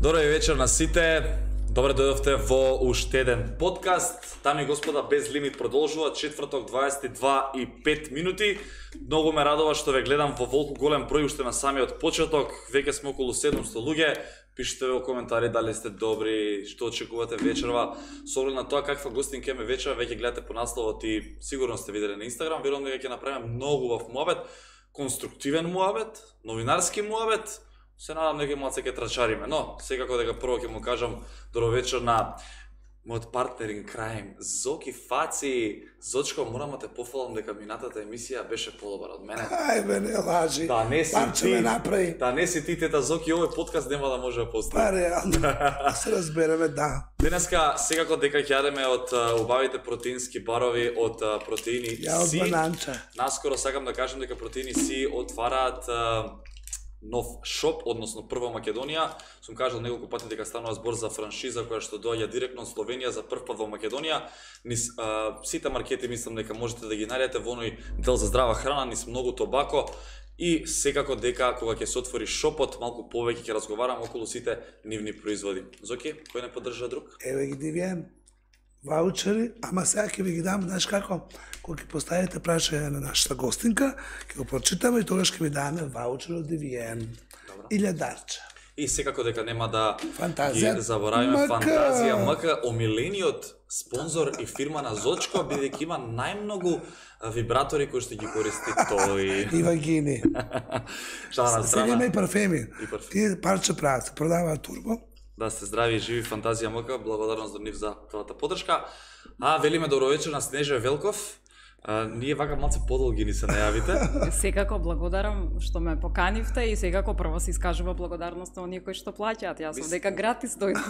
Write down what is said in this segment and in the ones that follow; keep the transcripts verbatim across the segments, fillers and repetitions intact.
Добро вечер на сите. Добре дојдовте во уште еден подкаст. Дами и господа, без лимит продолжува четврток дваесет и два и пет минути. Многу ме радува што ве гледам во волку голем број уште на самиот почеток. Веќе сме околу седумсто луѓе. Пишете во коментари дали сте добри, што очекувате вечерва. Со оглед на тоа каква гостин ќе ме вечера, веќе гледате по насловот и сигурно сте виделе на Инстаграм. Верувам дека ќе направиме многу убав муабет, конструктивен муабет, новинарски муабет. Се надам дека малце ќе трачариме, но секако дека прво ќе му кажам добро вечер на мојот партнер in crime, Зоки Фаци. Зочко, морам да те пофалам дека минатата емисија беше подобра од мене. Ајбе, не лажи. Да, не си Парче ти. ме направи. Да, не си ти, тета Зоки, овој подкаст нема да може да постане. Па реално, да се разбереме, да. Денеска секако дека ќе јадеме од а, убавите протеински барови од а, Протеини Ја од Си. бананче. Наскоро сакам да кажам дека Протеини Си отвараат а, нов шоп, односно прва Македонија. Сум кажал неколку пати дека станува збор за франшиза која што доаѓа директно од Словенија за прв пат во Македонија. Низ а, сите маркети мислам дека можете да ги најдете во оној дел за здрава храна, низ многу тобако. И секако дека кога ќе се отвори шопот, малку повеќе ќе разговарам околу сите нивни производи. Зоки, кој не поддржа друг? Еве ги Дивиен. Ваучери, ама сега ќе ви ги дам, знаеш како, кога ќе поставите прашање на нашата гостинка, ќе го прочитаме и тогаш ќе ви даме ваучер од Дивиен. Илјадарче. И секако дека нема да Фантазија. ги заборавиме МК. Фантазија МК, омилениот спонзор и фирма на Зочко, бидејќи има најмногу вибратори кои што ги користи тој. И вагини. Шала на Сега има страна. и парфеми. И парфеми. Тие парче прават, се продаваат турбо. Да сте здрави и живи, Фантазија МК, благодарност до нив за твојата поддршка. А велиме добро вечер на Снеже Велков. А, ние вака малце подолги ни се најавите. Секако благодарам што ме поканивте и секако прво се искажува благодарност на оние кои што плаќаат. Јас сум дека гратис дојдов.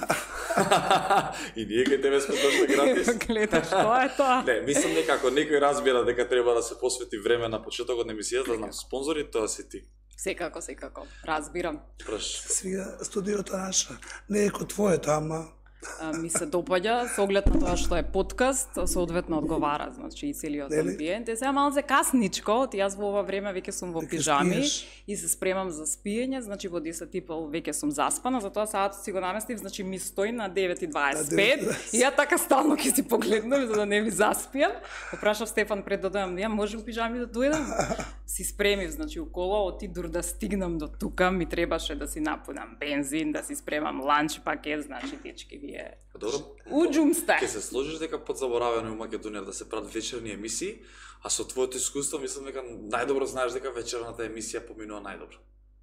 И ние кај тебе сме дошли гратис. Гледаш, што е тоа? Не, мислам дека ако некој разбира дека треба да се посвети време на почетокот на емисијата на спонзори, тоа си ти. Секако, секако. Разбирам. Праш. Свига студиото наша. Не е ко твоето, ама А, ми се допаѓа со оглед на тоа што е подкаст, соодветно одговара, значи и целиот Нели? амбиент. Е сега малце касничко, ти јас во ова време веќе сум во Веќе пижами спиеш. и се спремам за спиење, значи во десет и пол веќе сум заспана, затоа саатот си го наместив, значи ми стои на девет и дваесет и пет На девет и и ја така стално ќе си погледнам за да не ми заспиам. Го прашав Стефан пред да дојдам, ја може у пижами да дојдам? Си спремив, значи у кола, оти дур да стигнам до тука, ми требаше да си напунам бензин, да си спремам ланч пакет, значи дечки вие. Добро. Уџум сте. Ќе се сложиш дека подзаборавено у Македонија да се прават вечерни емисии, а со твоето искуство мислам дека најдобро знаеш дека вечерната емисија поминува најдобро.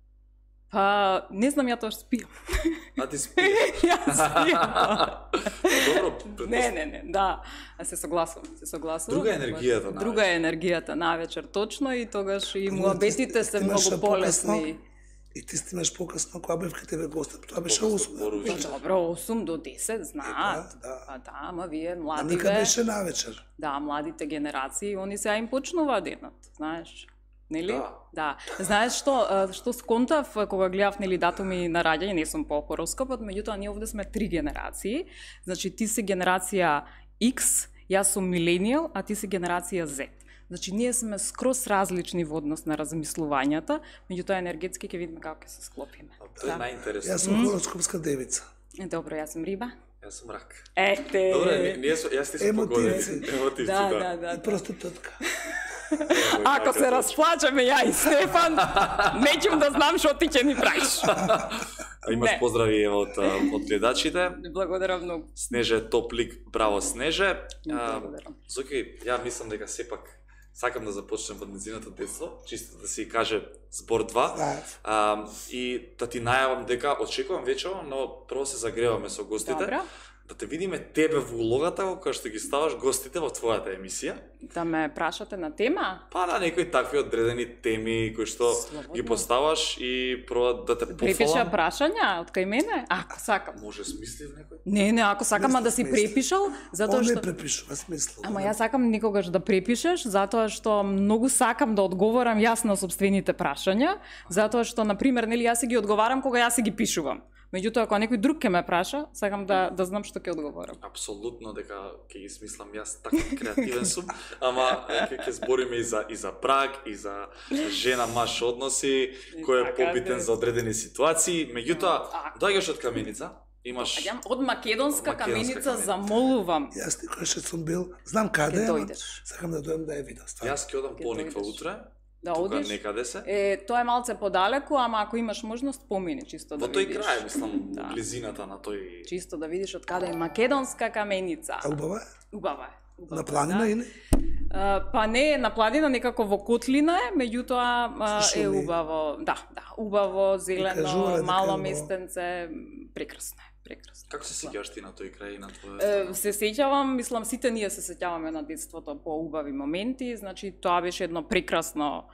Па, не знам ја тоа што спијам. А ти спиеш. Јас спијам. Добро. Не, не, не, да. А се согласувам, се согласувам. Друга е енергијата навечер. Друга е енергијата навечер, точно, и тогаш и Ти- муабетите се ти имаш многу покасно? полесни. и ти стигнаш покасно кога бев кај тебе гостен. Тоа беше Покасно осум. зборуваш. Добро, осум до десет знаат. Е, да, да. А да, ама вие А нека младиве, беше навечер. да, младите генерации, они сега им почнува денот, знаеш. Нели? Да. Да. Знаеш што, а, што сконтав кога гледав нели датуми на раѓање, не сум по хороскопот, меѓутоа ние овде сме три генерации. Значи ти си генерација X, јас сум миленијал, а ти си генерација Z. Значи ние сме скроз различни во однос на размислувањата, меѓутоа енергетски ќе видиме како ќе се склопиме. Тоа е Да. најинтересно. Јас сум хороскопска девица. Е, добро, јас сум риба. Јас сум рак. Ете. Добре, ние- ние со јас ти сум Емотивци. погодени. Емотивци, Да, да. да, да. И проститутка. Ево, Ако така, се точно. расплачеме ја и Стефан, неќем да знам што ти ќе ни правиш. А имаш Не. поздрави ево, од, а, од гледачите. Благодарам многу. Снеже е топ лик, браво Снеже. А, Благодарам. Зоки, ја мислам дека сепак сакам да започнем од нејзиното детство, чисто да си каже збор два. Да. А, и да ти најавам дека очекувам вечерва, но прво се загреваме со гостите. Добро. Да те видиме тебе во улогата во која што ги ставаш гостите во твојата емисија. Да ме прашате на тема? Па на некои такви одредени теми кои што Слободно. ги поставаш и прво да те Препиша пофалам. прашања од кај мене? Ако сакам. Може смислив некој? Не, не, ако сакам Не а да си смисли. препишал, затоа Он не што препишува смисло. Ама јас сакам никогаш да препишеш, затоа што многу сакам да одговорам јас на собствените прашања, затоа што на пример нели јас си ги одговарам кога јас си ги пишувам. Меѓутоа, ако некој друг ќе ме праша, сакам да да знам што ќе одговорам. Апсолутно дека ќе ги смислам јас така креативен сум, ама ќе ќе збориме и за и за брак, и за жена маж односи, кој е така, побитен да. за одредени ситуации. Меѓутоа, доаѓаш од Каменица, имаш Аѓам од македонска, Од македонска каменица каменица. замолувам. Јас никој што сум бил, знам каде Ќе е, ама дојдеш. сакам да дојдам да ја видам стварно. Јас ќе одам Ќе по Никва дојдеш. утре, Да тука одиш. некаде се. Е, тоа е малце подалеку, ама ако имаш можност, помини чисто да Во тој видиш. крај, мислам, Да. близината на тој. Чисто да видиш од каде е македонска каменица. А убава е? Убава е. Убава, На планина да. или? А, па не, на планина некако во котлина е, меѓутоа а, Со е шуми. убаво, да, да, убаво, зелено, кажувале дека мало е убаво. местенце, прекрасно е, прекрасно. Како се сеќаваш ти на тој крај и на твоја? Е, се сеќавам, мислам сите ние се сеќаваме на детството по убави моменти, значи тоа беше едно прекрасно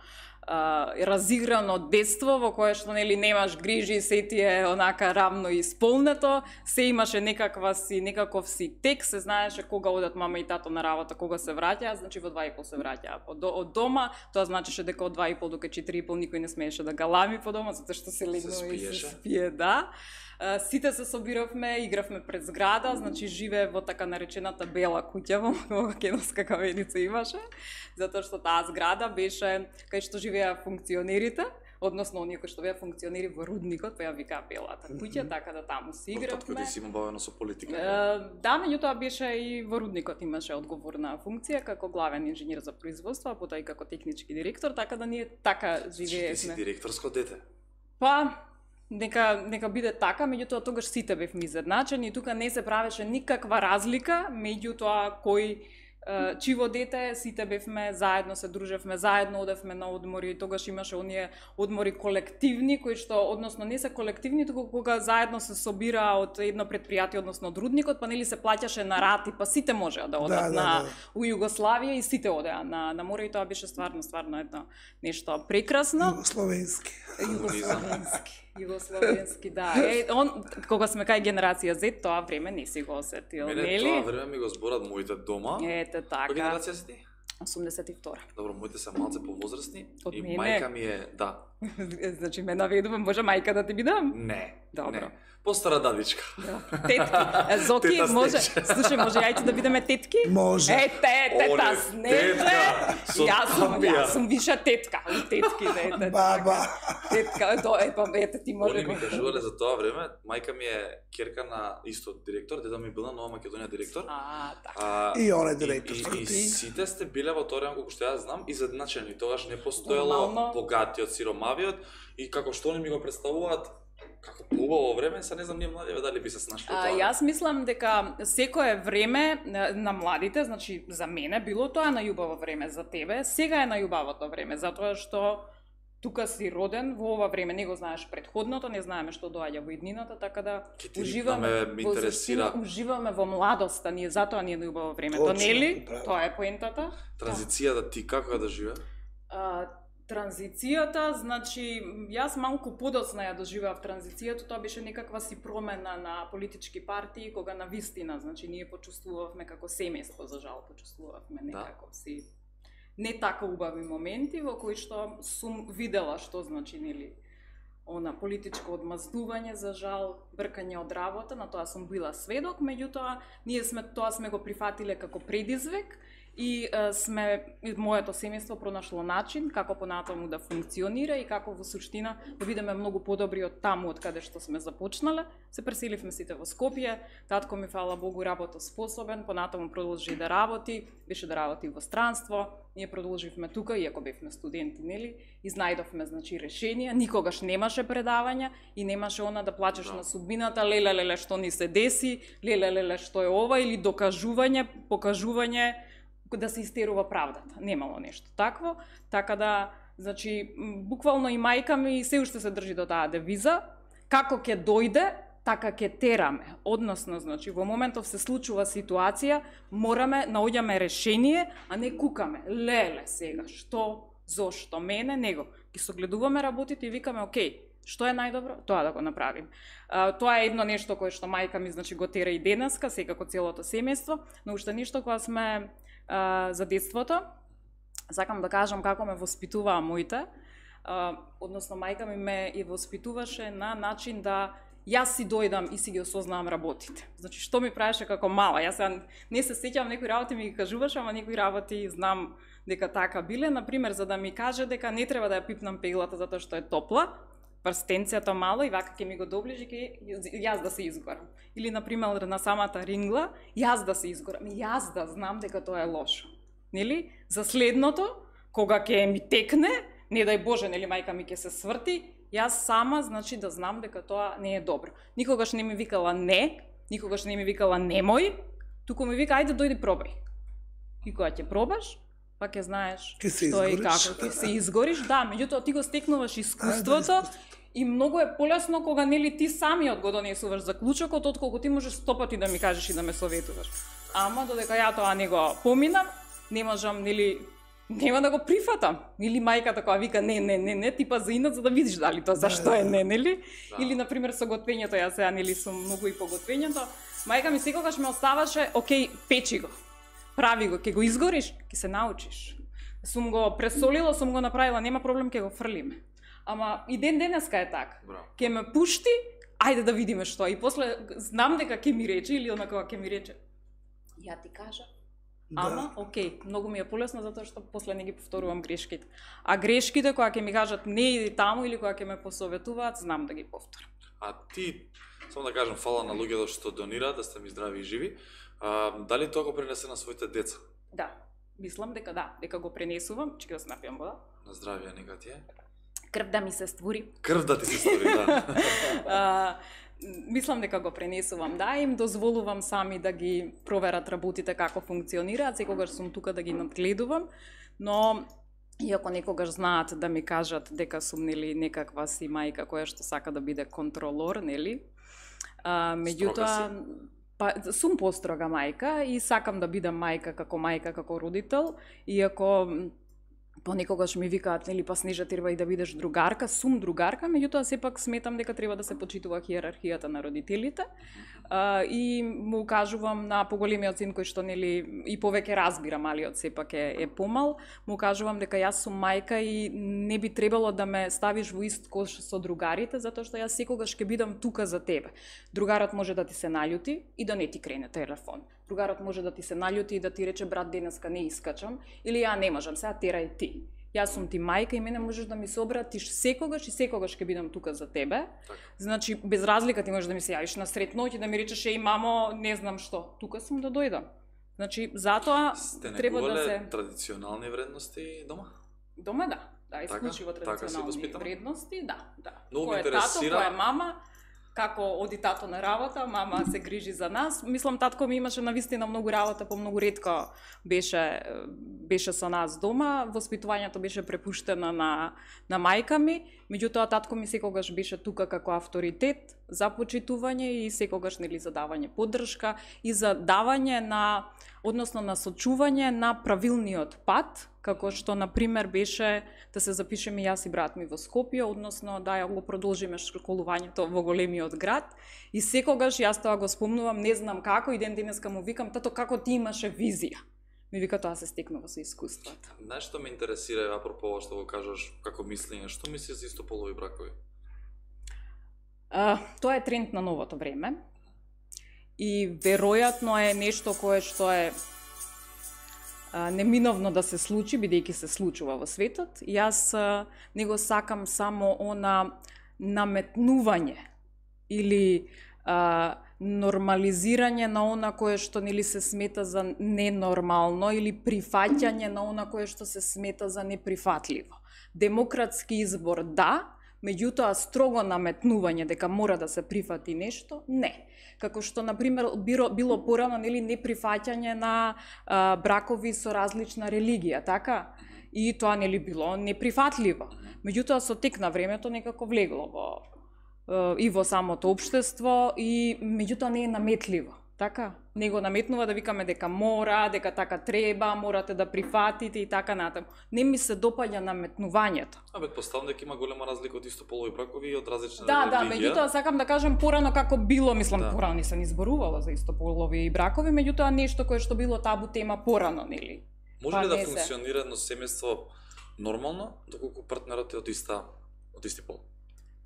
а, разиграно детство во кое што нели немаш грижи, се ти е онака равно исполнето, се имаше некаква си некаков си тек, се знаеше кога одат мама и тато на работа, кога се враќаат, значи во два и пол се враќаа од, од дома, тоа значеше дека од два и пол до четири и пол никој не смееше да галами по дома затоа што се легнува и се спиеше. спие, да. А, сите се собиравме, игравме пред зграда, значи живее во така наречената бела куќа во во македонска каменица имаше, затоа што таа зграда беше кај што живеа функционерите, односно оние кои што беа функционери во рудникот, па ја викаа белата куќа, така да таму си Татко игравме. ти си има бавено со политика. Е, да, меѓутоа беше и во рудникот имаше одговорна функција како главен инженер за производство, а потоа и како технички директор, така да ние така Ти си живеевме. директорско дете. Па, нека нека биде така, меѓутоа тогаш сите бевме изедначени и тука не се правеше никаква разлика меѓу тоа кој е, чиво дете, сите бевме заедно, се дружевме, заедно одевме на одмори, тогаш имаше оние одмори колективни, кои што, односно не се колективни, туку кога заедно се собира од едно предпријатие, односно од рудникот, па нели се плаќаше на рати, па сите можеа да одат Да, да, на да. у Југославија и сите одеа на на море и тоа беше стварно стварно едно нешто прекрасно. Југословенски. Југословенски. Југословенски, да. Е, он, кога сме кај генерација Z, тоа време не си го осетил, Мене нели? тоа време ми го зборат моите дома. Ете Која така. генерација си ти? осумдесет и втора. Добро, моите се малце повозрастни Од и мене? мајка ми е, да. Значи ме наведува, може мајка да ти бидам? Не. Добро. Не. Постара дадичка. Да. Тетки. Е, Зоки, Тета може, Снежа. слушај, може јајте да бидеме тетки? Може. Е, те, тета Оле, Снеже. тетка, со Јас сум, тамбија. јас сум виша тетка. од Тетки, да ете. Баба. Тетка, до, е, па, ете, ти може. Они ми кажувале за тоа време, мајка ми е керка на исто директор, деда ми бил на Нова Македонија директор. А, така. А, И он е и, директорско и, и ти. сите сте биле во тоа време, колку што јас знам, изедначени. Тогаш не постоело Нормално. богатиот, сиромавиот и како што они ми го представуваат како поубаво време, се не знам ние младиве дали би се снашли А, тоа. јас мислам дека секое време на, на младите, значи за мене било тоа најубаво време, за тебе сега е најубавото време, затоа што тука си роден во ова време, не го знаеш предходното, не знаеме што доаѓа во иднината, така да Ке ти уживаме рикнаме, ме во интересира. суштина, уживаме во младоста, ние затоа ни е најубаво време. Точно, То нели? управо. Тоа е поентата. Транзицијата ти како ја доживеа? А, транзицијата, значи, јас малку подоцна ја доживеав транзицијата, тоа беше некаква си промена на политички партии, кога на вистина, значи, ние почувствувавме како семејство, за жал, почувствувавме некако си не така убави моменти, во кои што сум видела што значи, нели, она политичко одмаздување, за жал, бркање од работа, на тоа сум била сведок, меѓутоа, ние сме тоа сме го прифатиле како предизвик, и е, сме, и моето семејство пронашло начин како понатаму да функционира и како во суштина да бидеме многу подобри од таму од каде што сме започнале. Се преселивме сите во Скопје, татко ми, фала Богу, работа способен, понатаму продолжи да работи, беше да работи во странство, ние продолживме тука, иако бевме студенти, нели, и знајдовме, значи, решенија, никогаш немаше предавања и немаше она да плачеш Да. на судбината, леле, леле, што ни се деси, леле, леле, што е ова, или докажување, покажување, да се истерува правдата. Немало нешто такво, така да, значи, м, буквално и мајка ми се уште се држи до таа девиза, како ќе дојде, така ќе тераме. Односно, значи, во моментов се случува ситуација, мораме, наоѓаме решение, а не кукаме. Леле, сега, што, зошто, мене, него. Ги согледуваме работите и викаме, окей, што е најдобро, тоа да го направим. А, тоа е едно нешто кое што мајка ми, значи, го тера и денеска, секако целото семејство, но уште нешто кога сме а, за детството, сакам да кажам како ме воспитуваа моите, а, односно мајка ми ме и воспитуваше на начин да јас си дојдам и си ги осознавам работите. Значи, што ми правеше како мала? Јас сега не се сеќавам, некои работи ми ги кажуваш, ама некои работи знам дека така биле. Например, за да ми каже дека не треба да ја пипнам пеглата затоа што е топла, прстенцето мало и вака ќе ми го доближи, ќе јас да се изгорам. Или, например, на самата рингла, јас да се изгорам. Јас да знам дека тоа е лошо. Нели? За следното, кога ќе ми текне, не дај Боже, нели, мајка ми ќе се сврти, јас сама, значи, да знам дека тоа не е добро. Никогаш не ми викала не, никогаш не ми викала немој, туку ми вика, ајде дојди пробај. И кога ќе пробаш, па ќе знаеш што и како, ќе се изгориш, да, меѓутоа ти го стекнуваш искуството и многу е полесно кога нели ти самиот го донесуваш заклучокот, отколку ти можеш сто пати да ми кажеш и да ме советуваш. Ама додека ја тоа не го поминам, не можам нели нема да го прифатам. Или мајката која вика не, не, не, не, типа за инат за да видиш дали тоа зашто е не, нели? Да. Или на пример со готвењето, јас сега нели сум многу и по готвењето, мајка ми секогаш ме оставаше, окей, печи го. Прави го, ќе го изгориш, ќе се научиш. Сум го пресолила, сум го направила, нема проблем, ќе го фрлиме. Ама и ден денеска е така. Ќе ме пушти, ајде да видиме што. И после знам дека ќе ми рече или онакова ќе ми рече. Ја ти кажа. Да. Ама, окей, многу ми е полесно затоа што после не ги повторувам грешките. А грешките кога ќе ми кажат не иди таму или кога ќе ме посоветуваат, знам да ги повторам. А ти, само да кажам, фала на луѓето што донираат, да сте ми здрави и живи. А, дали тоа го пренесе на своите деца? Да, мислам дека да, дека го пренесувам, чека да се напијам вода. На здравје, нека ти е. Крв да ми се створи. Крв да ти се створи, да. а, мислам дека го пренесувам, да, им дозволувам сами да ги проверат работите како функционираат, секогаш сум тука да ги надгледувам, но иако некогаш знаат да ми кажат дека сум нели некаква си мајка која што сака да биде контролор, нели? А, меѓутоа па сум построга мајка и сакам да бидам мајка како мајка, како родител, иако понекогаш ми викаат, нели, па Снежа треба и да бидеш другарка, сум другарка, меѓутоа сепак сметам дека треба да се почитува хиерархијата на родителите. А, и му кажувам на поголемиот син кој што нели и повеќе разбира, малиот сепак е, е помал, му кажувам дека јас сум мајка и не би требало да ме ставиш во ист кош со другарите, затоа што јас секогаш ќе бидам тука за тебе. Другарот може да ти се наљути и да не ти крене телефон. Другарот може да ти се наљути и да ти рече брат денеска не искачам или ја не можам, сега терај ти. Јас сум ти мајка и мене можеш да ми се обратиш секогаш и секогаш ќе бидам тука за тебе. Так. Значи без разлика ти можеш да ми се јавиш на сред ноќ и да ми речеш еј мамо, не знам што, тука сум да дојдам. Значи затоа Сте треба да се традиционални вредности дома? Дома да, да, исклучиво така, традиционални така вредности, да, да. Многу кој е интересира... тато, кој е мама, како оди тато на работа, мама се грижи за нас. Мислам, татко ми имаше навистина многу работа, по многу ретко беше, беше со нас дома. Воспитувањето беше препуштено на, на мајка ми, меѓутоа татко ми секогаш беше тука како авторитет за почитување и секогаш нели за давање поддршка и за давање на, односно на сочување на правилниот пат, како што, например, беше да се запишеме јас и брат ми во Скопје, односно да ја го продолжиме школувањето во големиот град. И секогаш јас тоа го спомнувам, не знам како, и ден денеска му викам, тато, како ти имаше визија? Ми вика, тоа се стекнува со искуството. Знаеш што ме интересира, апропо ова што го кажаш како мислење, што мислиш за истополови бракови? А, тоа е тренд на новото време и веројатно е нешто кое што е а, неминовно да се случи, бидејќи се случува во светот. Јас а, не го сакам само она наметнување или а, нормализирање на она кое што нели се смета за ненормално или прифаќање на она кое што се смета за неприфатливо. Демократски избор да, меѓутоа строго наметнување дека мора да се прифати нешто, не. Како што, например, било, било порано нели неприфаќање на а, бракови со различна религија, така? И тоа нели било неприфатливо. Меѓутоа со тек на времето некако влегло во и во самото општество и меѓутоа не е наметливо, така? Не го наметнува да викаме дека мора, дека така треба, морате да прифатите и така натаму. Не ми се допаѓа наметнувањето. А претпоставам дека има голема разлика од истополови бракови и од различни да, религија. Да, да, меѓутоа сакам да кажам порано како било, мислам да. Порано не се ни зборувало за истополови бракови, меѓутоа нешто кое што било табу тема порано, нели? Може па, ли да се... функционира едно семејство нормално доколку партнерот е од иста од исти пол?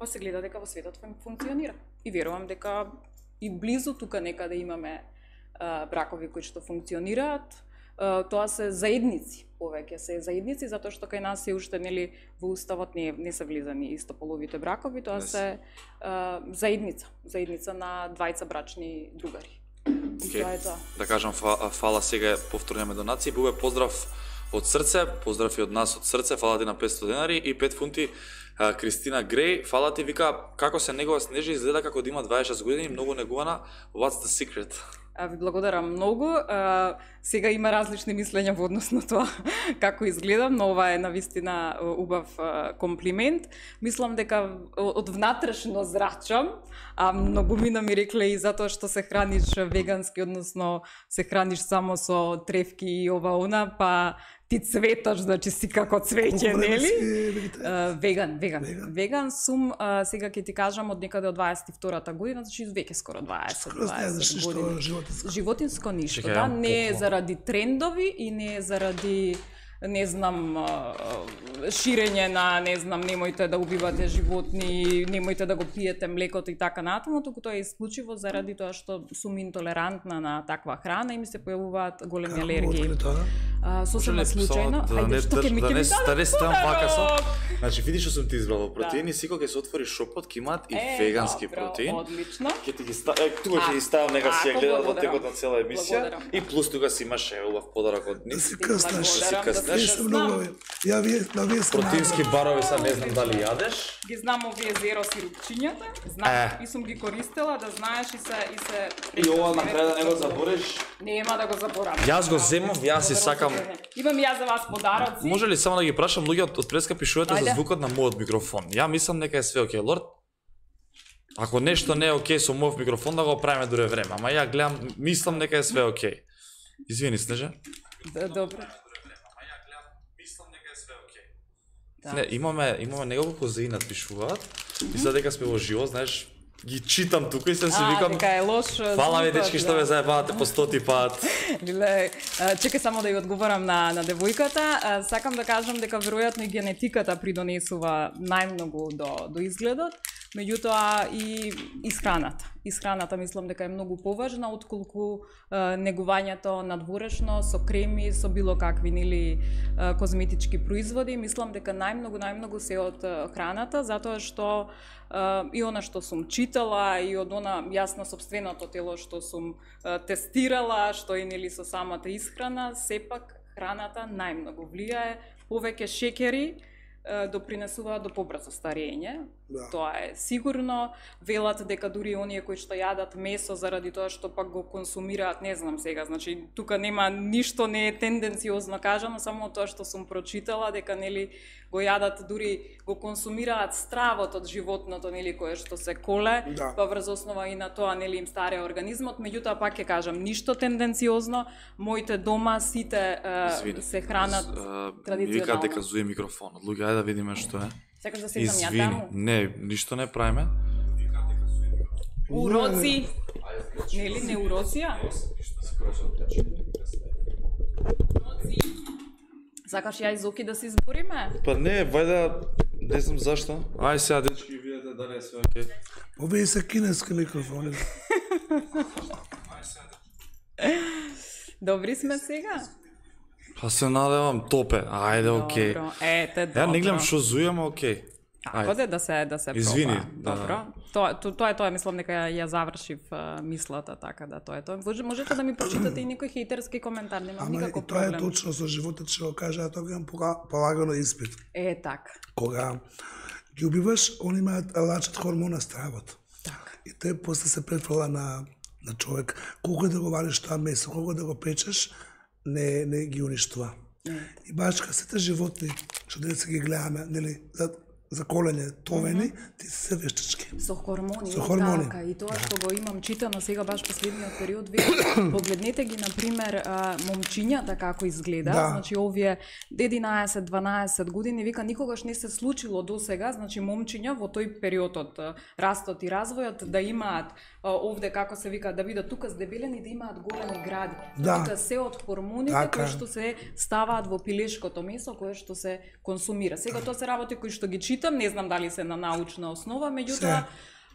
па се гледа дека во светот фун- функционира. И верувам дека и близу тука некаде имаме а, бракови кои што функционираат. А, тоа се заедници, повеќе се заедници, затоа што кај нас се уште нели во уставот не не се влизани истополовите бракови, тоа се а, заедница, заедница на двајца брачни другари. Okay. Тоа е тоа. Да кажам фа, фала сега повторнеме донации. Бубе поздрав од срце, поздрав и од нас од срце, фала ти на петстотини денари и пет фунти. А, Кристина Греј, фала ти, вика како се негова Снежи, изгледа како да има дваесет и шест години, многу негувана. What's the secret? А, ви благодарам многу. А, сега има различни мислења во однос на тоа како изгледам, но ова е навистина убав а, комплимент. Мислам дека од внатрешно зрачам, а многумина ми рекле и затоа што се храниш вегански, односно се храниш само со тревки и ова она, па ти цветаш, значи си како цвеќе, нели? Uh, веган, веган, веган. Веган сум, uh, сега ќе ти кажам, од некаде од дваесет и втората година, значи веќе скоро дваесет, дваесет години. Животинско. Животинско ништо, Чекай, да, не е колко? заради трендови и не е заради не знам, ширење на, не знам, немојте да убивате животни, немојте да го пиете млекото и така натаму, туку тоа е исклучиво заради тоа што сум интолерантна на таква храна и ми се појавуваат големи алергии. А, сосема случајно, да не што ќе ми да ќе не ми да не стам вака со. подарок? Значи видиш што сум ти избрал во протеини, сико ќе се отвори шопот, ќе имаат и Е, вегански добро, протеин. Одлично. Ќе ти ги ста... е, тука ќе А, ги ставам, нека си ја ако гледат во благодарам. текот на цела емисија. Благодарам. И плюс тука си имаш е убав подарок од Да нив. си къснеш. Благодарам, къснеш. да Вие се сте знам. много... Ја вие, на вие сте Протеински барови са, не знам дали јадеш. Ги знам овие зеро сирупчињата, знам Е. и сум ги користела, да знаеш и се и се И ова на крај да не го забориш. Нема да го заборавам. Јас го земам, јас си сакам. Имам јас за вас подароци. Може ли само да ги прашам луѓе од преска пишувате за Ајде. звукот на мојот микрофон? Ја мислам дека е све окей, лорд. Ако нешто не е окей со мојот микрофон, да го правиме дуре време, ама ја гледам, мислам дека е све окей. Извини, Снежа. Да, добро. Да. Не, имаме имаме неколку заинат пишуваат. И сега дека сме во живо, знаеш, ги читам тука и се си А, викам. дека е лош. Фала ви звукот, дечки што да. ме заебавате по стоти пат. Леле, а, чекај само да ја одговорам на на девојката. А, Сакам да кажам дека веројатно и генетиката придонесува најмногу до до изгледот, меѓутоа и исхраната. Исхраната мислам дека е многу поважна отколку а, негувањето надворешно со креми, со било какви нели а, козметички производи. Мислам дека најмногу најмногу се од а, храната, затоа што а, и она што сум читала и од она јас на сопственото тело што сум а, тестирала, што и нели со самата исхрана, сепак храната најмногу влијае, повеќе шеќери е, допринесуваат до побрзо старење. Да. Тоа е сигурно. Велат дека дури оние кои што јадат месо заради тоа што пак го консумираат, не знам сега, значи тука нема ништо не е тенденциозно кажано, само тоа што сум прочитала дека нели го јадат, дури го консумираат стравот од животното, нели кое што се коле, Да. па врз основа и на тоа нели им старе организмот, меѓутоа пак ќе кажам ништо тенденциозно. Моите дома сите е, Извини. се хранат Вика традиционално. дека зуе микрофонот. Луѓе, ајде да видиме што е. Сакаш да седам ја Извини. таму? Не, ништо не правиме. Уроци. Нели не уроција? Сакаш ја и Зоки да се избориме? Па не, вајда, не знам зашто. Ај сега дечки видете дали е све окей. Овие се кинески микрофони. Добри сме сега? Па се надевам топе. Ајде, окей. Добро. Ете, добро. Ја не гледам што зујам, окей. Ако де да се да се Извини, проба. да. Добро. Тоа то, тоа е тоа, мислам дека ја, ја завршив а, мислата, така да тоа е тоа. Може, можете да ми прочитате и некој хејтерски коментар, немам Ама и никаков тоа е проблем. точно со животот, што го кажа, тоа имам пога- полагано испит. Е, така. Кога ги убиваш, они имаат лачат хормона стравот. Така. И тој после се претврла на, на човек. Колку и да го вариш тоа месо, колку да го печеш, не, не ги уништува. И бачка, сите животни, што деца ги гледаме, нели, за, за колење, товени, ти се се вештички. Со хормони, Со хормони. така, и тоа што го имам читано сега баш последниот период, вие погледнете ги на пример а, момчињата како изгледа, Да. значи овие единаесет дванаесет години, вика никогаш не се случило до сега, значи момчиња во тој период од а, растот и развојот да имаат а, овде како се вика да бидат тука здебелени, да имаат големи гради. Да. Тука се од хормоните Така кои е. што се ставаат во пилешкото месо кое што се консумира. Сега тоа се работи кои што ги читам читам, не знам дали се на научна основа, меѓутоа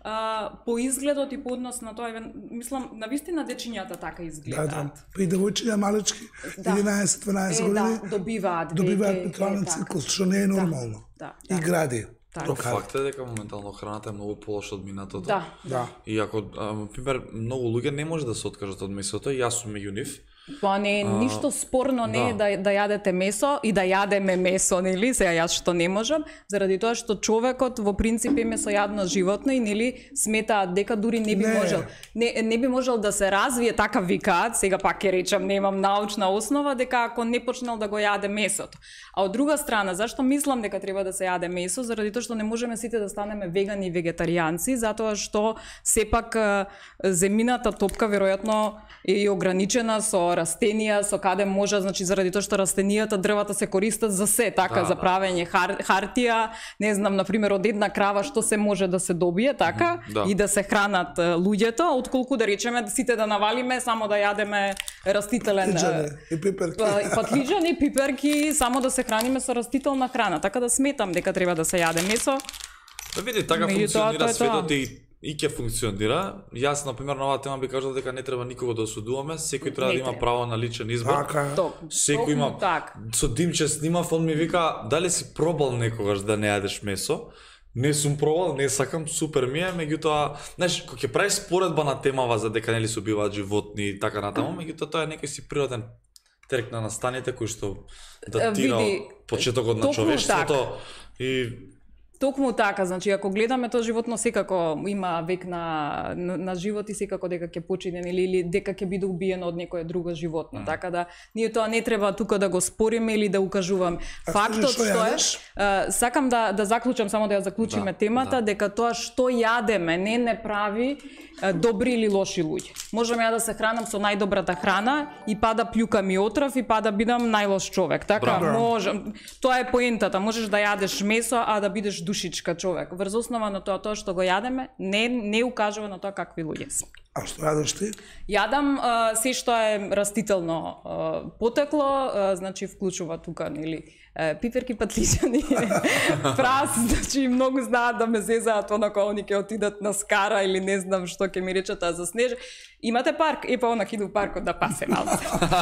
а, по изгледот и по однос на тоа, мислам, навистина дечињата така изгледаат. Да, да. Па и девојчиња малечки, Да. единаесет-дванаесет Е, години, да, добиваат добиваат веќе, менструален е, така. циклус, што не е нормално. Да, И да. гради. Така. Докара. Факт е дека моментално храната е многу полоша од минатото. Да. Да. И ако, а, например, многу луѓе не може да се откажат од месото, и јас сум меѓу нив. Па не, ништо спорно не е да. да да јадете месо и да јадеме месо, нели? Сега јас што не можам, заради тоа што човекот во принцип е месојадно животно и нели сметаат дека дури не би Не. можел не не би можел да се развие, така викаат, сега пак ќе речам немам научна основа, дека ако не почнал да го јаде месото. А од друга страна, зашто мислам дека треба да се јаде месо? Заради тоа што не можеме сите да станеме вегани и вегетаријанци, затоа што сепак е, земјината топка веројатно е ограничена со растенија, со каде може, значи заради тоа што растенијата, дрвата се користат за се, така, Да, за да. правење хар, хартија, не знам, например, од една крава што се може да се добие, така, Да. и да се хранат е, луѓето, отколку да речеме сите да навалиме само да јадеме растителен Тиджане е, и пиперки. па- патлиџани, пиперки, само да се храниме со растителна храна. Така да сметам дека треба да се јаде месо. Да види, така Меѓутоа, функционира тоа е светот тоа. и и ќе функционира. Јас, например, на оваа тема би кажал дека не треба никого да осудуваме, секој треба Не да има треба. право на личен избор. Така. Ток. Секој има така. со Димче снимав, он ми вика дали си пробал некогаш да не јадеш месо. Не сум пробал, не сакам, супер ми е, меѓутоа, знаеш, кога ќе правиш споредба на темава за дека нели се убиваат животни и така натаму, меѓутоа тоа е некој си природен трек на настаните кој што датира види, почетокот на токму човештвото и Токму така, значи ако гледаме тоа животно секако има век на, на, на живот и секако дека ќе почине или, или дека ќе биде убиено од некое друго животно. Mm. Така да ние тоа не треба тука да го спориме или да укажувам. А Фактот што што е, јадеш? а, сакам да да заклучам само да ја заклучиме Да, темата да. дека тоа што јадеме не не прави а, добри или лоши луѓе. Можам ја да се хранам со најдобрата храна и па да плјукам и отров и па да бидам најлош човек. Така Браво. можам. Тоа е поентата. Можеш да јадеш месо, а да бидеш душичка човек. Врз основа на тоа тоа што го јадеме, не не укажува на тоа какви луѓе сме. А што јадеш ти? Јадам а, се што е растително а, потекло, а, значи вклучува тука нели а, пиперки, патлиџани, прас, значи многу знаат да ме зезаат онако они ќе отидат на Скара или не знам што ќе ми речат, а за Снеж имате парк, е па онак иду паркот да пасе малце.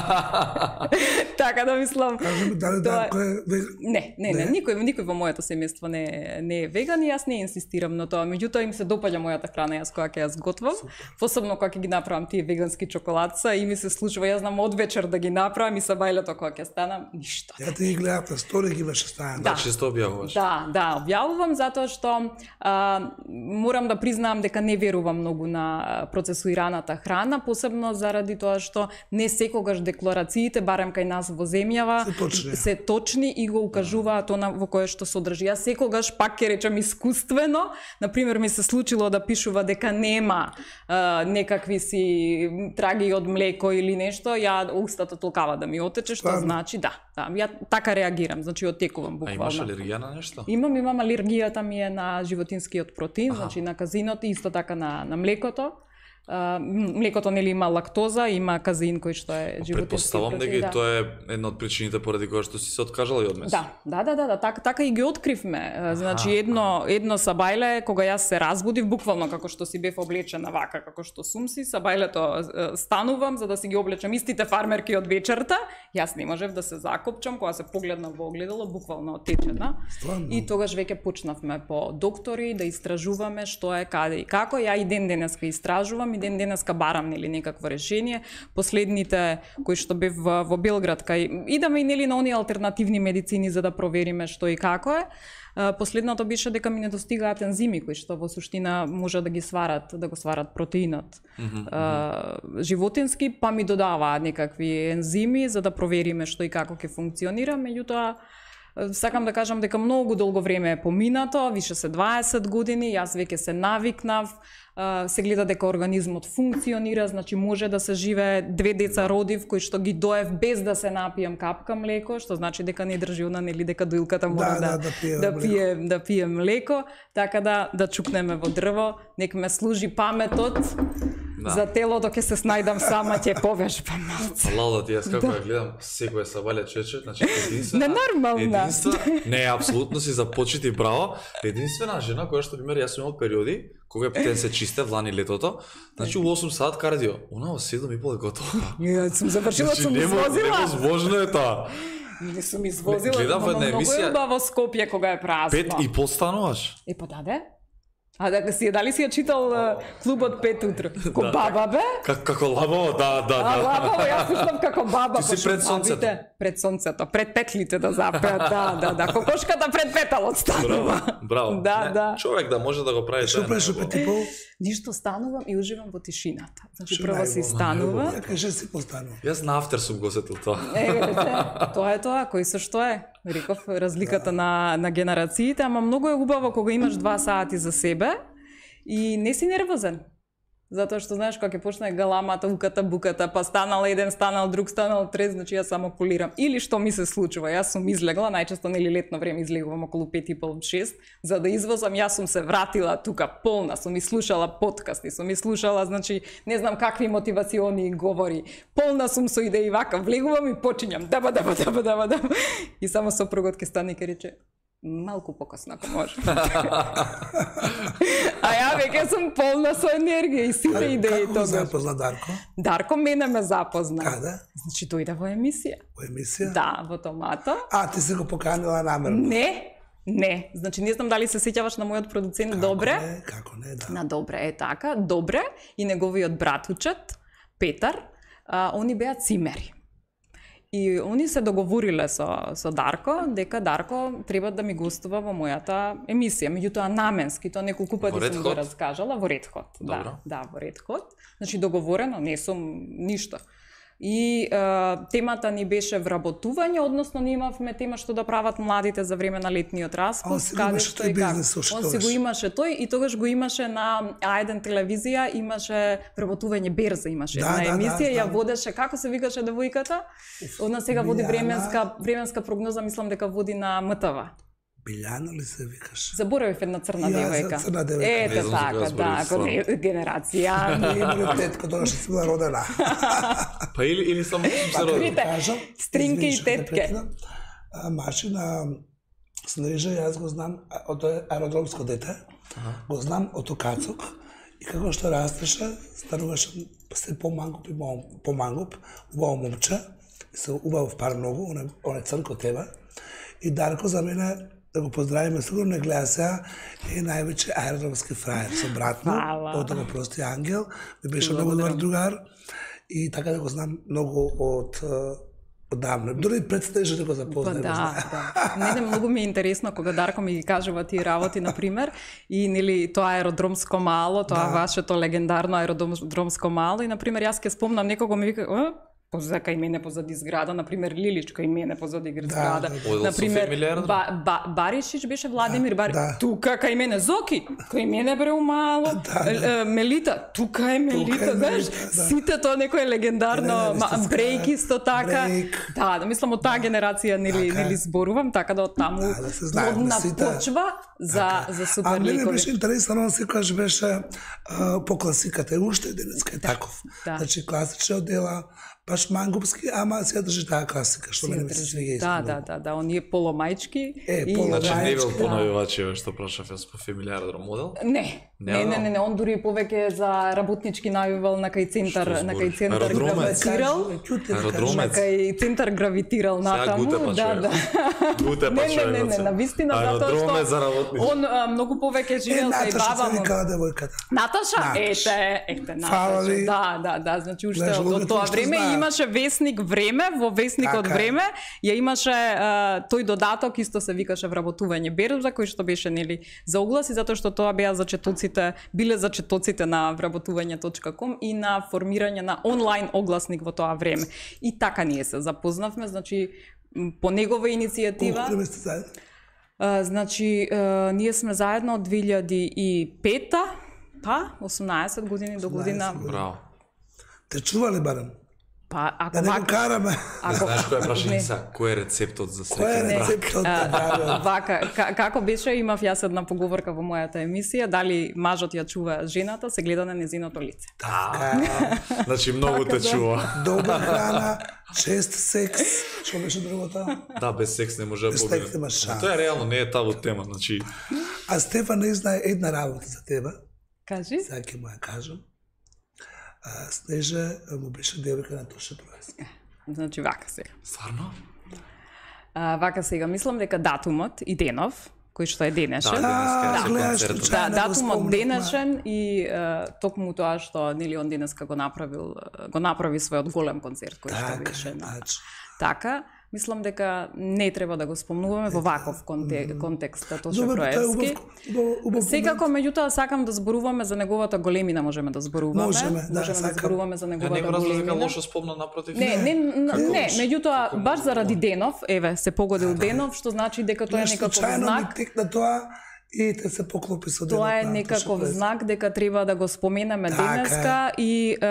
Така да мислам. Кажи ми дали тоа е- Дарко е веган? Не, не, не, никој никој во моето семејство не е- не е веган и јас не инсистирам на тоа. Меѓутоа им се допаѓа мојата храна јас кога ќе ја сготвам. Посебно кога ќе ги направам тие вегански чоколадца и ми се случува јас знам од вечер да ги направам и са бајлето кога ќе станам ништо. Ја ти ги гледав на стори ги беше стајано. Да. често објавуваш. Да, да, објавувам затоа што а, морам да признаам дека не верувам многу на процесуираната храна, посебно заради тоа што не секогаш декларациите, барем кај нас во земјава, Се точни. се точни и го укажуваат она во кое што содржи. Јас секогаш пак ќе речам искуствено, на пример ми се случило да пишува дека нема а, некакви си траги од млеко или нешто, ја устата толкава да ми отече, што Стварно? значи да, да, ја така реагирам, значи отекувам А буквално. имаш алергија на нешто? Имам, имам алергијата ми е на животинскиот протеин, Аха. значи на казинот и исто така на, на млекото. А, млекото нели има лактоза, има казеин кој што е животински Предпоставам дека протеин. и тоа е една од причините поради која што си се откажала и од месо. Да, да, да, да, да, така, така и ги откривме. А, Значи едно едно сабајле кога јас се разбудив буквално како што си бев облечена вака како што сум си, сабајлето е, станувам за да си ги облечам истите фармерки од вечерта. Јас не можев да се закопчам кога се погледнав во огледало буквално отечена. Стварно? И тогаш веќе почнавме по доктори да истражуваме што е, каде и како. Ја и ден денеска истражувам и ден денеска барам нели некакво решение. Последните кои што бев во, во Белград кај идаме и нели на оние алтернативни медицини за да провериме што и како е. А, Последното беше дека ми недостигаат ензими кои што во суштина може да ги сварат, да го сварат протеинот. Mm -hmm. а, животински, па ми додаваат некакви ензими за да провериме што и како ќе функционира, меѓутоа сакам да кажам дека многу долго време е поминато, више се дваесет години, јас веќе се навикнав, се гледа дека организмот функционира, значи може да се живее, две деца родив кои што ги доев без да се напијам капка млеко, што значи дека не држи она нели дека доилката мора Да, да да, да пие да млеко. пие да пие млеко, така да да чукнеме во дрво, нек ме служи паметот. За телото ќе се снајдам сама, ќе повежбам малце. Лала, ти јас како ја гледам секоја сабалја чече, значи единствена. Ненормална. Единствена, не, апсолутно си за почит и браво. Единствена жена која што пример јас сум имал периоди кога птен се чисте влани летото, значи у осум сат кардио. Она во седум и пол е готова. Ја сум завршила, Значи, сум немо- извозила. Невозможно е тоа. Не сум извозила, Гледав но една многу емисија- е убаво Скопје кога е празно. Пет и пол стануваш. Е, па даде? А да си, дали си ја читал а, клубот пет утро? Ко Да, баба, бе? Как, како лабаво, да, да, А, да. лабаво, јас слушам како баба. Ти си пошто пред сонцето. бабите- Пред сонцето, пред петлите да запеат, да, да, да. Кокошката пред петалот станува. Браво, браво. Да, Не, да. Човек да може да го прави Што правиш у пет и пол? Ништо, станувам и уживам во тишината. Значи, Што прво си најубаво, станува. Ја кажеш си постанува. Јас на автер сум го сетил тоа. Е, видите, тоа е тоа, кој се што е. Реков, разликата на, на генерациите, ама многу е убаво кога имаш два сати за себе и не си нервозен. Затоа што знаеш кога ќе почне галамата, уката, буката, па станал еден, станал друг, станал трет, значи јас само колирам. Или што ми се случува, јас сум излегла, најчесто нели летно време излегувам околу пет и пол шест, за да извозам, јас сум се вратила тука полна, сум слушала подкасти, сум слушала, значи не знам какви мотивациони говори. Полна сум со идеи, вака влегувам и почињам даба даба даба даба даба. И само сопругот ке стане и ке рече малку покасно ако може. А ја веќе сум полна со енергија и сите идеи Како го тогаш. запозна Дарко? Дарко мене ме запозна. Каде? Значи дојде во емисија. Во емисија? Да, во Томато. А, ти се го поканила намерно. Не, не. Значи не знам дали се сеќаваш на мојот продуцент Добре. Не, како не, да. На Добре е така. Добре и неговиот братучет Петар, а, они беа цимери. И они се договориле со, со Дарко, дека Дарко треба да ми гостува во мојата емисија. Меѓутоа наменски, тоа неколку пати Во Ред сум го Хот? раскажала, во Ред Хот. Добро. Да, да, во Ред Хот. Значи договорено, не сум ништо. И е, темата ни беше вработување, односно ние имавме тема што да прават младите за време на летниот А он распуст, си го имаше тој и како. бизнес уште Он си го тогаш. имаше тој и тогаш го имаше на А еден телевизија, имаше вработување берза, имаше Да, една да, да, емисија, ја знам. водеше, како се викаше девојката? Одна сега води Билјана. временска временска прогноза, мислам дека води на М Т В. Билјана ли се викаш? Заборавив една црна Ја, за девојка. црна девојка. Не Ете знам за која така, збориш, да, стварно. ге- генерација. Ние имаме тетка, тоа што си била родена. Па или или само сум се Така родил. Видите, кажам, стринки и извини што те тетке. прекинам. А, Машина Снежа, јас го знам, а, од тој аеродромско дете, го знам од Окацок, и како што растеше, стануваше се помангуп и мал- помангуп, убаво момче, и се убав пар многу, он е, он е црнко тебе, и Дарко за мене, да го поздравиме, сигурно не гледа сега, е највеќе аеродромски фраер со брат му, Фала. од да го прости Ангел, ми беше многу добар другар, и така да го знам многу од е, одамна. Дори пред Снежа да го Па запознаем. да, да. Мене многу ми е интересно кога Дарко ми ги кажува тие работи, например, и нели тоа аеродромско мало, тоа Да. вашето легендарно аеродромско мало, и например јас ке спомнам некого ми вика, «Е, позади кај мене позади зграда, например Лилич кај мене позади зграда, да, да. Одел например со фамилијарно? ба, ба, Баришич беше Владимир Бари, да. тука кај мене Зоки, кај мене бре умало, Да, Е, е, Мелита, тука е Мелита, е знаеш, Мелита, да. сите тоа некое легендарно, Не, не, не, ма, истинска, Брейк исто така, Брейк. да, да мислам од таа генерација нели Така е. нели зборувам, така да од таму Да, да се знаат плодна сите. почва за за супер А мене ликови. беше интересно, он секогаш беше а, по класиката, и уште денеска е таков. да. Значи класични дела, баш мангупски, ама се држи таа класика, што мене ми се свиѓа исто. Да, многу. да, да, да, оние поломајчки Е, и поломајчки. Значи не бил Да. поновивачи што прашав јас по фамилијар модел. Не, Не, не, не, да. не, не, он дури повеќе за работнички најувал на кај центар, Што на збориш? кај центар Аеродромец. гравитирал. Аеродромец. На кај центар гравитирал Сега натаму. гуте па Да, човек. да. Гуте па Не, не, не, не, човек. на вистина затоа Аеродроме за што работници. он а, многу повеќе Е, живеел кај Наташа баба се му. викала девојката. Наташа, Наташа. ете, ете, Фала Наташа. ви. Да, да, да, значи уште Знаеш, од, луѓето од тоа уште време знаат. имаше весник Време, во весникот Така е. Време ја имаше а, тој додаток исто се викаше вработување берза, кој што беше нели за огласи, затоа што тоа беа за четоците, биле за четоците на вработување точка ком и на формирање на онлайн огласник во тоа време. И така ние се запознавме, значи м, по негова иницијатива. Колку време сте заедно? А, значи, а, ние сме заедно од две илјади и пета, па, осумнаесет години до година. Браво. Те чувале барем? Па, ако Да не го вака... караме. Ако... Знаеш кој е прашање Не. са? Кој е рецептот за Кој е среќен брак? рецептот на бракот? Вака, ка- како беше, имав јас една поговорка во мојата емисија, дали мажот ја чува жената, се гледа на незиното лице. Така. Значи многу те чува. Добра храна, чест секс. Што беше другото? Да, без секс не може да Без победи. секс нема шанс. Тоа е реално, не е табу тема, значи А Стефан не знае една работа за тебе. Кажи? Сега ќе му ја кажам. А, Снежа му беше девојка на Тоше Проески. Значи вака сега. стварно? А, вака сега, мислам дека датумот и денов, кој што е денешен, Да, денеска А, со гледаш, концертот. Да, случајно го датумот спомнавме. денешен и е, токму тоа што нели он денеска го направил, е, го направи својот голем концерт кој што Така, беше на. значи. Така, мислам дека не треба да го спомнуваме во ваков конте, контекст да Тоше Добро, тоа е Проевски. убав, убав, убав Секако, меѓутоа, сакам да зборуваме за неговата големина, можеме да зборуваме. Можеме, да, можеме да сакам. зборуваме за Ја не неговата го разбрав дека големина. лошо спомна напротив. Не, не, не, како не, лошо? меѓутоа, Како баш многу заради добро. денов, еве, се погодил денов, што значи дека тоа е Тоа некаков случајно ми знак. текна тоа и те се поклопи со денот Тоа е на некаков Тоше Проески. знак дека треба да го споменеме Така е. денеска и е,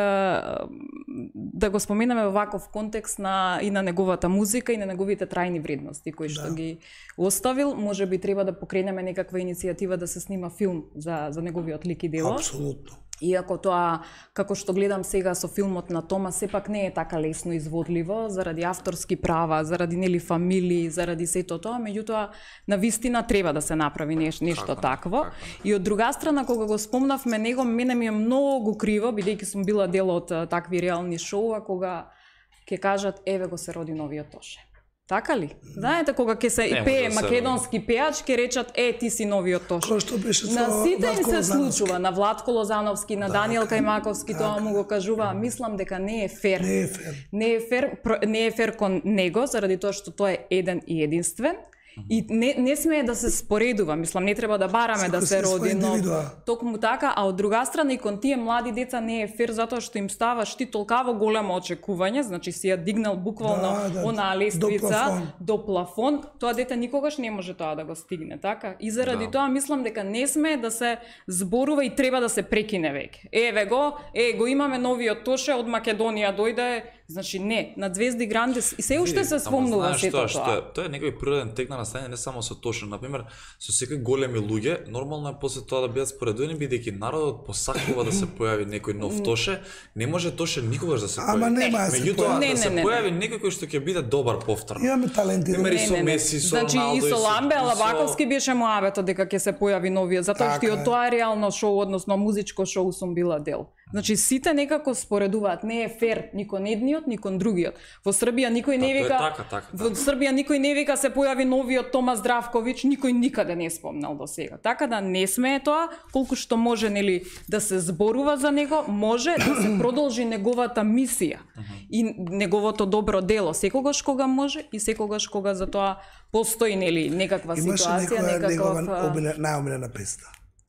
да го споменеме во ваков контекст на и на неговата музика и на неговите трајни вредности кои што Да. ги оставил. Може би треба да покренеме некаква иницијатива да се снима филм за за неговиот лик и дело. Апсолутно. Иако тоа, како што гледам сега со филмот на Тома, сепак не е така лесно изводливо, заради авторски права, заради нели фамилии, заради сето тоа, меѓутоа, на вистина треба да се направи неш, нешто Како не, такво. како И од друга страна, кога го спомнавме него, мене ми е многу криво, бидејќи сум била дел од а, такви реални шоуа, кога ќе кажат, еве го се роди новиот Тоше. Така ли? Знаете, кога ќе се Не пее може да се македонски пеач, ќе речат, е, ти си новиот Тоше. Кој што беше со На сите им Владко се Лозановски. случува, на Владко Лозановски, на Даниел Кајмаковски, тоа му го кажува, мислам дека не е фер. Не е фер. Не е фер, про- не е фер кон него, заради тоа што тој е еден и единствен. И не, не смее да се споредува, мислам, не треба да бараме да Секој се си своја роди, но индивидуа. токму така, а од друга страна и кон тие млади деца не е фер затоа што им ставаш ти толкаво големо очекување, значи си ја дигнал буквално Да, да, онаа до лествица плафон. до плафон, тоа дете никогаш не може тоа да го стигне, така? И заради Да. тоа мислам дека не смее да се зборува и треба да се прекине веќе. Еве го, е го имаме новиот Тоше од Македонија дојде, значи не, на Звезди Гранде и се уште се спомнува Ама знаеш сето тоа, тоа. што е, тоа е некој природен тек на настање, не само со Тоше, например, со секои големи луѓе, нормално е после тоа да бидат споредувани бидејќи народот посакува да се појави некој нов Тоше, не може Тоше никогаш да се појави. Ама нема да се Меѓутоа појави. Не, да се не, не, појави некој кој што ќе биде добар повторно. Имаме таленти. да Примери Не, со не, не. Меси, со Значи Роналдо и со Ламбе, и со- Лабаковски беше муабето дека ќе се појави новиот, затоа што и Така од е. тоа реално шоу, односно музичко шоу сум била дел. Значи сите некако споредуваат, не е фер ни кон едниот, ни кон другиот. Во Србија никој не Да, тоа е вика, така, така, во така. Србија никој не вика се појави новиот Тома Здравковиќ, никој никаде не спомнал до сега. Така да не смее тоа, колку што може нели да се зборува за него, може да се продолжи неговата мисија и неговото добро дело секогаш кога може и секогаш кога за тоа постои нели некаква Имаше ситуација, некоја негова некаков а, обиле- најомилена песна.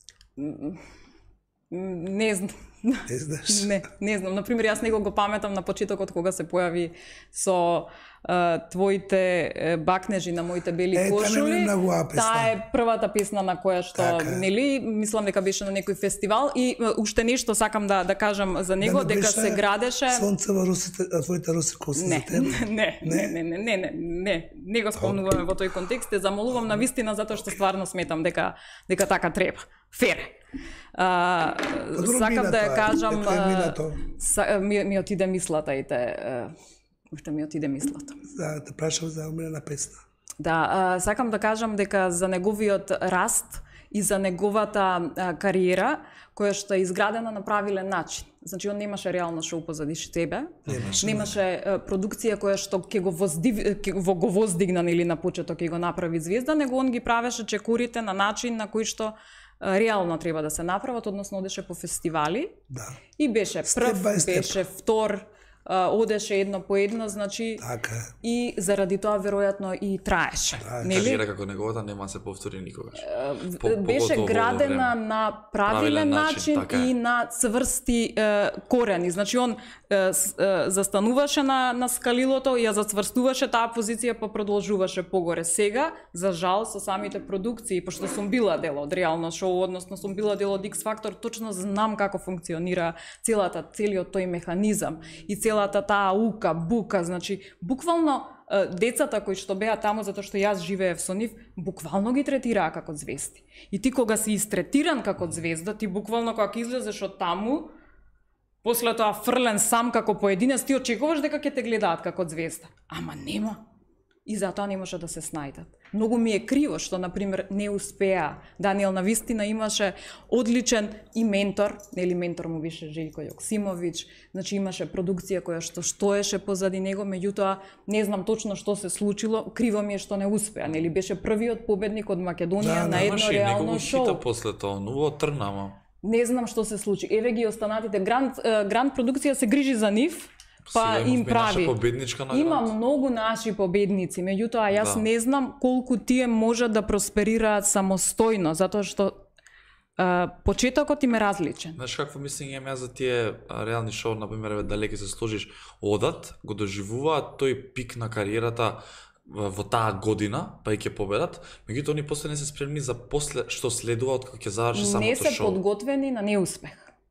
не знам. Не знаеш? Не, не знам. Например, јас него го паметам на почетокот кога се појави со а, твоите е, бакнежи на моите бели Е, таа не кошули. ми е многу убава песна. Таа е првата песна на која што, Така е. нели, мислам дека беше на некој фестивал и е, уште нешто сакам да да кажам за него, Да не дека беше се градеше. Сонце во русите, а, твоите руси коси Не, за тебе. не, не, не, не, не, не, не, не го спомнуваме во тој контекст, те замолувам на вистина затоа што стварно сметам дека дека така треба. Фер. А, Подобро сакам мина да ја тоа, кажам, дека е а, минато. са, ми, ми отиде мислата и те, а, уште ми отиде мислата. Да, те прашав за омилена песна. Да, а, сакам да кажам дека за неговиот раст и за неговата а, кариера, која што е изградена на правилен начин. Значи, он немаше реално шоу позади тебе, Немаше, немаше а, продукција која што ќе го, воздив... ќе го го воздигна или на почеток ќе го направи звезда, него он ги правеше чекурите на начин на кој што а, реално треба да се направат, односно одеше по фестивали Да. и беше Степ прв, бај степ. беше втор, а, одеше едно по едно, значи Така е. и заради тоа веројатно и траеше. Нели? Кариера како неговата нема да се повтори никогаш. По- Беше поготово во градена време. на правилен, Правилен начин, начин, така е. и на цврсти е, корени. Значи он е, с- е, застануваше на на скалилото и ја зацврстуваше таа позиција, па продолжуваше погоре. Сега, за жал, со самите продукции, пошто сум била дел од реално шоу, односно сум била дел од X Factor, точно знам како функционира целата целиот тој механизам и целата целата таа ука, бука, значи буквално децата кои што беа таму затоа што јас живеев со нив, буквално ги третираа како звезди. И ти кога си истретиран како звезда, ти буквално кога ќе излезеш од таму, после тоа фрлен сам како поединец, ти очекуваш дека ќе те гледаат како звезда. Ама нема. И затоа не може да се снајдат. Многу ми е криво што, например, не успеа. Даниел навистина имаше одличен и ментор, нели ментор му беше Желјко Јоксимовиќ, значи имаше продукција која што стоеше позади него, меѓутоа не знам точно што се случило, криво ми е што не успеа, нели беше првиот победник од Македонија Да, на да, едно реално шоу. Хита после тоа, ново трна, ама. Не знам што се случи. Еве ги останатите. Гранд, Гранд продукција се грижи за нив, па Сега им прави. Наша победничка на Има Гранд. многу наши победници, меѓутоа јас Да. не знам колку тие можат да просперираат самостојно, затоа што а, почетокот им е различен. Знаеш какво мислење имам јас за тие а, реални шоу, например, еве далеке се сложиш, одат, го доживуваат тој пик на кариерата во во таа година, па и ќе победат, меѓутоа они после не се спремни за после што следува од кога ќе заврши Не самото се шоу. подготвени на неуспех.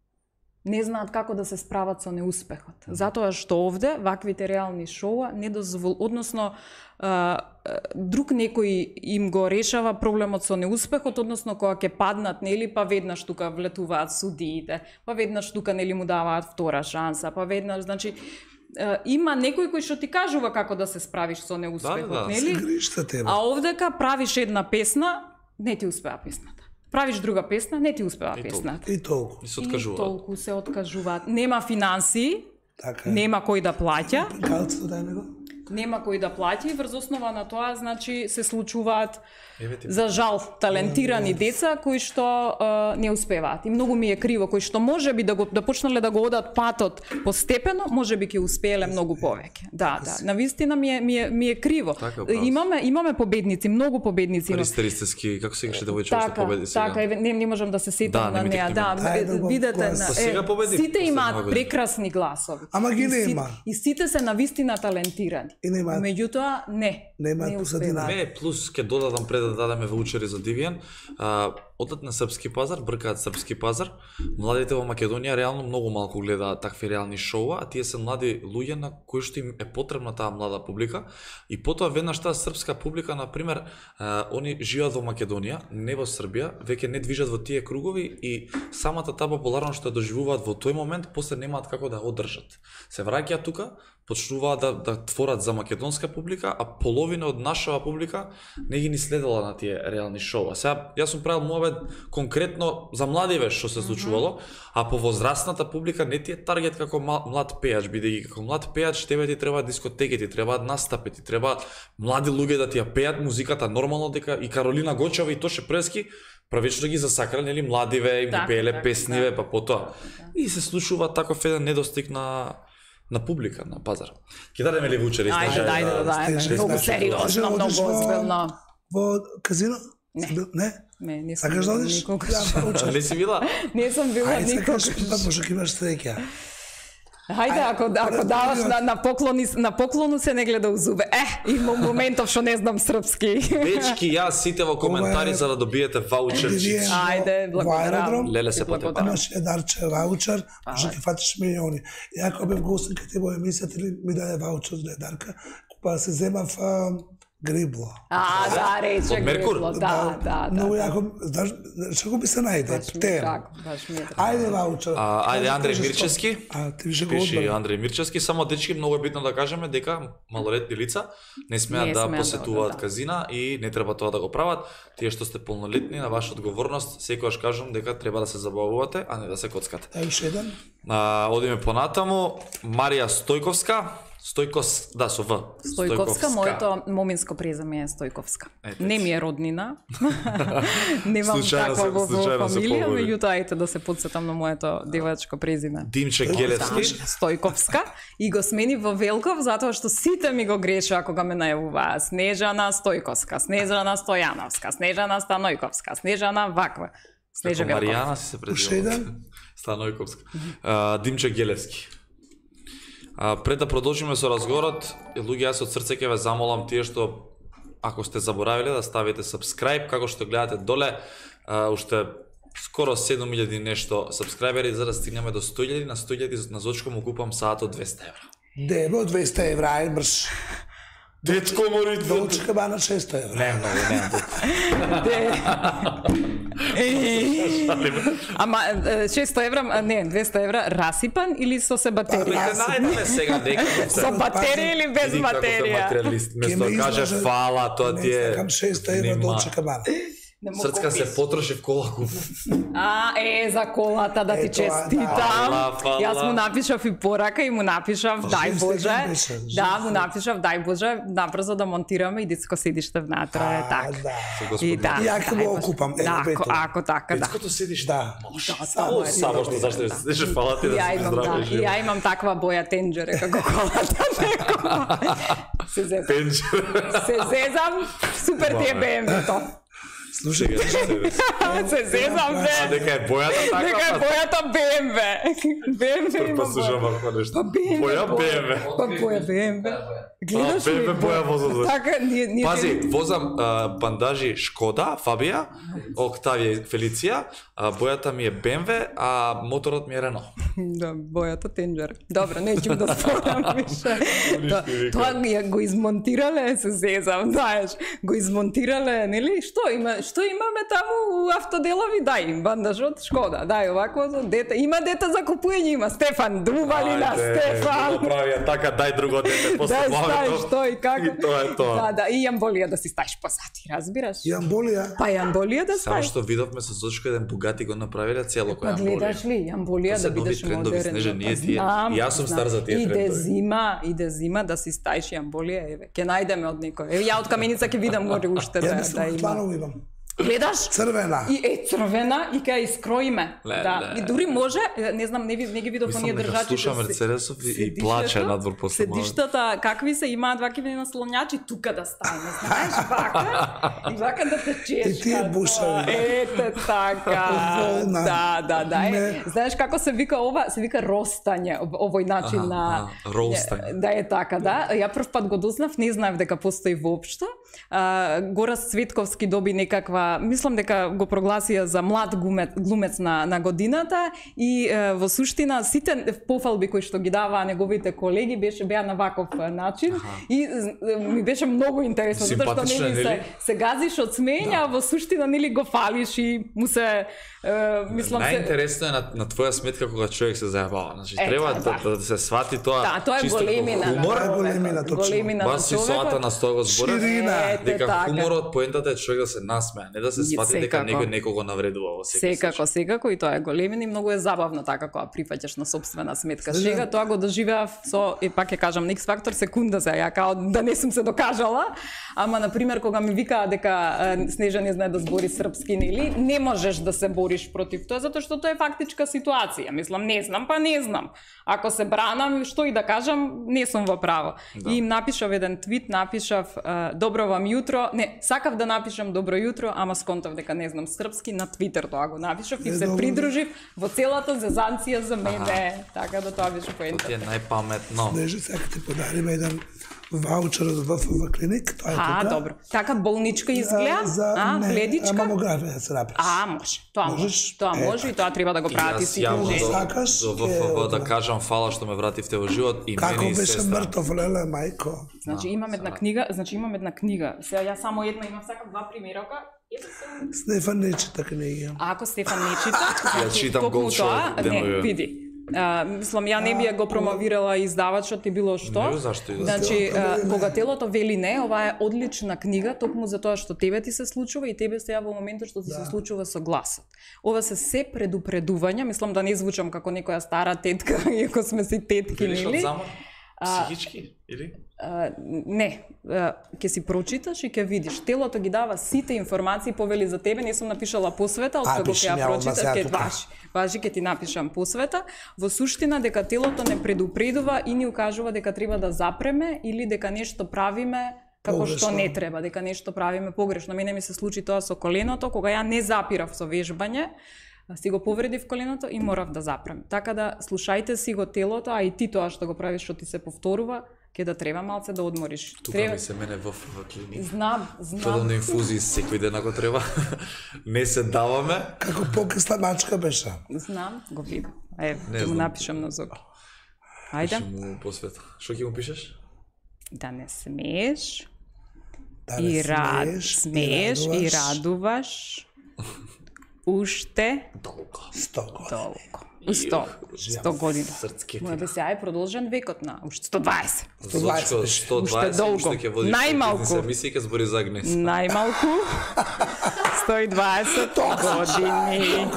Не знаат како да се справат со неуспехот. Затоа што овде ваквите реални шоуа не дозвол, односно а, друг некој им го решава проблемот со неуспехот, односно кога ќе паднат, нели, па веднаш тука влетуваат судиите, па веднаш тука нели му даваат втора шанса, па веднаш, значи а, има некој кој што ти кажува како да се справиш со неуспехот, Да, да, да. нели? Гришта тебе. А овдека правиш една песна, не ти успеа песната. Правиш друга песна, не ти успеа И толку. песната. И толку. И се И откажуваат. толку се откажуваат. Нема финансии, Така е. нема кој да плаќа, Калцето дај него. нема кој да плаќа и врз основа на тоа, значи, се случуваат, Еве ти. за жал, талентирани деца кои што а, не успеваат. И многу ми е криво, кои што може би да го да почнале да го одат патот постепено, може би ќе успееле многу повеќе. Да, да. Навистина ми е ми е ми е криво. Така е, прав. Имаме имаме победници, многу победници имаме. Христе Ристевски, како се викаше девојче што победи сега? Така, еве, не, не можам да се сетам Да, не на ми неа. текне Да, Ајде да го видете, глас. на, Па сега победи, сите последна имаат година. прекрасни гласови. Ама ги И си- нема. И сите се навистина талентирани. И немаат. Меѓутоа, не. Немаат не позадина. успеваат. Не, плюс ќе додадам пред да дадеме ваучери за Дивијан. А, одат на српски пазар, бркаат српски пазар. Младите во Македонија реално многу малку гледаат такви реални шоуа, а тие се млади луѓе на кои што им е потребна таа млада публика. И потоа веднаш таа српска публика, на пример, а, они живеат во Македонија, не во Србија, веќе не движат во тие кругови и самата таа популарност што ја доживуваат во тој момент, после немаат како да одржат. Се враќаат тука, почнуваат да, да творат за македонска публика, а половина од нашава публика не ги ни следела на тие реални шоуа. Сега, јас сум правил муабет конкретно за младиве што се случувало, а по возрастната публика не ти е таргет како ма- млад пејач, бидејќи како млад пејач тебе ти требаат дискотеки, ти требаат настапи, ти требаат млади луѓе да ти ја пеат музиката нормално, дека и Каролина Гочева и Тоше Прески правично ги засакале, нели, младиве, им ги Така, пееле така, песниве, да. па потоа. И се случува таков еден недостиг на на публика на пазар. Ќе дадеме ли вучери? Ајде, Знаеш, дајде да стигнеш, дајме. Многу значи, сериозно, одиш многу во- озбилно. Во казино? Не. Си бил- Не? Не, не сум Сакаш да била одиш? никогаш. Ја, ваучер. Не си била? Не сум била Ајде, сакаш, никогаш. па може ќе имаш среќа. Хајде, ако, ако пред даваш период. на, на, поклони, на поклону се не гледа у зубе. Е, има моментов што не знам српски. Дечки, јас сите во коментари Ова е- за да добиете ваучерчици. Дивијан. Ајде, Во благодарам. аеродром? Леле се Ти благодарам. потепа. Имаш е дарче ваучер, може ќе фатиш милиони. И ако бев гостин кај тебе во емисијата или ми даде ваучер за дарка, па да се земав а, грибло. А, да, рече Од Меркур? грибло, да, да, да. Многу да. јако, знаеш, што го би се најде? Баш ми е Птер. драго, баш ми е драго. Ајде ваучер. А, ајде, Ајде, Андреј кажи Мирчевски. што. А, ти више го Пиши одбран. Андреј Мирчевски, само дечки многу е битно да кажеме дека малолетни лица не смеат Не да смеат да посетуваат одат, да. казина и не треба тоа да го прават. Тие што сте полнолетни, на ваша одговорност, секогаш кажам дека треба да се забавувате, а не да се коцкате. Ај уште еден. А, одиме понатаму, Марија Стојковска, Стојкос, да, со В. Стојковска, моето моминско презиме е Стојковска. Ете. Не ми е роднина. Немам Случајно таква се- во случајно се фамилија, погоди. меѓутоа ете да се потсетам на моето девојачко презиме. Димче Гелевски. Стојковска и го смени во Велков затоа што сите ми го грешеа кога ме најавуваа. Снежана Стојковска, Снежана Стојановска, Снежана Станојковска, Снежана ваква. Снежа Како Велков. Маријана си се Уште презива. еден? Станојковска. А, Димче Гелевски. А, пред да продолжиме со разговорот, луѓе, јас од срце ќе ве замолам тие што ако сте заборавиле да ставите subscribe, како што гледате доле, а, уште скоро седум илјади нешто сабскрајбери за да стигнеме до сто илјади, на сто илјади на Зочко му купам саат од двесте евра. Дебо, двеста евра, ај брш. Дечко мори Долче Кабана шеста евра. Не, многу, не. Ама шеста евра, не, двеста евра расипан или со се батерија? Најдеме сега некако. Со батерија или без батерија? Материалист, место да кажеш фала, тоа ти е... Сакам шеста евра Долче Кабана. Срцка се потроши в кола куп. А, е, за колата да ти Е, тоа, честитам. фала, фала. Јас му напишав и порака и му напишав дај жив Боже. стеган беше, жив Да, му напишав дај Боже, набрзо да монтираме и детско седиште внатре, А, така. да. И да. Ја ќе дај го Боже. окупам, е, Да, бето. ако, ако така, да. Детското седиш Да. Само, е, само што зашто седиш фала ти да Ја се имам, да, здраве и живо. ја имам таква боја тенџере како колата некоја. Се зезам. Пенџер. Се зезам, супер ти е бе ем вето. Слушај, Се зезам, А бе. дека е бојата така? Дека е бојата бе ем ве. бе ем ве има Па слушам боја. вако нешто. Па бе ем ве Боја боја. бе ем ве. Па боја бе ем ве. Гледаш А, ли? бе ем ве боја возат. Така, ние... ние Пази, возам а, бандажи Шкода, Фабија, Октавија и Фелиција, а бојата ми е бе ем ве, а моторот ми е Рено. Да, бојата тенџер. Добро, неću да спорам више. Тоа- вика. Тоа ја го измонтирале, се зезам, знаеш. Го измонтирале, нели? Што има, што имаме таму у автоделови? Дај, бандажот Шкода. Дај, овако дете, има дете за купување, има Стефан, дували на Стефан. Правија така, дај друго дете после Дај мавето. ставиш што и како. И тоа е тоа. Да, да, и јамболија да си ставиш по сати, разбираш? Јам болија. Па јамболија да Само ставиш. што видовме со Зочко еден Бугати го направиле цело Па која гледаш ли, јамболија Тоа се да нови бидеш трендови, модерен. Снежа, ние Па тие- знам, и јас сум знам. стар за тие Иде трендови. зима, иде зима да си ставиш јамболија, еве. Ќе најдеме од некој. Еве ја од Каменица ќе видам може уште да, Ја да мислам, има. стварно имам. Гледаш? Црвена. И е црвена и ќе ја искроиме. Ле, Да. ле. И дури може, не знам, не ви не ги видов Мислам оние дека држачите. слуша се- Мерцедесов и- и седиштата- плаче надвор после малку. Седиштата какви се имаат вакви наслонјачи тука да стане, знаеш, вака. И вака да те чешкат. И тие бушави. Ете така. Волна. Да, да, да. Е, Не. знаеш како се вика ова? Се вика ростање, ов- овој начин Аха, на аха, роустање. Да е така, да. Ја прв пат го дознав, не знаев дека постои воопшто. А, Горас Цветковски доби некаква, мислам дека го прогласија за млад глумец, глумец на, на годината и е, во суштина сите пофалби кои што ги даваа неговите колеги беше беа на ваков е, начин и е, ми беше многу интересно затоа што Симпатично, нели се нели? се газиш од смење, а во суштина нели го фалиш и му се е, мислам се Најинтересно е на, на твоја сметка кога човек се заебава. Значи Е, треба да. да, да, се свати тоа. Да, тоа е чисто големина. како Хумор, Тоа е големина, точно. Големина Бас си соата на сто го зборев. Ширина. Ете Дека така. хуморот поентата е човек да се насмее, не да се И свати дека секако. некој некого навредува во секој Секако, секако и тоа е големина и многу е забавно така кога прифаќаш на сопствена сметка. Шега тоа го доживеав со, и пак ќе кажам, на X Factor секунда се, ја као да не сум се докажала, ама на пример кога ми викаа дека е, Снежа не знае да збори српски, нели, не можеш да се бориш против тоа затоа што тоа е фактичка ситуација. Мислам, не знам, па не знам. Ако се бранам, што и да кажам, не сум во право. Да. И им напишав еден твит, напишав е, добро вам јутро. Не, сакав да напишам добро јутро, ама сконтав дека не знам српски, на Твитер тоа го напишав и Е, се добро. придружив во целата зезанција за мене. Така да тоа беше Тоа поента. ти е најпаметно. Снежа, сега ти подариме еден ваучер од ВФВ клиник, тоа е А, тука. добро. Така болничка изгледа? За, А, не, гледичка? мамографија се направиш. А, може. Тоа може. Можеш? Тоа Е, може и тоа треба да го прават и Јас сите јавно жени. до, сакаш, до е, ВФВ да ова. кажам фала што ме вративте во живот и Како мене и беше сестра. мртов, леле, мајко. Значи имам една книга, значи имам една книга. Сега јас само една имам, сакам два примерока. Ето се. Стефан не чита книги. А ако Стефан не чита, значи читам токму Gold тоа, Show, не, денови. види. А, мислам, ја не би ја го промовирала издавачот и било што. Не, зашто и да. Значи, Телото а, вели не. кога телото вели не, ова е одлична книга, токму за тоа што тебе ти се случува и тебе сега во моментот што ти се случува со гласот. Ова се се предупредувања, мислам да не звучам како некоја стара тетка, иако сме си тетки, Велиш од нели? замор? Психички, или? А, не, а, ќе си прочиташ и ќе видиш. Телото ги дава сите информации, повели за тебе, не сум напишала посвета, од А, како пиши ќе ја ми ја одма прочиташ, сега ќе тука. важи. Важи ќе ти напишам посвета. Во суштина дека телото не предупредува и ни укажува дека треба да запреме или дека нешто правиме како Погрешно. што не треба, дека нешто правиме погрешно. Мене ми се случи тоа со коленото, кога ја не запирав со вежбање, си го повредив коленото и морав да запрем. Така да слушајте си го телото, а и ти тоа што го правиш што ти се повторува, ќе да треба малце да одмориш. Тука треба... ми се мене во ВФВ клиник. Знам, знам. Подобно инфузии секој ден ако треба. Не се даваме. Како покисла мачка беше. Знам, го видам. Е, Не ќе му знам. напишам на Зоки. Ајде. Што му посвета? Што ќе му пишеш? Да не смееш, Да не и рад, смееш, смееш и радуваш уште Долго. сто години. толку. сто, сто години. Срцки. Мора да се ај продолжен векот на уште сто дваесет. сто дваесет Зочко, беше. сто дваесет, Уште долго. уште ќе водиш Најмалку. бизнес емисија, ќе збори за Агнес. Најмалку сто и дваесет години.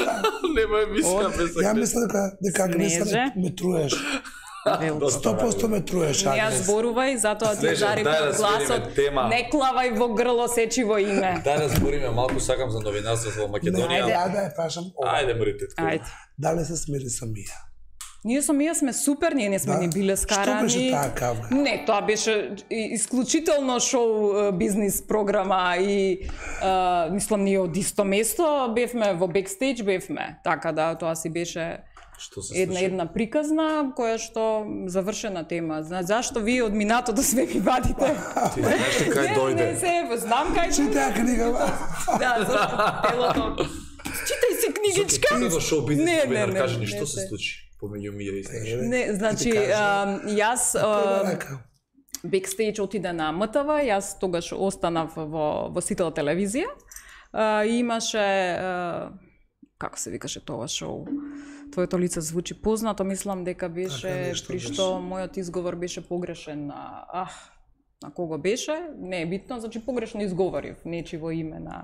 Нема емисија без Ја Агнес. мислам дека дека Агнеса Снеже. ме труеш. Велко. сто проценти ме труеш, Не ја Агнес. зборувај, затоа ти Снежан, жари дај да под гласот. смениме тема. Не клавај во грло сечиво име. Дај да збориме малку, сакам за новинарството во Не, Македонија. ја да ја прашам ова. Ајде, мори тетко. Ајде. Дали се смири со Мија? Ние со Мија сме супер, ние не сме Да. ни биле скарани. Што беше таа кавга? Не, тоа беше и- исклучително шоу е, бизнис програма и е, мислам ние од исто место бевме во бекстејдж бевме. Така да тоа си беше Што се една случи? една приказна која што завршена тема. Зна зашто вие од минатото све ми вадите? Ти знаеш ли кај Не, дојде? не се, знам кај Чи таа книга? Да, зашто телото. Читај си книгичка. Како шоу бизнес Не, не, новинар, не, кажи ни не што се се. случи помеѓу Мија и Снежа. Не, значи, кажа. а, јас Тоа а, рака. бекстејдж отиде на М Т В, јас тогаш останав во во Сител телевизија. А, и имаше а, како се викаше тоа шоу? Твоето лице звучи познато, мислам дека беше Така нешто при беше. што мојот изговор беше погрешен на ах, на кого беше? Не е битно, значи погрешно изговорив нечиво име на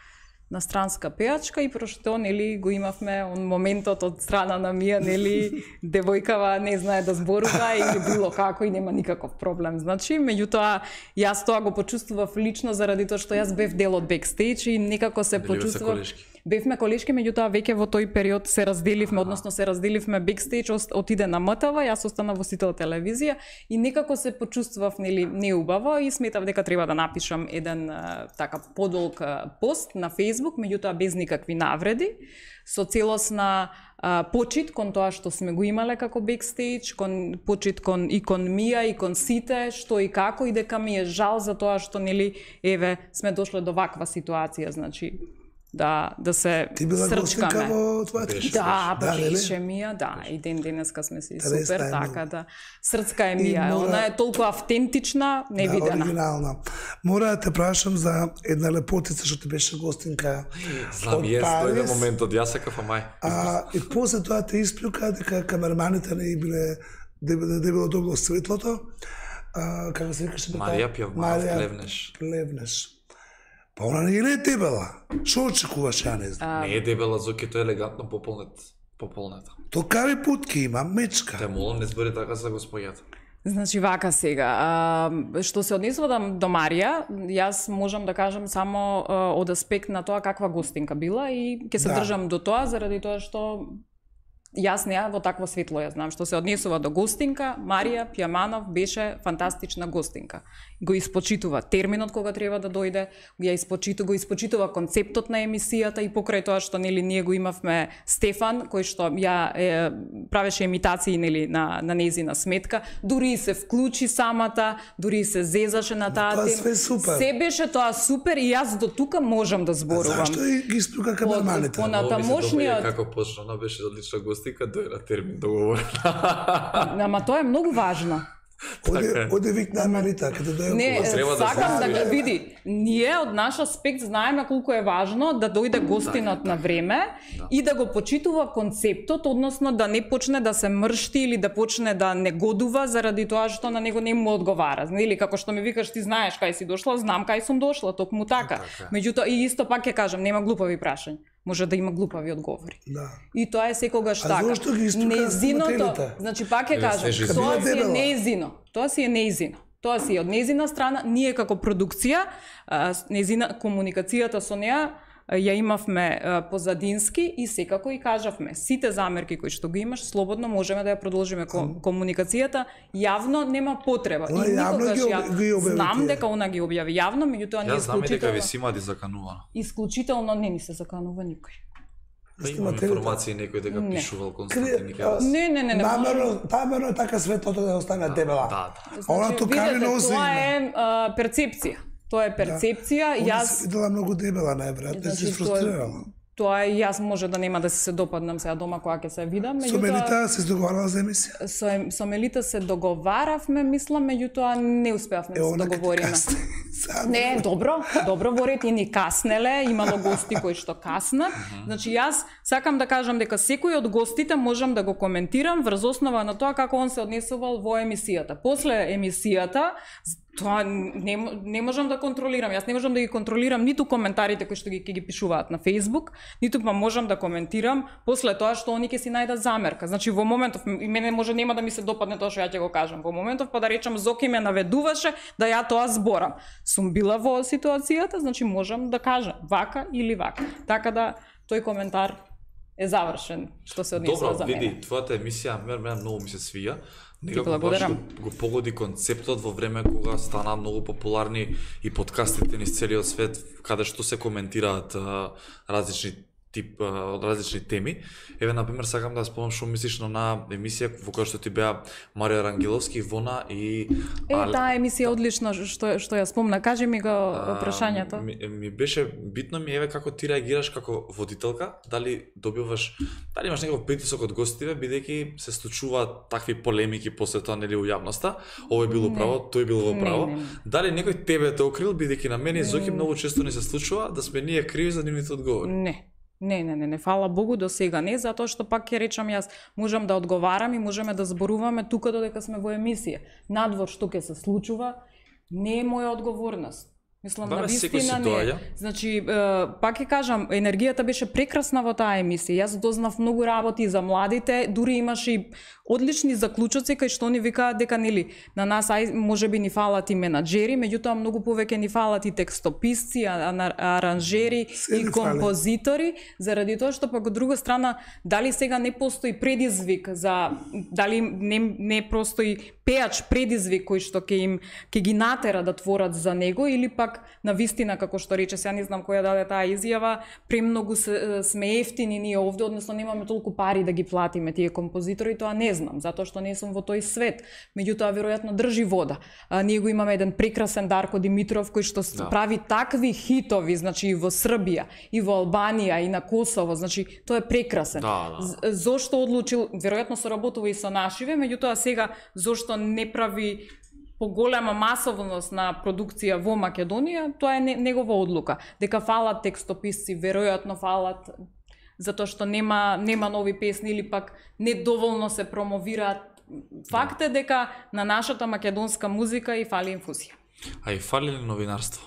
на странска пејачка и прошто нели го имавме он моментот од страна на Мија, нели девојкава не знае да зборува или било како и нема никаков проблем. Значи, меѓутоа јас тоа го почувствував лично заради тоа што јас бев дел од бекстејдж и некако се Били бевте почувствував. колешки? Бевме колешки, меѓутоа веќе во тој период се разделивме, односно се разделивме бекстејдж, ост- отиде на М Т В, јас останав во Сител телевизија и некако се почувствував нели неубаво и сметав дека треба да напишам еден а, така подолг а, пост на Facebook, меѓутоа без никакви навреди, со целосна а, почит кон тоа што сме го имале како бекстејдж, кон почит кон и кон Мија и кон сите што и како и дека ми е жал за тоа што нели еве сме дошле до ваква ситуација, значи да да се Ти била гостинка срчкаме. во твојата Беше. Да, Да, нели? беше Мија, да, и ден денеска сме си Интересна супер, е така многу. да. Срцка е И Мија, мора- она е толку автентична, Да, невидена. оригинална. Мора да те прашам за една лепотица што ти беше гостинка Знам, од јес, дојде Париз. моментот, јас сакав, амај. А, и после тоа те исплюка дека камерманите не биле да да да било добро светлото. А, како се викаше дека Марија Пјавманов Плевнеш. Плевнеш. Па она не е дебела. Што очекуваш, ја не знам. Не е дебела, Зоки, тоа е елегантно пополнет. Пополнета. Толкави путки има, мечка. Те молам, не збори така за господјата. Значи вака сега, а, што се однесува до, до Марија, јас можам да кажам само а, од аспект на тоа каква гостинка била и ќе се Да. држам до тоа заради тоа што јас неа во такво светло ја знам. Што се однесува до гостинка, Марија Пјаманов беше фантастична гостинка. Го испочитува терминот кога треба да дојде, ја испочитува, го испочитува концептот на емисијата и покрај тоа што нели ние го имавме Стефан кој што ја е, правеше имитации нели на на нејзина сметка, дури и се вклучи самата, дури и се зезаше на таа Тоа тема. све супер. Се беше тоа супер и јас до тука можам да зборувам. Зашто и ги исплюка камерманите? По- по- на- тамошниот- Како почна, она беше одлична гостинка, дојде на термин договорен. Ама тоа е многу важно. Оде, Така е. оде вик на Амарита, каде да Не, ја Треба да сакам се да знаеш. го види. Ние од наш аспект знаеме колку е важно да дојде гостинот на време и да го почитува концептот, односно да не почне да се мршти или да почне да негодува заради тоа што на него не му одговара. Или како што ми викаш ти знаеш кај си дошла, знам кај сум дошла, токму така. Така. Меѓутоа и исто пак ќе кажам, нема глупави прашања. Може да има глупави одговори. Да. И тоа е секогаш А така. зошто ги истука Нејзиното, мотелите? значи пак ќе Или кажам, Снежи тоа Била си е дебела. нејзино. Тоа си е нејзино. Тоа си е од нејзина страна, ние како продукција, а, с- нејзина комуникацијата со неа а, ја имавме а, позадински и секако и кажавме, сите замерки кои што ги имаш, слободно можеме да ја продолжиме ко- комуникацијата, јавно нема потреба. Она И јавно никогаш ги об- ја ги објави знам тие. дека она ги објави јавно, меѓутоа ние Јас знам и дека исклучително, ви си имади заканувано. исклучително не ми се заканува никој. Па Исто имам материјал. информации некој дека Не. пишувал Константин Кри- Никелас. Не, не, не, не. Намерно, намерно е така светлото да остане дебела. Да, да. А она тукави видете, носи. тоа е а, перцепција. Тоа е перцепција. Она Јас се видела многу дебела, најверојатно, Значи, се тоа е- фрустрирала. Тоа и јас може да нема да се допаднам сега дома кога ќе се видам, Со Мелита се договарала за емисија? Со, со Мелита се договаравме, мислам, меѓутоа не успеавме да се договориме. Не, добро, добро во ред и ни каснеле, имало гости кои што каснат. Значи јас сакам да кажам дека секој од гостите можам да го коментирам врз основа на тоа како он се однесувал во емисијата. После емисијата тоа не, не можам да контролирам. Јас не можам да ги контролирам ниту коментарите кои што ги ќе ги пишуваат на Facebook, ниту па можам да коментирам после тоа што они ќе си најдат замерка. Значи во моментов и мене може нема да ми се допадне тоа што ја ќе го кажам. Во моментов па да речам Зоки ме наведуваше да ја тоа зборам. Сум била во ситуацијата, значи можам да кажам вака или вака. Така да тој коментар е завршен што се однесува за мене. Добро, види, твојата емисија мене многу ми се свија. Некако баш го, го погоди концептот во време кога стана многу популарни и подкастите низ целиот свет, каде што се коментираат а, различни тип од различни теми. Еве на пример сакам да спомнам што мислиш на, на емисија во која што ти беа Марио Рангеловски, Вона и Е, а, таа емисија одлична што што ја спомна. Кажи ми го прашањето. Ми, ми беше битно ми еве како ти реагираш како водителка, дали добиваш, дали имаш некој притисок од гостите бидејќи се случуваат такви полемики после тоа нели во јавноста. Овој било право, тој било во право. Не, не. Дали некој тебе те окрил бидејќи на мене и Зоки многу често не се случува да сме ние криви за нивните одговори? Не. Не, не, не, не, фала Богу до сега не, затоа што пак ќе речам јас можам да одговарам и можеме да зборуваме тука додека сме во емисија. Надвор што ќе се случува не е моја одговорност. Мислам, на вистина не. Значи, пак ќе кажам, енергијата беше прекрасна во таа емисија. Јас дознав многу работи за младите, дури имаше и одлични заклучоци кај што они викаат дека нели на нас ај можеби ни фалат и менаџери, меѓутоа многу повеќе ни фалат и текстописци, аранжери и композитори, заради тоа што пак од друга страна дали сега не постои предизвик за дали не не постои пеач предизвик кој што ќе им ќе ги натера да творат за него или пак на вистина како што рече, сега не знам која даде таа изјава, премногу се, сме ефтини ние овде, односно немаме толку пари да ги платиме тие композитори, тоа не знам, затоа што не сум во тој свет. Меѓутоа веројатно држи вода. А, ние го имаме еден прекрасен Дарко Димитров кој што да. прави такви хитови, значи и во Србија, и во Албанија, и на Косово, значи тоа е прекрасен. Да, да. Зошто одлучил, веројатно соработува и со нашиве, меѓутоа сега зошто не прави поголема масовност на продукција во Македонија, тоа е негова одлука. Дека фалат текстописци, веројатно фалат затоа што нема нема нови песни или пак недоволно се промовираат. Факт е дека на нашата македонска музика и фали инфузија. А и фали ли новинарство?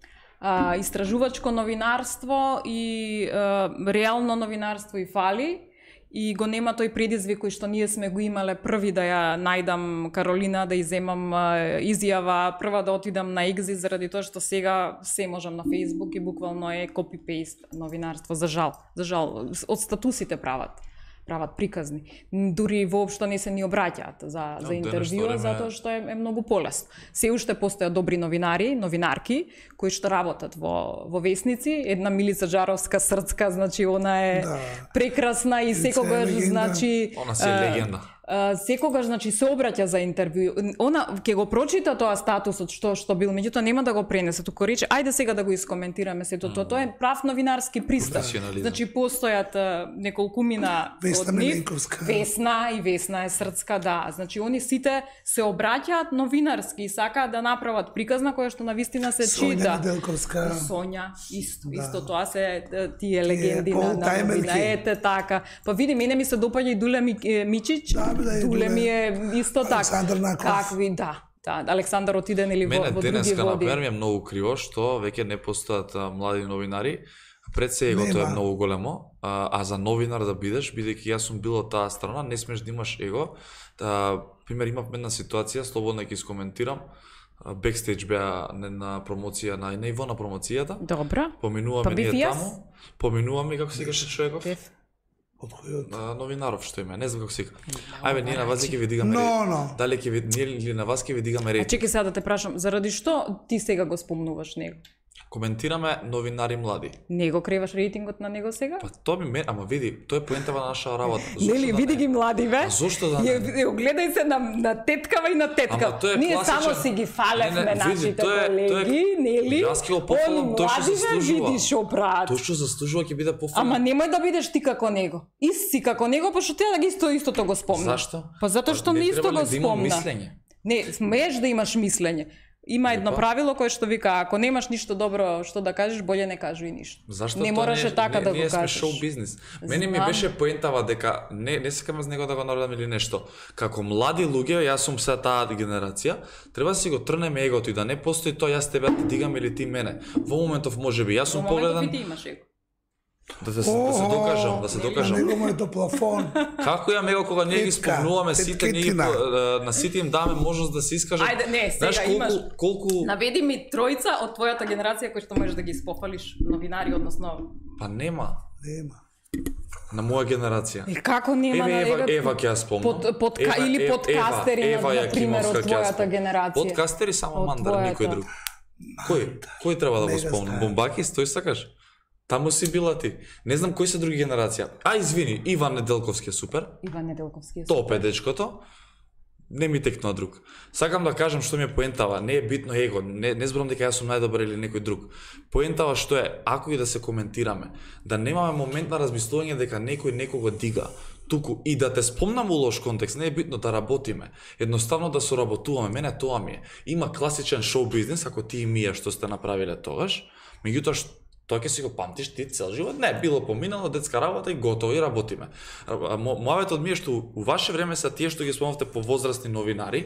А, истражувачко новинарство и а, реално новинарство и фали. И го нема тој предизвик кој што ние сме го имале први да ја најдам Каролина, да иземам изјава, прва да отидам на Екзи, заради тоа што сега се можам на Facebook и буквално е копи-пейст новинарство, за жал. За жал, од статусите прават. прават приказни. Дури воопшто не се ни обраќаат за за интервју, затоа што е, е многу полесно. Се уште постојат добри новинари, новинарки кои што работат во во весници. Една Милица Джаровска срцка, значи она е да. прекрасна и секогаш значи она се е легенда. Uh, секогаш значи се обраќа за интервју. Она ќе го прочита тоа статусот што што бил, меѓутоа нема да го пренесе, туку рече ајде сега да го искоментираме сето тоа. Тоа е прав новинарски пристап. Значи постојат uh, неколкумина Весна од нив. Весна и Весна е срцка, да. Значи они сите се обраќаат новинарски и сакаат да направат приказна која што навистина се Сонја чита. Сонја Неделковска. Соња исто, да. исто тоа се тие легенди на новина. Ете така. Па види, мене ми се допаѓа и Дуле Мичич. Да, Дуле ми е исто така. Александар Наков. Какви, да. Да, Александар отиден или во, во други води. Мене денеска, например, ми е многу криво што веќе не постојат а, млади новинари. Пред се егото е многу големо, а, а за новинар да бидеш, бидејќи јас сум бил од таа страна, не смеш да имаш его. Да, пример, имав една ситуација, слободно ќе искоментирам. Бекстејдж беа на промоција на Нево на промоцијата. Добра. Поминуваме па ние таму. Поминуваме како се каже човеков? Бев. Од којот? Новинаров што име, не знам како се вика. Ајде ние на вас ќе ви дигаме. No, no. Дали ќе ви ние или на вас ќе ви дигаме рейтинг. А чекај сега да те прашам, заради што ти сега го спомнуваш него? Коментираме новинари млади. Не го креваш рейтингот на него сега? Па тоа ми ме, ама види, тоа е поентава на наша работа. Нели, да види не? ги млади, бе. А зошто да не? Ја, ја, гледај се на, на теткава и на тетка. Ама тоа е Ние класичен... само си ги фалевме Не, не, види, нашите тоа е- тоа е- колеги, нели? Јас ќе го пофалам, тој што Они млади, бе, заслужува. види шо прават. Тој што заслужува ќе биде пофален. Ама немој да бидеш ти како него. Иси како него, па што ти да ги исто истото го спомна. Зашто? Па затоа што не не исто треба го ли да имам спомна. мислење? Не, смееш да имаш мислење. Има едно Епа. правило кое што вика, ако немаш ништо добро што да кажеш, боле не кажи ништо. Зашто не тоа мораше не, така не, да го ние сме кажеш. шоу бизнис. Мене ми Знам. беше поентава дека не не сакам за него да го наредам или нешто. Како млади луѓе, јас сум се таа генерација, треба да си го трнеме егото и да не постои тоа јас тебе те дигам или ти мене. Во моментов можеби јас сум Во моментов погледан и ти имаш его. да, да, се- да се докажам, да се На докажам. него му е до плафон. Како ја мега кога ние ги Тетка, спомнуваме сите, ние ги, теткетина. по- на сите им даваме можност да се искажат. Ајде, не, Знаеш сега колку, имаш. колку Наведи ми тројца од твојата генерација кои што можеш да ги спофалиш, новинари, односно. па нема Нема. на моја генерација. И како нема Еве на Ева, него? Ева ќе ја спомнам. Под, под, Ева, или Ева, подкастери, Ева на, на пример, Јакимовска од ќе ја твојата спомнам. генерација. Подкастери само Од Мандар, никој твојата. друг. Кој? Кој треба да го Мега спомнам? стар. Бомбакис, тој сакаш? Таму си била ти. Не знам кои се други генерација. А, извини, Иван Неделковски е супер. Иван Неделковски е Топ е дечкото. Не ми текнува друг. Сакам да кажам што ми е поентава, не е битно его, не, не зборам дека јас сум најдобар или некој друг. Поентава што е, ако и да се коментираме, да немаме момент на размислување дека некој некого дига, туку и да те спомнам у лош контекст, не е битно да работиме, едноставно да соработуваме, мене тоа ми е. Има класичен шоу бизнес, ако ти и Мија што сте направиле тогаш, меѓутоа што тоа ќе си го памтиш ти цел живот. Не, било поминало, детска работа и готово и работиме. Мојавето ми е што у ваше време се тие што ги спомнавте повозрастни новинари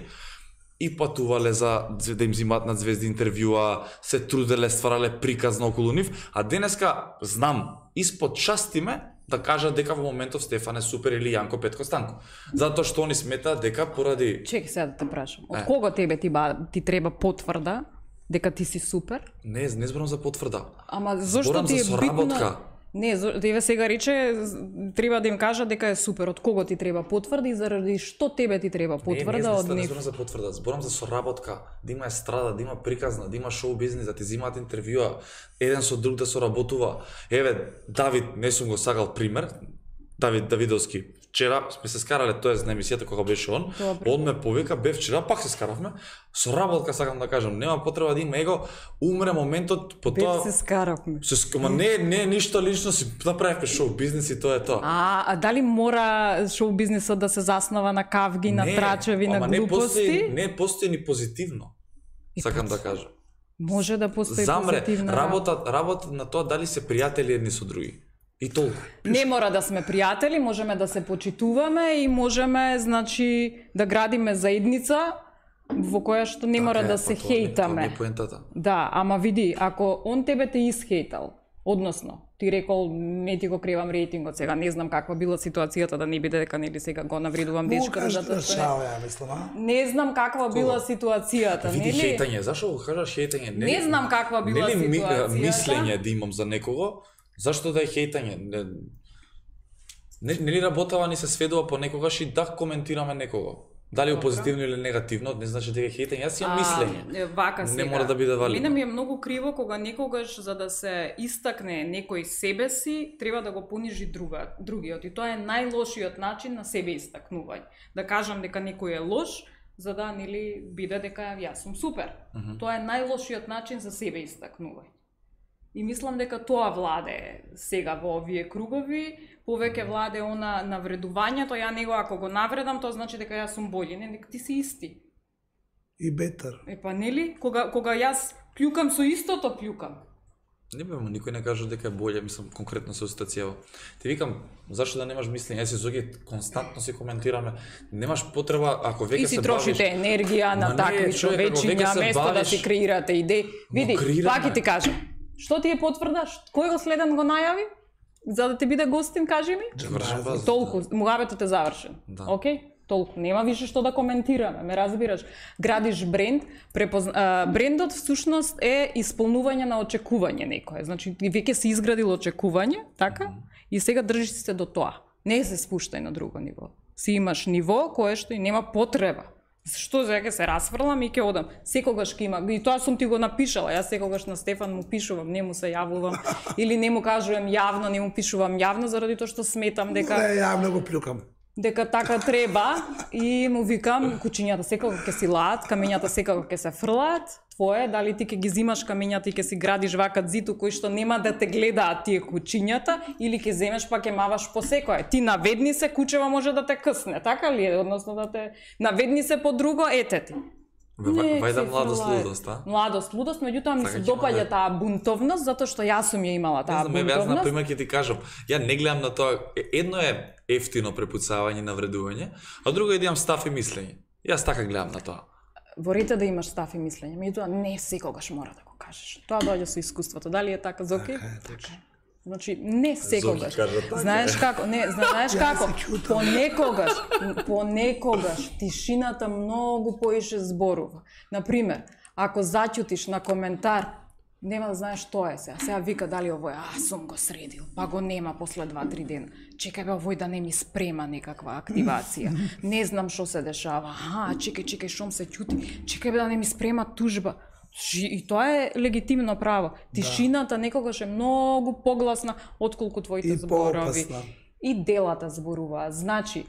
и патувале за да им зимаат на звезди интервјуа, се труделе, стварале приказ на околу нив, а денеска знам, испод частиме да кажат дека во моментов Стефан е супер или Јанко Петко Станко. Затоа што они сметаат дека поради Чекай сега да те прашам. Од Е. кого тебе ти, ба, ти треба потврда дека ти си супер? не не зборам за потврда. Ама зошто Зборам ти е за соработка. битно? Не, зо- еве сега рече треба да им кажа дека е супер. Од кого ти треба потврда и заради што тебе ти треба потврда не, не, од не, не нив? зборам за потврда, зборам за соработка, да има естрада, да има приказна, да има шоу бизнес, да ти зимаат интервјуа, еден со друг да соработува. Еве, Давид, не сум го сагал пример, Давид Давидовски. Вчера сме се скарале, тоа е на емисијата кога беше он. Добро. Он ме повика, бе вчера пак се скаравме. Соработка сакам да кажам, нема потреба да има его, умре моментот, по Бев тоа се скаравме. се ск- ама не не ништо лично си направивме шоу бизнес и тоа е тоа. А, а дали мора шоу бизнисот да се заснова на кавги, на Не, трачеви, на ама не глупости? постои, не постои ни позитивно. И Сакам па- да кажам. Може да постои Замре, позитивна работа, работа на тоа дали се пријатели едни со други. И толку. Не мора да сме пријатели, можеме да се почитуваме и можеме, значи, да градиме заедница во која што не мора Така е, да па се тоа не- хейтаме. Тоа не е поентата. Да, ама види, ако он тебе те исхейтал, односно, ти рекол, не ти го кревам рейтингот сега, не знам каква била ситуацијата, да не биде дека нели сега го навредувам Мога дечка, кажеш затоа да што шао, не... ја мислам, а? Не знам каква била ситуацијата, Види нели? хейтање, зашо го кажаш хейтање? Не знам каква била нели ми- ситуацијата. мислење да имам за некого, зашто да е хейтање? Не, не, нели работава ни се сведува понекогаш и да коментираме некого. Дали у позитивно или негативно, не значи дека е хейтање, јас имам мислење. е, Вака Не сега. мора да биде валидно. Мене ми е многу криво кога некогаш за да се истакне некој себе си, треба да го понижи друга, другиот. И тоа е најлошиот начин на себе истакнување. Да кажам дека некој е лош, за да нели биде дека јас сум супер. Mm -hmm. Тоа е најлошиот начин за себе истакнување. И мислам дека тоа владе сега во овие кругови, повеќе владе она навредувањето, ја него ако го навредам, тоа значи дека јас сум бољи, не, нека ти си исти. И бетар. Е па нели, кога кога јас плюкам со истото плюкам. Не бе, никој не кажа дека е болje, мислам конкретно со ситуацијава. Ти викам, зашто да немаш мислење? Јас и Зоги константно се коментираме. Немаш потреба ако веќе И си се трошите бавиш... енергија на Ма не, такви човек, ако веќе човечиња, се место да бавиш- си креирате идеи. Види, креираме. пак и ти кажам. Што ти е потврда? Ш- Кој го следен го најави? За да ти биде гостин, кажи ми? Вршам вас. Толку, мугабетот е завршен. Да. Океј? Толку, нема више што да коментираме, ме разбираш. Градиш бренд, препоз... а, брендот всушност е исполнување на очекување некое. Значи, ти веќе си изградил очекување, така? И сега држиш се до тоа. Не се спуштај на друго ниво. Си имаш ниво кое што и нема потреба Што за ќе се расфрлам и ќе одам. Секогаш ќе има. И тоа сум ти го напишала. Јас секогаш на Стефан му пишувам, не му се јавувам или не му кажувам јавно, не му пишувам јавно заради тоа што сметам дека Не, јавно го плюкам. дека така треба и му викам кучињата секогаш ќе си лаат, камењата секогаш ќе се фрлаат. Твое, дали ти ќе ги зимаш камењата и ќе си градиш вака зид кој што нема да те гледаат тие кучињата или ќе земеш па ќе маваш по секое. Ти наведни се, кучева може да те късне, така ли е? Односно да те наведни се по друго, ете ти. Вајда младост, лудост, а? Младост, лудост, меѓутоа ми се допаѓа таа бунтовност затоа што јас сум ја имала таа бунтовност. бунтовност. Јас на пример ќе ти кажам, ја не гледам на тоа, едно е ефтино препуцавање, навредување, а друго е да имам став и мислење. Јас така гледам на тоа. Во ред е да имаш став и мислење, меѓутоа не секогаш мора да го кажеш. Тоа доаѓа со искуството. Дали е така, Зоки? Така е, точно. Значи, не секогаш. кажа така. Знаеш како? Не, знаеш како? Понекогаш, понекогаш тишината многу поише зборува. Например, ако заќутиш на коментар, нема да знаеш што е сега. Сега вика дали овој, а сум го средил, па го нема после два-три дена. Чекај бе, овој да не ми спрема некаква активација. Не знам што се дешава. Аха, чекај, чекај, шом се ќути. Чекај бе да не ми спрема тужба. И тоа е легитимно право. Тишината некогаш е многу погласна отколку твоите И зборови. поопасна. И делата зборуваат. Значи,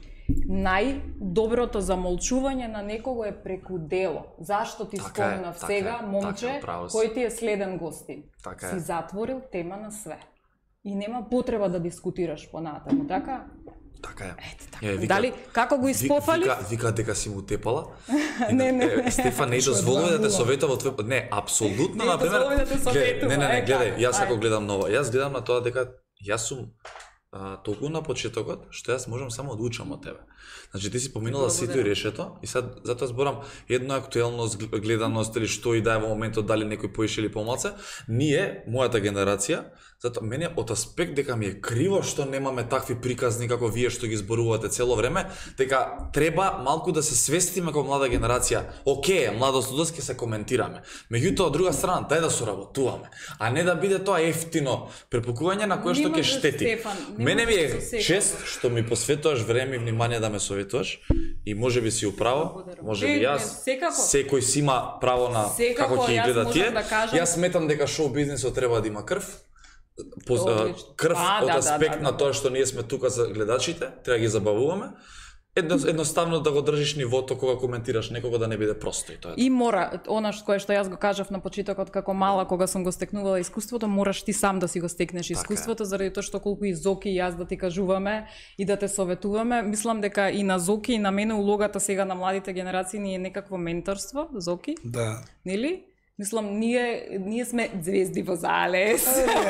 најдоброто замолчување на некого е преку дело. Зашто ти Така е, спомнав така сега, е, момче, така е, право си. кој ти е следен гостин. Така Си е. затворил тема на све. И нема потреба да дискутираш понатаму, така? Така е. Ете така. Е, вика- Дали како го испофали? Вика, вика дека си му тепала. И Не, на- не. е, Стефан не дозволува да те драгува. советува во твој... Не, апсолутно, Не на пример. дозволува да те советува, Не, не, не, е, гледај, како? јас ако Ајде. гледам нова, јас гледам на тоа дека јас сум а, толку на почетокот што јас можам само да учам од тебе. Значи ти си поминала сито и Благодарам. решето и сад затоа зборам една актуелност, гледаност или што и да е во моментот дали некој поише или помалце. Ние, мојата генерација, затоа мене од аспект дека ми е криво што немаме такви приказни како вие што ги зборувате цело време, дека треба малку да се свестиме како млада генерација. Океј, младост лудост ќе се коментираме. Меѓутоа од друга страна, дај да соработуваме, а не да биде тоа ефтино препукување на кое што Не ќе може, штети. Стефан, не Мене ми може е со секој. чест што ми посветуваш време и внимание да ме советуваш и може би си управо, Благодарам. може би Не, јас, не, секако. секој си има право на Секако, како ќе ги јас гледа можам тие. да кажам- Јас сметам дека шоу бизнисот треба да има крв. Поз, а, Одлично. крв А, од да, да, аспект да, на да. тоа што ние сме тука за гледачите, треба да ги забавуваме. Едно, едноставно да го држиш нивото кога коментираш некого да не биде просто и тоа е. И мора, она што кое што јас го кажав на почетокот како мала кога сум го стекнувала искуството, мораш ти сам да си го стекнеш искуството заради тоа што колку и Зоки и јас да ти кажуваме и да те советуваме, мислам дека и на Зоки и на мене улогата сега на младите генерации ни е некакво менторство, Зоки, Да. нели? Мислам, ние, ние сме звезди во залез.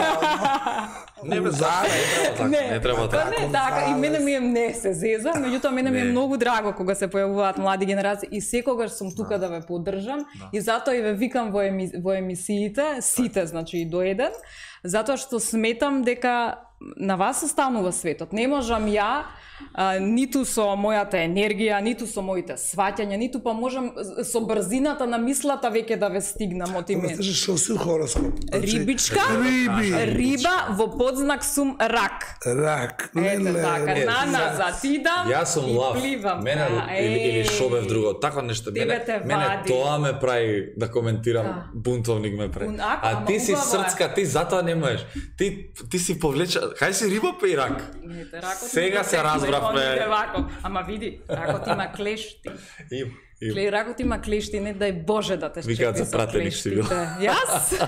Не бе, така, не треба така, не треба Па така. не, така, и мене ми е не се зеза, меѓутоа мене ми е Не. многу драго кога се појавуваат млади генерации и секогаш сум тука да ве поддржам и затоа и ве викам во, еми, во емисиите, сите, значи и до еден, затоа што сметам дека на вас се станува светот. Не можам ја а, ниту со мојата енергија, ниту со моите сваќања, ниту па можам со брзината на мислата веќе да ве стигнам од Ама име. слушаш што си хороскоп. Значи, Рибичка, Риби. риба во подзнак сум рак. Рак. Ете Леле. така, Е, на сега- назад идам Јас сум и лав. пливам. Мене А, или, или еј. шобев друго, такво нешто. Тебе Мене, те мене вади. тоа ме прави да коментирам, Да. бунтовник ме прави. Бун- ака, А ама ти си убаво е. срцка, ти затоа не можеш. Ти ти си повлеча, хај си риба па и рак. Ете, ракот Сега ми се го разбравме. текне, он иде вако. Ама види, ракот има клешти. Им, им. Кле, ракот има клешти, не дај Боже да те Викаат щепи за со пратеник си бил. клештите. Јас?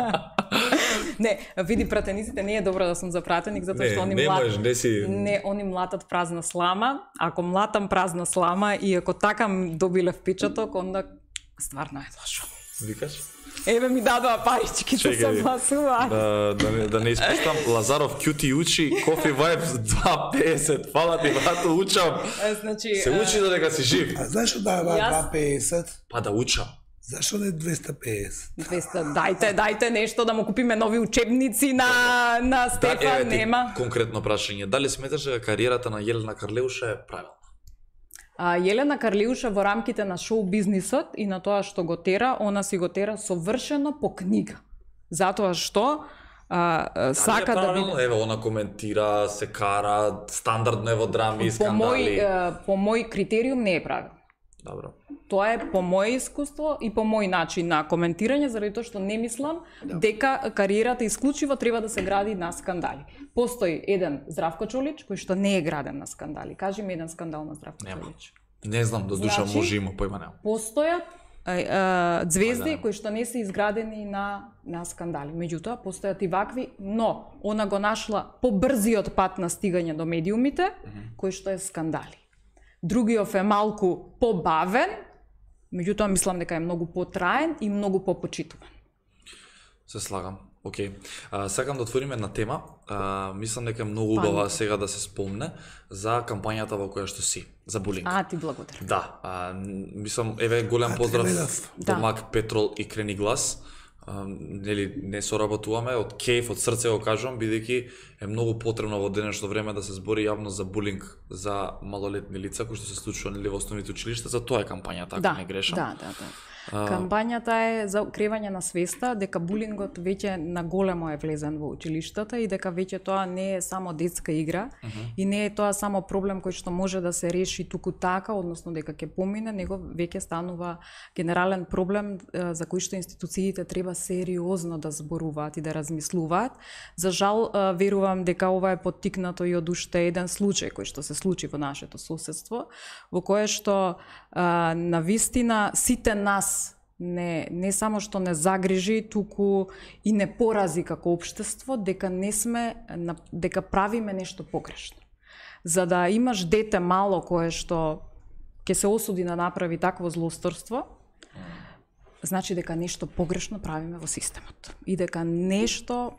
Не, види пратениците не е добро да сум за пратеник затоа Не, што они не млат... можеш, не си- Не, они млатат празна слама. Ако млатам празна слама и ако така м добиле впечаток, онда стварно е лошо. Викаш? Еве ми дадоа парички да Чекај, се гласува. Да, да, не, да не испуштам. Лазаров Кјути учи, Coffee Vibes два песет. Фала ти, брато, учам. Значи, Се учи додека си жив. А зашо дава Јас- два песет? Па да учам. Зашо не двеста песет? двеста, дајте, дајте нешто да му купиме нови учебници на на Стефан, Да, еве ти нема. конкретно прашање. Дали сметаш дека кариерата на Јелена Карлеуша е правилна? А, Јелена Карлиуша во рамките на шоу бизнисот и на тоа што го тера, она си го тера совршено по книга. Затоа што а, а, сака да правилно? биде Еве, она коментира, се кара, стандардно е во драми, по мој скандали. е, по мој критериум не е правилно. Добро. Тоа е по моје искуство и по мој начин на коментирање, заради тоа што не мислам дека кариерата исклучиво треба да се гради на скандали. Постои еден Здравко Чолич кој што не е граден на скандали. Кажи ми еден скандал на Здравко Нема. Чолич. Не знам, до душа Значи, може има, појма нема. Постојат е, е, звезди Ајде. кои што не се изградени на на скандали. Меѓутоа постојат и вакви, но она го нашла побрзиот пат на стигање до медиумите, mm -hmm. кој што е скандали. Другиот е малку побавен, меѓутоа мислам дека е многу потраен и многу попочитуван. Се слагам. Океј. Okay. Сакам да отвориме една тема. А, мислам дека е многу убава сега да се спомне за кампањата во која што си, за булинг. А, ти благодарам. Да, а, мислам, еве голем поздрав до Да. Мак Петрол и Крени Глас. А, нели не соработуваме, од кејф, од срце го кажувам, бидејќи е многу потребно во денешно време да се збори јавно за булинг за малолетни лица, кои што се случува нели во основните училишта, за тоа е кампањата, ако Да, не грешам. да, да, да. Кампањата е за укревање на свеста дека булингот веќе наголемо е влезен во училиштата и дека веќе тоа не е само детска игра uh -huh. и не е тоа само проблем кој што може да се реши туку така, односно дека ќе помине, него веќе станува генерален проблем за кој што институциите треба сериозно да зборуваат и да размислуваат. За жал, верувам дека ова е поттикнато и од уште еден случај кој што се случи во нашето соседство, во кое што на вистина сите нас не не само што не загрижи, туку и не порази како општество дека не сме дека правиме нешто погрешно. За да имаш дете мало кое што ќе се осуди да направи такво злосторство, значи дека нешто погрешно правиме во системот и дека нешто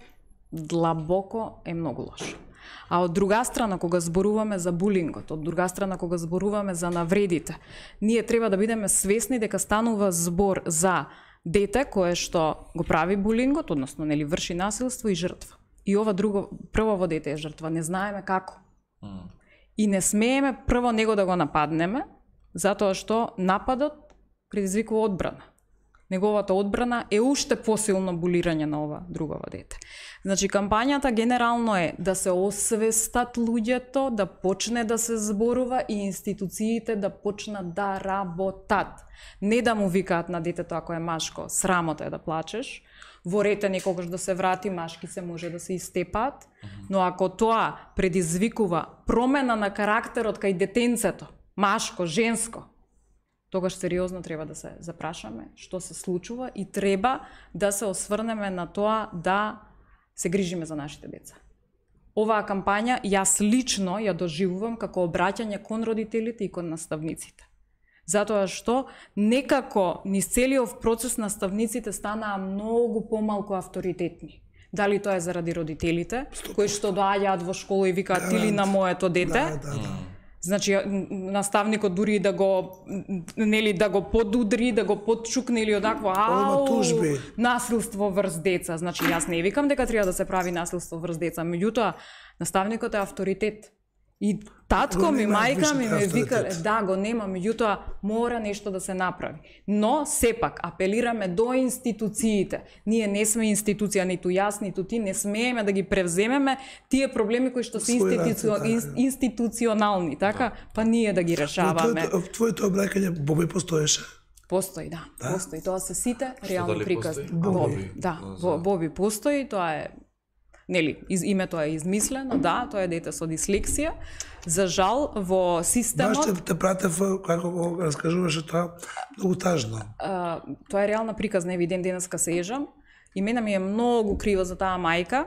длабоко е многу лошо. А од друга страна, кога зборуваме за булингот, од друга страна, кога зборуваме за навредите, ние треба да бидеме свесни дека станува збор за дете кое што го прави булингот, односно нели врши насилство и жртва. И ова друго, прво дете е жртва, не знаеме како. Mm. И не смееме прво него да го нападнеме, затоа што нападот предизвикува одбрана. Неговата одбрана е уште посилно булирање на ова другово дете. Значи, кампањата генерално е да се освестат луѓето, да почне да се зборува и институциите да почнат да работат. Не да му викаат на детето ако е машко, срамота е да плачеш, во рете некогаш да се врати, машки се може да се истепаат, но ако тоа предизвикува промена на карактерот кај детенцето, машко, женско, тогаш сериозно треба да се запрашаме што се случува и треба да се осврнеме на тоа да се грижиме за нашите деца. Оваа кампања јас лично ја доживувам како обраќање кон родителите и кон наставниците. Затоа што некако низ целиот процес наставниците станаа многу помалку авторитетни. Дали тоа е заради родителите, кои што доаѓаат во школа и викаат или на моето дете, Да, да, да. Значи наставникот дури да го нели да го подудри, да го подчукне или одакво ау тужби. насилство врз деца. Значи јас не викам дека треба да се прави насилство врз деца, меѓутоа наставникот е авторитет. И татко ми, мајка ми ме викале, да, го нема, меѓутоа мора нешто да се направи. Но сепак апелираме до институциите. Ние не сме институција, ниту јас, ниту ти, не смееме да ги превземеме тие проблеми кои што се институци... институционални, така, па ние да ги решаваме. В твоето обраќање Боби постоеше? Постои, да, да, постои. Тоа се сите реални дали приказни. постои? Боби, Боби. да, За- Боби постои, тоа е нели, из, името е измислено, да, тоа е дете со дислексија. За жал, во Баш системот, те, те пратев како го раскажуваше тоа, многу тажно. а, тоа е реална приказна, еви ден денеска се ежам, и мене ми е многу криво за таа мајка,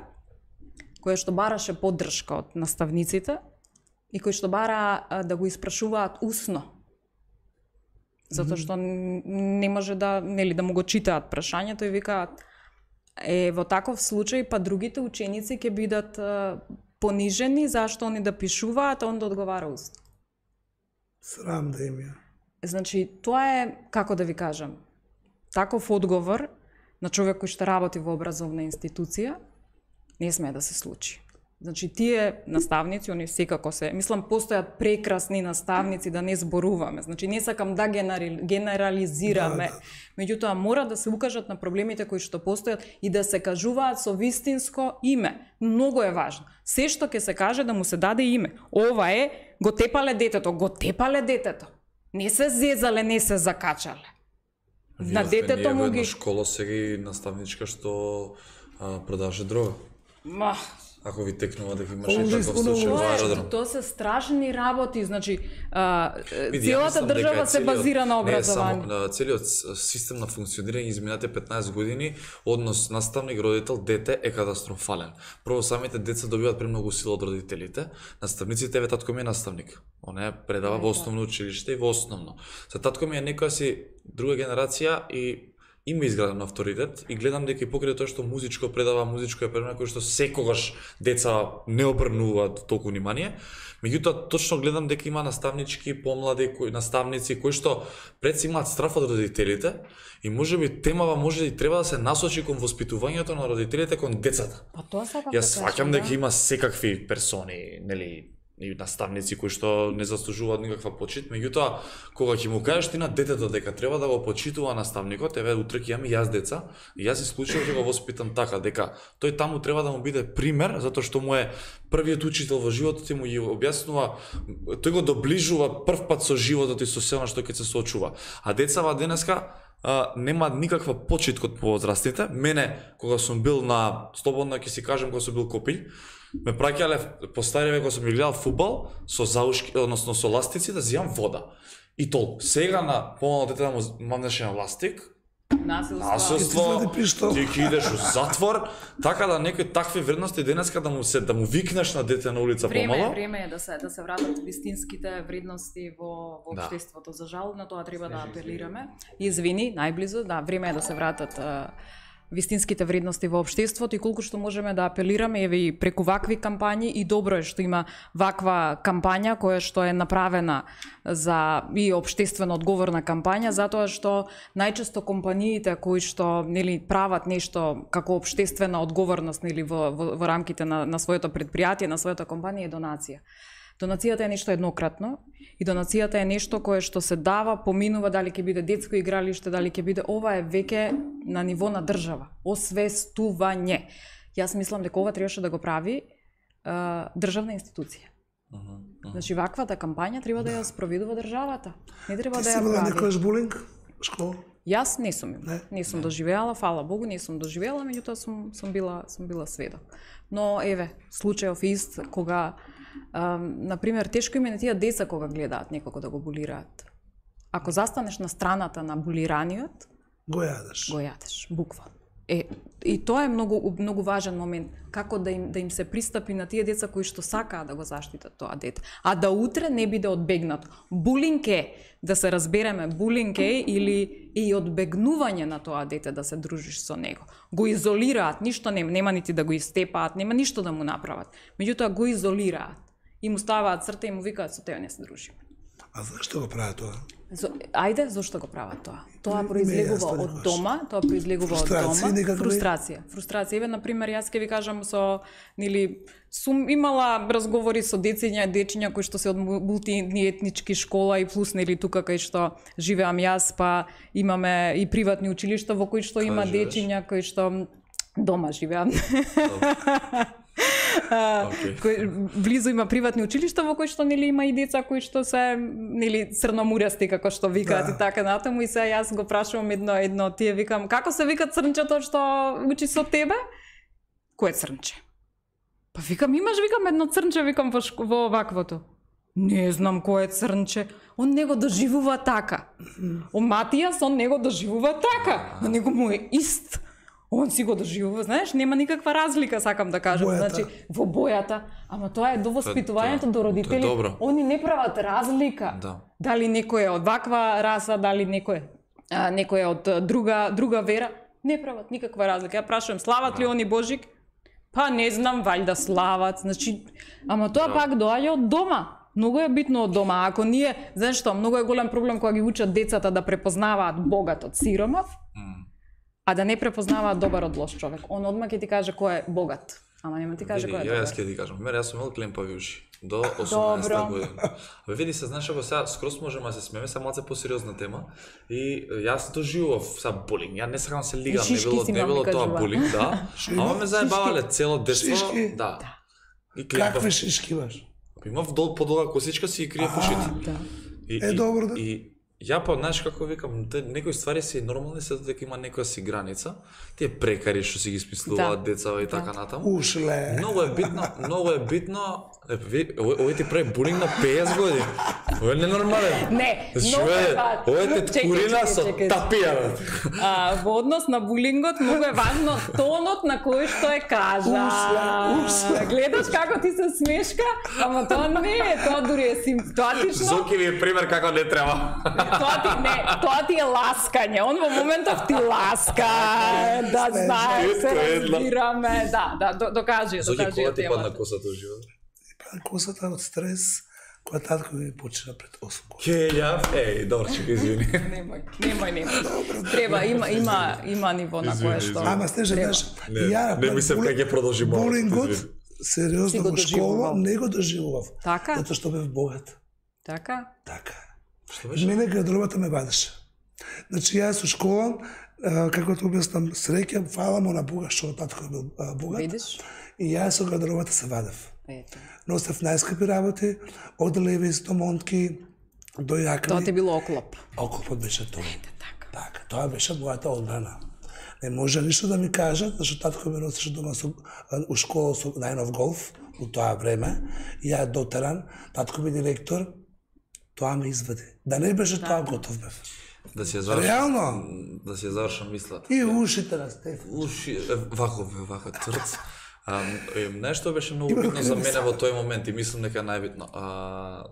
која што бараше поддршка од наставниците, и кој што бара а, да го испрашуваат усно. Затоа што н- не може да, нели, да му го читаат прашањето и викаат, е, во таков случај, па другите ученици ќе бидат а, понижени, зашто они да пишуваат, а он да одговара усно. Срам да им ја. Значи, тоа е, како да ви кажам, таков одговор на човек кој што работи во образовна институција, не смее да се случи. Значи, тие наставници, они секако се, мислам, постојат прекрасни наставници, да не зборуваме. Значи, не сакам да генерали, генерализираме, Да, да. меѓутоа мора да се укажат на проблемите кои што постојат и да се кажуваат со вистинско име. Многу е важно. Се што ќе се каже да му се даде име. Ова е, го тепале детето, го тепале детето. Не се зезале, не се закачале. На детето му ги... школа сега и наставничка што а, продаваше дрога. Ма, Ако ви текнува дека имаш Ужас, таков случај во тоа е, аеродром. тоа се страшни работи, значи а, Види, ја целата мислам дека држава е се целиот- базира на образование. Не, само на целиот с- систем на функционирање изминатите петнаесет години, однос наставник, родител, дете е катастрофален. Прво самите деца добиваат премногу сила од родителите. Наставниците, еве татко ми е наставник. Он е предава во основно училиште и во основно. За татко ми е некоја си друга генерација и има изграден авторитет и гледам дека и покрај тоа што музичко предава, музичко е предавање кој што секогаш деца не обрнуваат толку внимание. Меѓутоа точно гледам дека има наставнички помлади кои наставници кои што пред се имаат страф од родителите и можеби темава може и треба да се насочи кон воспитувањето на родителите кон децата. Па тоа сакам Јас да сваќам кажам, дека да. има секакви персони, нели, и наставници кои што не заслужуваат никаква почит, меѓутоа кога ќе му кажеш ти на детето дека треба да го почитува наставникот, еве утре ќе имам и јас деца, и јас исклучено ќе го воспитам така дека тој таму треба да му биде пример затоа што му е првиот учител во животот и му ги објаснува, тој го доближува прв пат со животот и со се она што ќе се соочува. А децава денеска а, нема никаква почит код повозрастните. Мене кога сум бил на слободно ќе си кажам кога сум бил копиљ, ме праќале по стари век кога сум гледал фудбал со заушки, односно со ластици да зијам вода. И толку. Сега на помало дете да му мамнеше на ластик, Насилство. насилство, Ти извади пиштол. ти ќе идеш у затвор, така да некои такви вредности денеска да му се да му викнеш на дете на улица Време е, помало. време е да се да се вратат вистинските вредности во во Да. општеството. За жал, на тоа треба да апелираме. Извини, најблизо, да, време е да се вратат а, вистинските вредности во општеството и колку што можеме да апелираме еве и преку вакви кампањи и добро е што има ваква кампања која што е направена за и општествено одговорна кампања затоа што најчесто компаниите кои што нели прават нешто како општествена одговорност нели во во, во рамките на на своето предпријатие, на својата компанија е донација. Донацијата е нешто еднократно и донацијата е нешто кое што се дава, поминува дали ќе биде детско игралиште, дали ќе биде, ова е веќе на ниво на држава, освестување. Јас мислам дека ова требаше да го прави е, државна институција. Значи ваквата кампања треба да ја спроведува државата. Не треба Ти да си ја имала прави. некојаш булинг во школа? Јас не сум имала. Не? Не сум доживеала, фала Богу, не сум доживеала, меѓутоа сум сум била сум била сведок. Но еве, случајов ист кога ам, на пример тешко им е на тие деца кога гледаат некако да го булираат. Ако застанеш на страната на булираниот, Го јадеш. го јадеш, буквално. Е, и тоа е многу многу важен момент, како да им да им се пристапи на тие деца кои што сакаат да го заштитат тоа дете, а да утре не биде одбегнат. Булинг е, да се разбереме, булинг е или и одбегнување на тоа дете да се дружиш со него. Го изолираат, ништо нема, нема нити да го истепаат, нема ништо да му направат. Меѓутоа го изолираат и му ставаат црта и му викаат со тебе не се дружиме. А зашто го прават тоа? Зо, ајде, зошто го прават тоа? Тоа Не, произлегува јасно не од баш. дома, тоа произлегува од Фрустрација дома. некакви? Фрустрација. Фрустрација. Еве, на пример, јас ќе ви кажам со, нели, сум имала разговори со дециња, дечиња кои што се од мултиетнички школа и плюс, нели, тука кај што живеам јас, па имаме и приватни училишта во кои што има живееш? дечиња кои што дома живеам. Okay. Кој, близу има приватни училишта во кои што нели има и деца кои што се нели црномурасти како што викаат Да. и така натаму и се јас го прашувам едно едно тие викам како се вика црнчето што учи со тебе? Кој црнче? Па викам имаш викам едно црнче викам во шко, во ваквото. Не знам кој е црнче. Он не го доживува така. Он Матијас он не го доживува така. На него му е ист. Он си го доживува, знаеш, нема никаква разлика, сакам да кажам, Бојата. значи во бојата, ама тоа е до воспитувањето Тоа- до родители. тоа е добро. Они не прават разлика. Да. Дали некој е од ваква раса, дали некој е а, некој е од а, друга друга вера, не прават никаква разлика. Ја прашувам, слават ли они Божик? Па не знам, ваljda слават. Значи, ама тоа Да. пак доаѓа од дома. Многу е битно од дома. Ако ние, знаеш што, многу е голем проблем кога ги учат децата да препознаваат богат од сиромав, а да не препознаваат добар од лош човек. Он одма ќе ти каже кој е богат. Ама нема ти каже Види, кој е ја јас добар. ќе ти кажам, пример, јас сум имал клемпави уши до осумнаесета Добро. година. Абе види се, знаеш, ако сега скрос можеме да се смееме, сега малце посериозна тема и јас доживував са булинг. Ја не сакам да се лигам, не шишки било си не имам, било ми тоа кажува. булинг, да. Ама ме заебавале цело детство, Шишки? да. И клемпав. Какви шишки имаш? Имав дол подолга косичка си и криев ушите. Да. И, Е, и, добро, да. И ја па, знаеш како викам, те некои ствари се нормални, се дека има некоја си граница. Тие прекари што си ги смислуваат Да. деца и така натаму. Ушле. Многу е битно, многу е битно. Е, ви, овој, овој ти прави булинг на петдесет години. Овој е ненормален. Не, Значи, многу овој е е- важно. Овој е Чекај, теткурина чекај, со чекај. тапија. А, во однос на булингот многу е важно тонот на кој што е кажа. Ушле, ушле. Гледаш како ти се смешка, ама тоа не е, тоа дури е симптоматично. Зоки ви е пример како не треба. Тоа ти не, тоа ти е ласкање. Он во моментов ти ласка, да знаеш, се Ето, едно. разбираме. Да, да, до- докажи, Зоки, докажи кога ти падна темата. косата у живот? Па косата од стрес, кога татко ми почина пред осум години. Ке ја, еј, добро, чекај, извини. Немој, немој, немој. Треба, има, има, има ниво на кое што. Ама стеже, треба. знаеш, Не, ја не мислам були- как ќе продолжи малку, булингот, извини. Си сериозно го во школа, доживувал. не го доживував. Така? Затоа што бев богат. Така? Така. Што беше? Мене градробата ме бадеше. Значи јас со школа, а, како ти објаснам, среќа, фала му на Бога што татко бил а, богат. Видиш? И јас со градробата се вадев. Ето. Носев најскапи работи, од левис до монтки, до јакни. Тоа ти било оклоп. Околпот беше тоа. Така. Така, тоа беше мојата одбрана. Не може ништо да ми кажат, зашто татко ме носеше дома со, у школа со најнов голф, у тоа време. Ја дотеран, татко ми директор, тоа ме извади. Да не беше тоа, готов бев. Да си ја завршам. Реално? Да си ја завршам мислата. И ушите на Стефан. Уши, е, вако бе, вако тврд. А, е, нешто беше многу Има битно за крив мене сад. во тој момент и мислам дека е најбитно. А,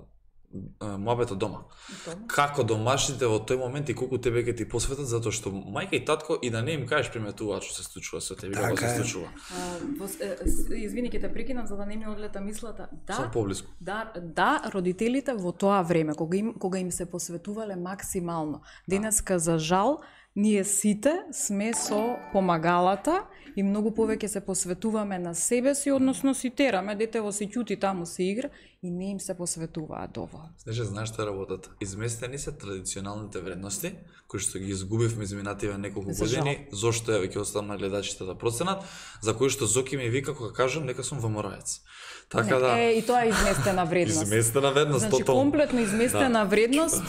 а, моабето дома. Како домашните во тој момент и колку тебе ќе ти посветат, затоа што мајка и татко и да не им кажеш приметуваат што се случува со тебе, како Така се е. случува. А, во с- е, с- Извини, ќе те прекинам за да не ми одлета мислата. Само Да, поблиску. да, да, родителите во тоа време, кога им, кога им се посветувале максимално. Денеска, за жал, ние сите сме со помагалата и многу повеќе се посветуваме на себе си, односно си тераме, детево си ќути таму се игра и не им се посветуваат доволно. Снеже, знаеш што е работата? Изместени се традиционалните вредности, кои што ги изгубивме изминативе неколку За жал. години, зошто е, ќе оставам на гледачите да проценат, за кои што Зоки ми вика кога кажам дека сум вамораец. Така да, Е, и тоа е изместена вредност. изместена вредност, Значи, тотално. комплетно изместена вредност.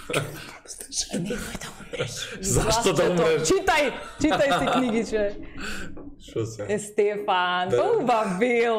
Зашто да умреш? Читај, читај си книгиче. Шо се? Е, Стефан, Да. па убав бил.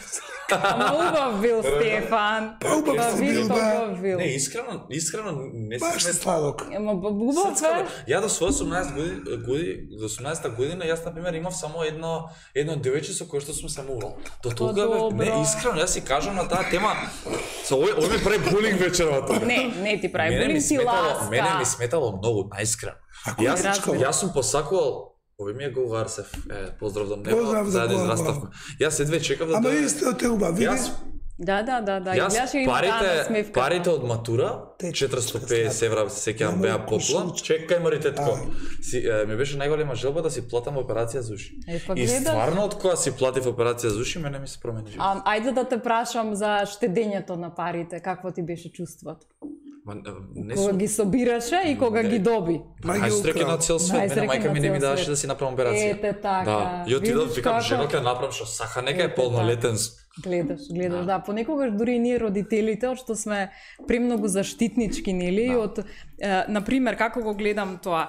Ама убав бил, Стефан. Па убав Па си виж бил, што да. убав бил. Не, искрено, искрено не се Баш смет. сладок. Ама ба- убав Срцкано. е. Ја до своја осумнаесет години, години, до осумнаесета година јас на пример имав само едно едно девојче со кое што сум се мувал. До тогава бев, добро. не искрено, јас си кажам на таа тема, со овој овој ми прави булинг вечервата. Не, не ти прави, Мене ми булинг ти сметало, мене ми ласка. сметало многу, најискрено. Ако Јас, Разбирам. јас сум посакувал. Овој ми е Гол Арсев. Е, поздрав до него. Поздрав за заедно Гол, израставме. Јас едве чекав да Ама дојде. исто те убав, види? Да. Јас Да, да, да, да. Јас Изгледаше и парите, дана смевката. парите од матура, Те четиристотини и петдесет евра сеќавам Нема беа да попла. кушам. Чекај мари тетко. Си е, ми беше најголема желба да си платам операција за уши. Е, па И гледаш. стварно од кога си платив операција за уши, мене ми се промени живот. А, ајде да те прашам за штедењето на парите, какво ти беше чувството? Ма, е, не Кога сум ги собираше и кога Не. ги доби. Ма ги најсреќен украл. на цел свет. Мене Најсреќен мајка на ми не ми цел даваше свет. да си направам операција. Ете така. Да. И отидов, Видиш викам, како- жено ќе направам што сака, нека е Ете полнолетен. Гледаш, гледаш, да. Понекогаш дури и ние родителите, од што сме премногу заштитнички, нели, Да. од е, на пример како го гледам тоа.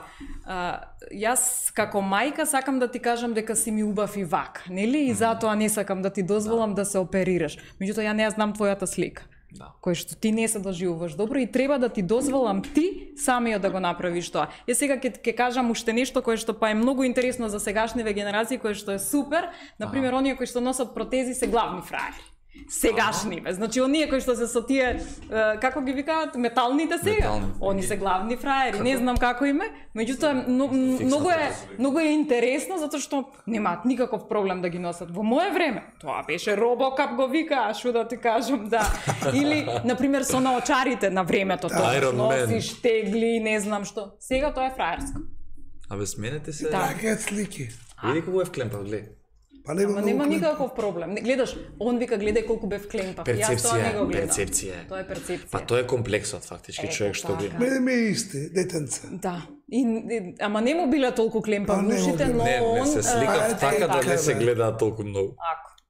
Е, јас како мајка сакам да ти кажам дека си ми убав и вак, нели? И затоа не сакам да ти дозволам да, да се оперираш. Меѓутоа ја не ја знам твојата слика. Да. Кој што ти не се доживуваш добро и треба да ти дозволам ти самиот да го направиш тоа. Ја сега ќе ќе кажам уште нешто кое што па е многу интересно за сегашниве генерации, кое што е супер. На пример, оние кои што носат протези се главни фраери. Сегашниве. Значи оние кои што се со тие е, како ги викаат металните сега. Метални. Они се главни фраери. Не знам како име, меѓутоа но- многу е многу е интересно затоа што немаат никаков проблем да ги носат. Во мое време тоа беше робокап го викаа, шо да ти кажам, да. Или на пример со наочарите на времето тоа Iron Man. носиш тегли, не знам што. Сега тоа е фраерско. Абе сменете се. Да. Така е слики. Види колку е вклемпав, гледај. Па нема Ама многу нема клип. никаков проблем. Не, гледаш, он вика гледај колку бев клемпав. Јас тоа не го Перцепција, гледам. перцепција. Тоа е перцепција. Па тоа е комплексот фактички, Ето човек што го така. има. Мене ми е исти, детенце. Да. И, и ама не му биле толку клемпав Па не му ушите, биле. но Не, не он се а, сликав е, така да така, не се бе. гледаат толку многу. Ако.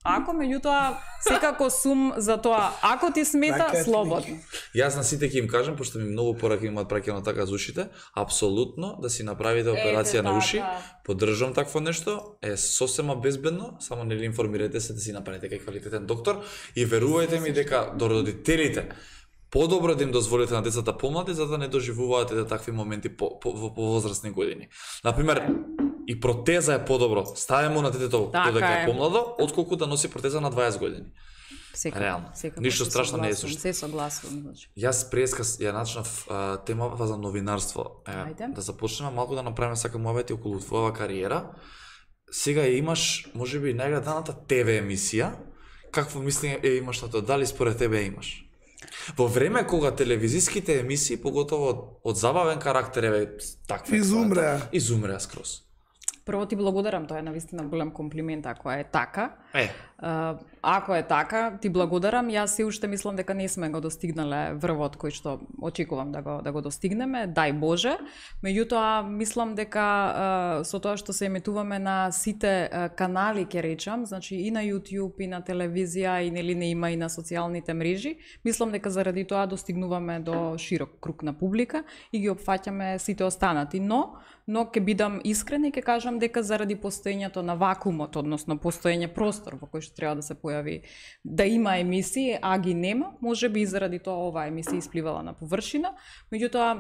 Ако меѓутоа секако сум за тоа, ако ти смета, Така е, слободно. Јас на сите ќе им кажам, пошто ми многу пораки имаат праќано така за ушите, апсолутно да си направите операција на уши, така. поддржам такво нешто, е сосема безбедно, само нели информирате се да си направите кај квалитетен доктор и верувајте ми дека до родителите подобро да им дозволите на децата помлади за да не доживуваат да такви моменти по, по, во повозрастни години. Например, и протеза е подобро. Стави му на детето Така додека е е. помладо, отколку да носи протеза на дваесет години. Секако, Реално. секако Ништо се страшно не е согласувам, сушто. Се согласувам, значи. Јас преска ја начнав а, темава за новинарство. Е, Ајде. да започнеме малку да направиме сака мојавите околу твојава кариера. Сега ја имаш, можеби најгледаната Т В емисија. Какво мисли е имаш на тоа? Дали според тебе имаш? Во време кога телевизиските емисии, поготово од, од забавен карактер, еве такви Изумреа. изумреа скроз. Прво ти благодарам, тоа е навистина голем комплимент ако е така. Е, А, ако е така, ти благодарам. Јас се уште мислам дека не сме го достигнале врвот кој што очекувам да го да го достигнеме, дај Боже. Меѓутоа мислам дека а, со тоа што се еметуваме на сите а, канали, ќе речам, значи и на YouTube, и на телевизија, и нели не има и на социјалните мрежи, мислам дека заради тоа достигнуваме до широк круг на публика и ги опфаќаме сите останати, но но ќе бидам искрена и ќе кажам дека заради постоењето на вакуумот, односно постоење простор во кој што треба да се појави, да има емисии, а ги нема, можеби и заради тоа оваа емисија испливала на површина. Меѓутоа,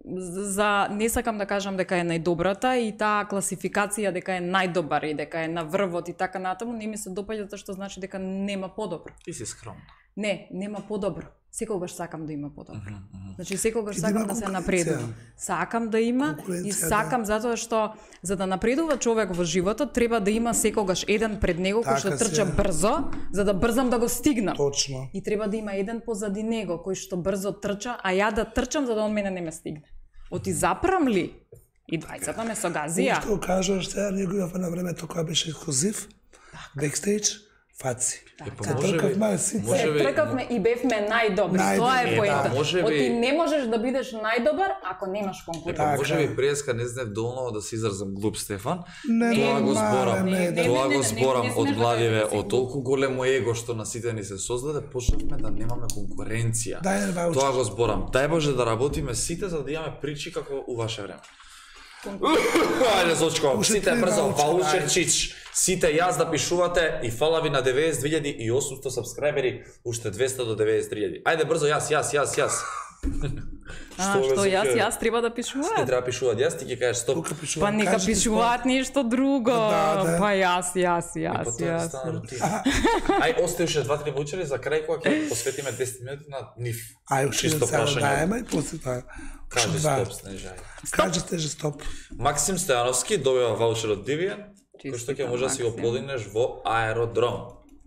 за не сакам да кажам дека е најдобрата и таа класификација дека е најдобар и дека е на врвот и така натаму, не ми се допаѓа затоа што значи дека нема подобро. ти си скромна. Не, нема подобро. Секогаш сакам да има подобро. Mm -hmm. Значи секогаш И да сакам има да се конкуренција. напредува. Сакам да има и Конкуренција, сакам да. затоа што за да напредува човек во животот треба да има секогаш еден пред него кој што Така трча се. брзо за да брзам да го стигнам. Точно. И треба да има еден позади него кој што брзо трча, а ја да трчам за да он мене не ме стигне. Оти запрам ли? И двајцата ме согазија. Што кажуваш сега, ние го имавме на времето кога беше ексклузив, бекстејдж, фаци. Е, па Се можеби- тркавме сите. Се можеби- тркавме и бевме најдобри. Најдобри. Тоа е Е, поента. да, можеби- Оти не можеш да бидеш најдобар ако немаш Е, па конкуренција. Така може би е. преска не знев доволно да се изразам глуп, Стефан. Не, Тоа го мале, зборам, не, не, тоа не, не, го не, зборам не од смеш да гладиве, кажеш од толку големо его што на сите ни се создаде, почнавме да немаме конкуренција. Дај ваучер. Тоа го зборам. Дај Боже да работиме сите за да имаме причи како у ваше време. Ајде зочко, Уште сите три брзо, ваучера, ваучерчич. Сите јас да пишувате и фала ви на деветдесет две илјади и осумсто сабскрајбери, уште двесте до деветдесет три илјади. Ајде брзо, јас, јас, јас, јас. А, што ме јас, се- јас треба да Не пишувам? треба пишуваат, јас ти ќе кажеш стоп. Тука пишува. Па нека Кажете пишуваат нешто друго. Да, да. Па јас, јас, Па јас, тоа е јас. стана рутина. Ај, остаи уште два-три ваучери за крај кога ќе посветиме десет минути на нив. Ај, уште Чисто еден сега прашање. даеме и после тоа. Кажи Уште два. стоп, Снежај. Кажете же стоп. Максим Стојановски добива ваучер од Дивиен, кој што ќе Честитам, може да си го Максим. подигнеш во аеродром.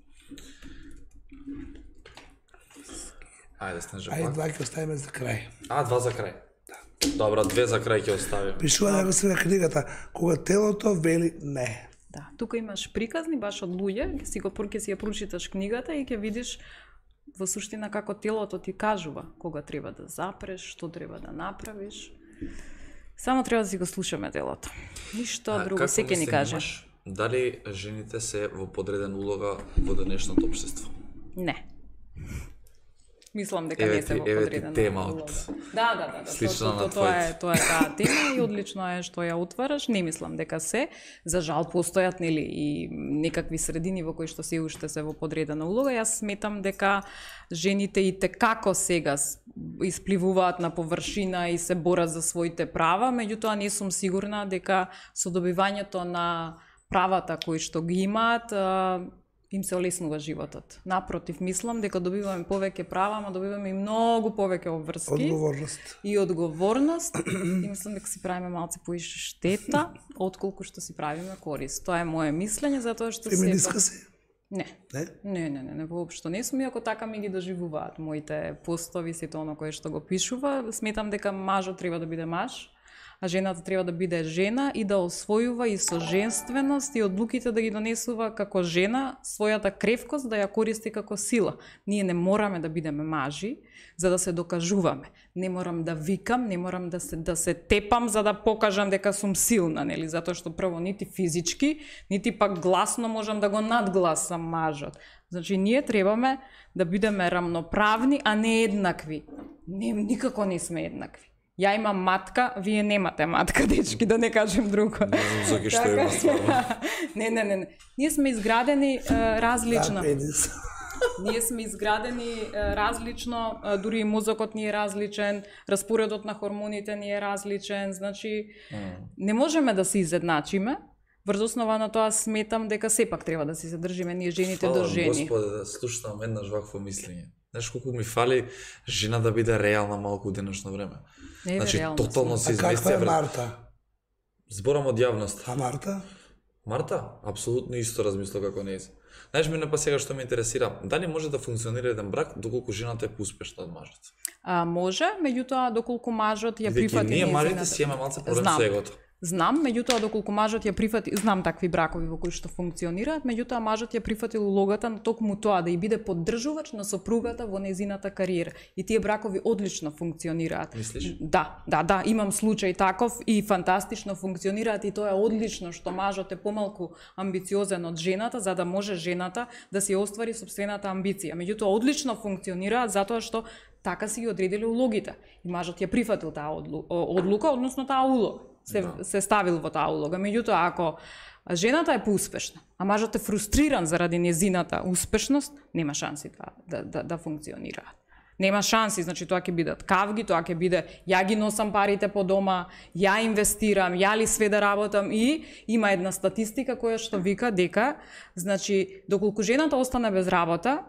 Ајде, Снежа, Ај, пак. два ќе оставиме за крај. А, два за крај. Добра, две за крај ќе оставиме. Пишува дека се на книгата, кога телото вели не. Да, тука имаш приказни баш од луѓе, ќе си го ќе си ја прочиташ книгата и ќе видиш во суштина како телото ти кажува кога треба да запреш, што треба да направиш. Само треба да си го слушаме телото. Ништо А, друго како се ќе ни мислење каже. имаш? Дали жените се во подредена улога во денешното општество? Не. Мислам дека Еве не се ти- во еве ти подредена тема од- улога. Да, да, да, да. слична то, на то, тоа е твоите. тоа е таа тема и одлично е што ја отвараш. Не мислам дека се. За жал постојат нели и некакви средини во кои што се уште се во подредена улога. Јас сметам дека жените и текако сега с- испливуваат на површина и се борат за своите права, меѓутоа не сум сигурна дека со добивањето на правата кои што ги имаат, а, им се олеснува животот. Напротив, мислам дека добиваме повеќе права, ама добиваме и многу повеќе обврски Одговорност. и одговорност. И мислам дека си правиме малце поише штета, отколку што си правиме корист. Тоа е моje мислење, затоа што Феминистка си? Не. Не? Не, не, не, не, воопшто не сум, иако така ми ги доживуваат моите постови, сето оно кое што го пишува. Сметам дека мажот треба да биде маж, а жената треба да биде жена и да освојува и со женственост и одлуките да ги донесува како жена, својата кревкост да ја користи како сила. Ние не мораме да бидеме мажи за да се докажуваме. Не морам да викам, не морам да се да се тепам за да покажам дека сум силна, нели? Затоа што прво нити физички, нити пак гласно можам да го надгласам мажот. Значи ние требаме да бидеме рамноправни, а не еднакви. Не, никако не сме еднакви. Ја имам матка, вие немате матка, дечки, да не кажем друго. Не знам заки што има стварно. Не, не, не, не. Ние сме изградени е, различно. Да, пенис. Ние сме изградени е, различно, е, дури и мозокот ни е различен, распоредот на хормоните ни е различен, значи mm. не можеме да се изедначиме. Врз основа на тоа сметам дека сепак треба да се задржиме ние жените Фала, до жени. Господе, да слушам еднаш вакво мислење. Знаеш колку ми фали жена да биде реална малку у денешно време. Не е Значи реална тотално сме. се А каква известија е врз... Марта? Зборам од јавност. А Марта? Марта, апсолутно исто размисла како нејзе. Знаеш, мене па сега што ме интересира, дали може да функционира еден брак доколку жената е поуспешна од мажот? А, може, меѓутоа доколку мажот ја Бидејќи прифати ние мажите нејзината- си имаме малце проблем Знам. со егото. Знам, меѓутоа доколку мажот ја прифати, знам такви бракови во кои што функционираат, меѓутоа мажот ја прифатил улогата на токму тоа да ја биде поддржувач на сопругата во нејзината кариера. И тие бракови одлично функционираат. Мислиш? Да, да, да, имам случај таков и фантастично функционираат и тоа е одлично што мажот е помалку амбициозен од жената за да може жената да си оствари сопствената амбиција. Меѓутоа одлично функционираат затоа што така си ги одредили улогите. И мажот ја прифатил таа одлу- одлука, односно таа улога. Се, Да. се ставил во таа улога. Меѓутоа, ако жената е поуспешна, а мажот е фрустриран заради незината успешност, нема шанси да, да, да, да функционираат. Нема шанси, значи тоа ќе бидат кавги, тоа ќе биде ја ги носам парите по дома, ја инвестирам, ја ли све да работам и има една статистика која што вика дека, значи, доколку жената остане без работа,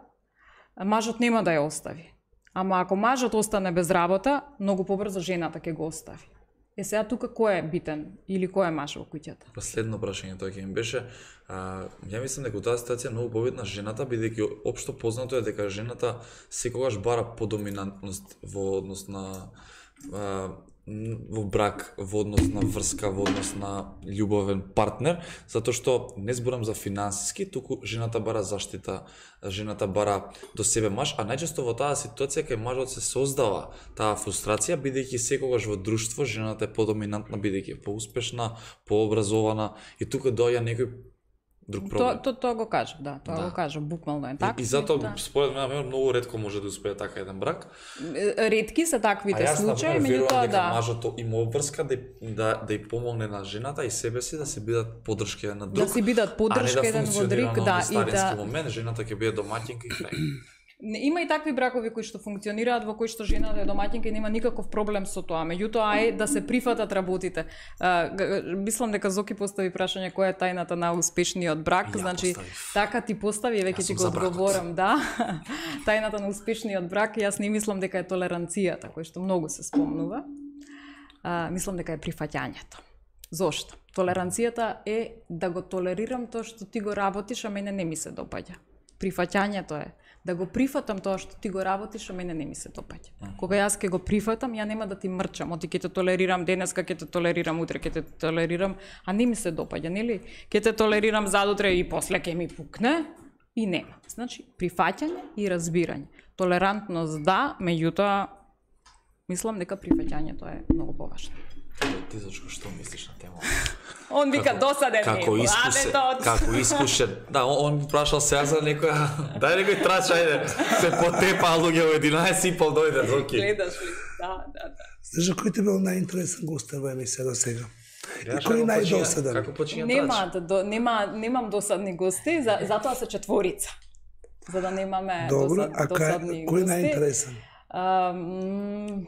мажот нема да ја остави. Ама ако мажот остане без работа, многу побрзо жената ќе го остави. Е сега тука кој е битен или кој е маж во куќата? Последно прашање тоа ќе ми беше, а, ја мислам дека таа ситуација е многу побитна жената, бидејќи општо познато е дека жената секогаш бара подоминантност во однос на а, во брак, во однос на врска, во однос на љубовен партнер, затоа што не зборам за финансиски, туку жената бара заштита, жената бара до себе маж, а најчесто во таа ситуација кај мажот се создава таа фрустрација, бидејќи секогаш во друштво жената е подоминантна, бидејќи е поуспешна, пообразована и тука доаѓа некој друг Тоа проблем. то, тоа го кажа, да, тоа Да. го кажа, буквално е И, така. и затоа да. според мене например, многу ретко може да успее така еден брак. Ретки се таквите А јас случаи, например верувам меѓутоа дека да. мажот има обврска да, да да ја помогне на жената и себе си да се бидат поддршка еден на друг. Да си бидат поддршка еден во друг, да, и да. момент жената ќе биде домаќинка и крај. Не, има и такви бракови кои што функционираат во кои што жената е домаќинка и нема никаков проблем со тоа. Меѓутоа е да се прифатат работите. А, г- мислам дека Зоки постави прашање која е тајната на успешниот брак, Ја значи поставив. така ти постави, веќе Јас ти сум го за бракот. одговорам, да. Тајната на успешниот брак, јас не мислам дека е толеранцијата, која што многу се спомнува. А, мислам дека е прифаќањето. Зошто? Толеранцијата е да го толерирам тоа што ти го работиш, а мене не ми се допаѓа. Прифаќањето е да го прифатам тоа што ти го работиш, а мене не ми се допаѓа. Кога јас ќе го прифатам, ја нема да ти мрчам, оти ќе те толерирам денеска, ќе те толерирам утре, ќе те толерирам, а не ми се допаѓа, нели? Ќе те толерирам задутре и после ќе ми пукне и нема. Значи, прифаќање и разбирање. Толерантност да, меѓутоа мислам дека прифаќањето е многу поважно. Ти зашко што мислиш на тема? Он вика досаден Како ми е, искусен, младетот. како искушен. Да, он, он прашал сега за некоја, дај некој трач, ајде, се потепа луѓе во единаесет и пол дојде, Зоки. Гледаш ли? Да, да, да. Знаеш кој ти бил најинтересен гост во емисија до сега? И Знаеш кој како најдосаден? почиња- Како почиња Нема, трач? да, до, нема, немам досадни гости, за, затоа се четворица. За да немаме Добро, досад, а кај, досадни кој гости. најинтересен? А, м,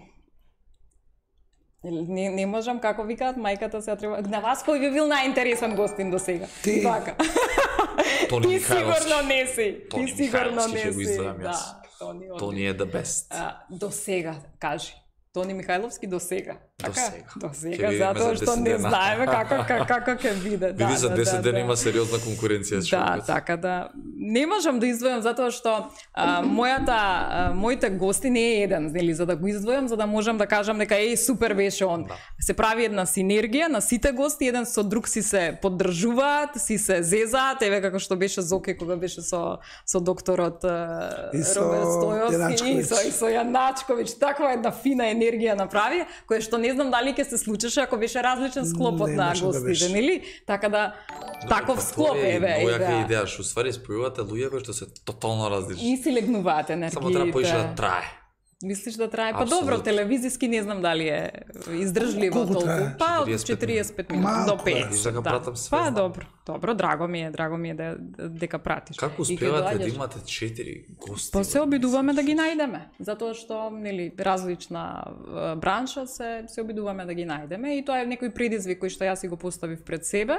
не, не можам, како викаат, мајката се треба... На вас кој би бил најинтересен гостин до сега? Ти. Така. Тони Ти Михайловски. сигурно не си. Тони Ти сигурно Михайловски не ќе го си. издвојам јас. Да, Тони, Тони е the best. А, до сега, кажи. Тони Михајловски до сега. До сега. До Ќе сега, видиме затоа за што десет не дена. знаеме како како како ќе биде. Види, за десет дена има сериозна конкуренција. Да, човекот. така да. Не можам да издвојам затоа што а, мојата а, моите гости не е еден, нели, за да го издвојам, за да можам да кажам дека еј супер беше он. Да. Се прави една синергија на сите гости, еден со друг си се поддржуваат, си се зезаат, еве како што беше Зоке кога беше со со докторот а, И со Роберт Стојовски и Јаначковиќ. со и со Јаначковиќ, таква една фина енергија направи, која што не знам дали ќе се случеше ако беше различен склопот Не на може да гостите, беше. нели? Така да таков Па, склоп тоа е еве, Многу јака еве. идеја, што ствари спојувате луѓе кои што се тотално различни. И си легнуваат енергиите. Само треба поише да трае. Мислиш да трае? Па Апсолутно. добро, телевизиски не знам дали е издржливо Колку толку. трае? Па од четириесет четириесет и пет минути Малку до е. пет. И сега пратам све, Па знам. добро, добро, драго ми е, драго ми е да, дека пратиш. Како И ќе успевате да доаѓаш. имате четири гости? Па се обидуваме да ги најдеме, затоа што нели различна е, бранша се се обидуваме да ги најдеме и тоа е некој предизвик кој што јас си го поставив пред себе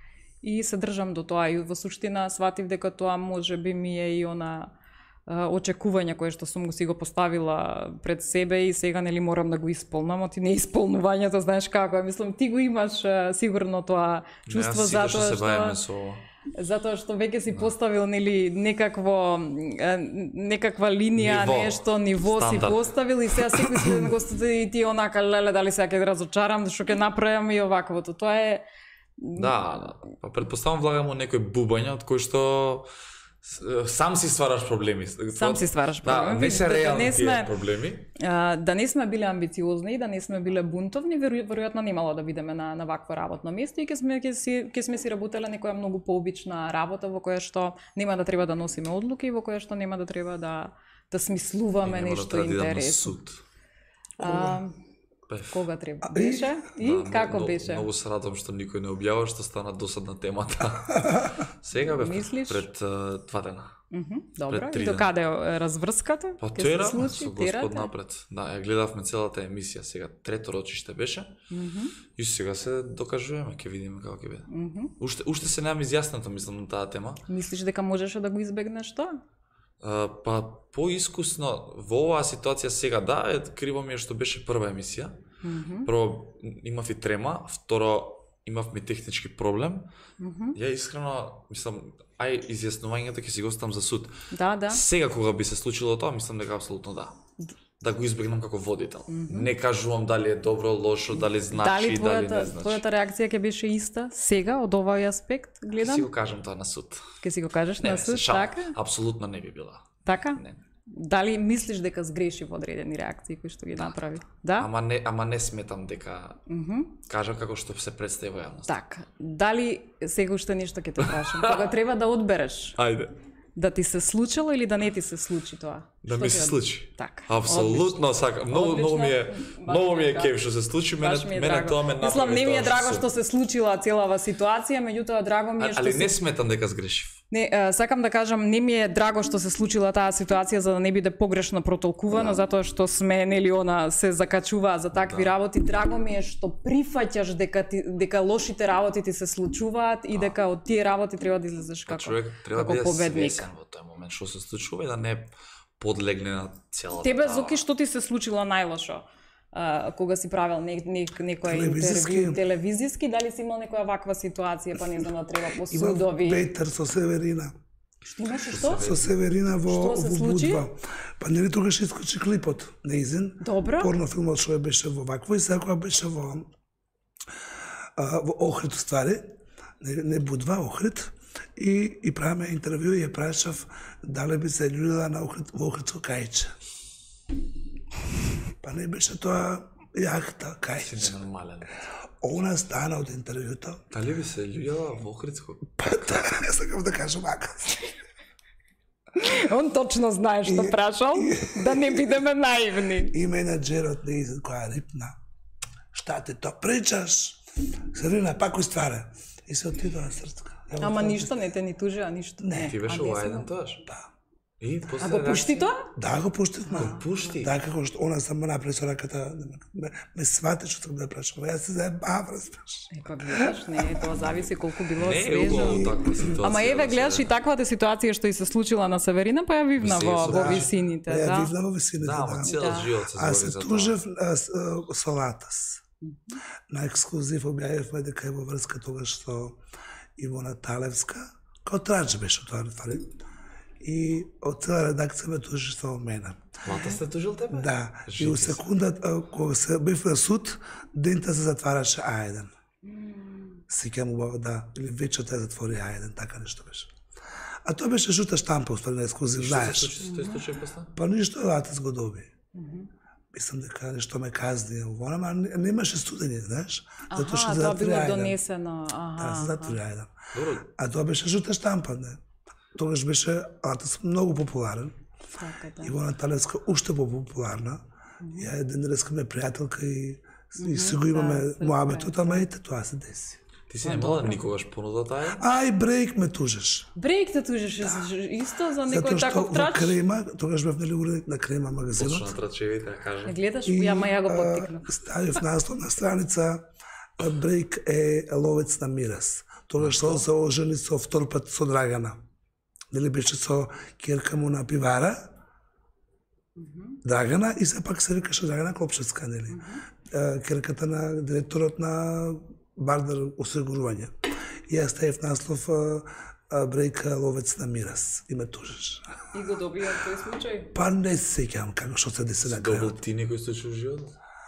и се држам до тоа и во суштина сватив дека тоа може би ми е и она е, очекување кое што сум го си го поставила пред себе и сега нели морам да го исполнам, оти не исполнувањето, знаеш како е, мислам ти го имаш е, сигурно тоа чувство затоа затоа се што бавиме со ова. затоа што веќе си поставил нели некакво е, некаква линија, Ниво, нешто, ниво си стандард. поставил и сега секој следен гостите и ти онака леле дали сега ќе разочарам, што ќе направам и оваквото. Тоа е Да, па предпоставам влагам во некој бубања од кој што с- сам си ствараш проблеми. Сам си ствараш Да, проблеми. не се Да реални не тие сме- проблеми. а, да не сме биле амбициозни, да не сме биле бунтовни, веројатно веројатно немало да бидеме на на вакво работно место и ќе сме ќе си ќе сме си работеле некоја многу пообична работа во која што нема да треба да носиме одлуки и во која што нема да треба да да смислуваме И нема да нешто треба да идам на интересно. суд. А, Пеф. кога треба? А, и- Беше? И Да, како многу- беше? Многу се радам што никој не објава, што стана досадна темата. Сега бе Мислиш? пред а, два дена. Мгм, добро. пред три И до дена. каде е разврската? Па Ќе се тера, случи? со Господ Терате? напред. Да, ја гледавме целата емисија, сега трето рочиште беше. Мгм, И сега се докажуваме, ќе видиме како ќе биде. мгм. Уште уште се немам изјаснето, мислам, на таа тема. Мислиш дека можеше да го избегнеш тоа? А, па поискусно во оваа ситуација сега да, е, криво ми е што беше прва емисија. Мгм, Прво имав и трема, второ имав ми технички проблем. мгм. Ја искрено мислам, ај изјаснувањето ќе си го оставам за суд. Да, да. Сега кога би се случило тоа, мислам дека апсолутно да. Да го избегнам како водител. Не кажувам дали е добро, лошо, дали значи, Дали дали твојата, не значи. твојата реакција ќе беше иста сега од овој аспект Ќе гледам? си го кажам тоа на суд. Ќе си го кажеш Не, на не, се суд, шалам. така? Апсолутно не би била. Така? Не. Дали мислиш дека сгреши во одредени реакции кои што ги направи? Да? Ама не, ама не сметам дека Мгм. кажам како што се представи во јавност. Така. Дали сега уште нешто ќе те прашам? Кога треба да одбереш Ајде. да ти се случило или да не ти се случи тоа? Да Што ми ќе се од- случи. Така. Апсолутно сакам. Многу многу ми е Одлично. многу ми е Баш кеф што се случи, мене Баш ми е мене драго. тоа ме направи. Мислам, не ми е тоа драго што се случила целава ситуација, меѓутоа драго ми е А- што Али се... не сметам дека сгрешив. Не, а, сакам да кажам, не ми е драго што се случила таа ситуација за да не биде погрешно протолкувано, Да. затоа што сме нели она се закачуваа за такви Да. работи. Драго ми е што прифаќаш дека ти, дека лошите работи ти се случуваат и дека од тие работи треба да излезеш Па како човек треба да како биде победник. свесен во тој момент што се случува и да не подлегне на целата. Тебе, таа- Зоки, што ти се случило најлошо? А, кога си правил не, не, некоја Телевизиски. интервју телевизиски, дали си имал некоја ваква ситуација, па не знам да треба по Има судови? Петер со Северина. Што имаше што? Со Северина во, Што се во случи? Будва. Па нели тогаш искочи клипот неизен. Добро. Порно филмот што беше во вакво и сега кога беше во а, во Охрид ствари, не, не Будва, Охрид, и, и правиме интервју и ја прашав дали би се људила на Охрид, во Охридско кајче. Па не беше тоа јахта, Си кајче. ненормален. Она стана од интервјуто. Дали би се љуѓала во Охридско? Па да, не сакам да кажам вака. Он точно знае што И- прашал, да не бидеме наивни. И менаџерот не изед која рипна. Шта ти то причаш? Сирина, пак кој стваре. И се отидоа срцка. Ја Ама го ништо не те ни тужеа, ништо. Не. Ти беше а не во си еден го- тоаш? Да. И после А го пушти тоа? Да, го пуштивме. Го пушти? Да, како што она само направи со раката, ме, ме свати што сакам да прашам. Јас се заебав, разбираш. Е, па гледаш, не, тоа зависи колку било Не е свежо. убаво таква ситуација. Ама еве да гледаш се- и таквата ситуација што и се случила на Северина, па ја вивна Се, во, со- во да. висините, Ја да. вивна во висините, Да, ама да. цел Да. живот се А збори се за тоа. тужев а, с- а, со Латас. На ексклузив објавивме дека е во врска тогаш со Ивона Талевска, као трач беше тоа фали. И од цела редакција ме тужи со мене. Лата сте тужил тебе? Да, и Жити у се. секунда а, кога се бев на суд, дента се затвараше А еден. Сеќам убаво, да, или вечерта ја затвори А еден, така нешто беше. А тоа беше жута штампа, уствари на ексклузив, Што се знаеш. случи со тој случај после? Па ништо Латас го доби. Мислам дека нешто ме казни, ово, ама не- немаше судење, знаеш, затоа што Аха, се тоа затвори било А еден. донесено, Да, аха. се затвори А еден. Добро, А тоа беше жута штампа, не. Тогаш беше Латас многу популарен. Така, да. Ивона Талевска уште популарна. Ја еден денеска ме пријателка и, и си го имаме да, се муабетот, ама ете тоа се деси. ти си немала никогаш понуда таа? Ај, брейк ме тужеш. Брейк те тужеше исто за некој Затоа што таков во трач? Крема, тогаш бев нели уредник на Крема Точно магазинот. на трачевите, да Не кажам. гледаш, И, ја ма ја го а, поттикнав. ставив наслов на страница а, Брейк е ловец на мирас. Тогаш што се ожени со втор пат со Драгана. Нели беше со ќерка му на пивара, Драгана, и сепак се викаше Драгана Клопчевска, нели? А, ќерката на директорот на Бардер осигурување. И јас ставив наслов а, а, Брейк е ловец на мирас. И ме тужиш. И го добија тој случај. Па не се сеќавам како што се деси на Добил крајот. ти некој случај во живот?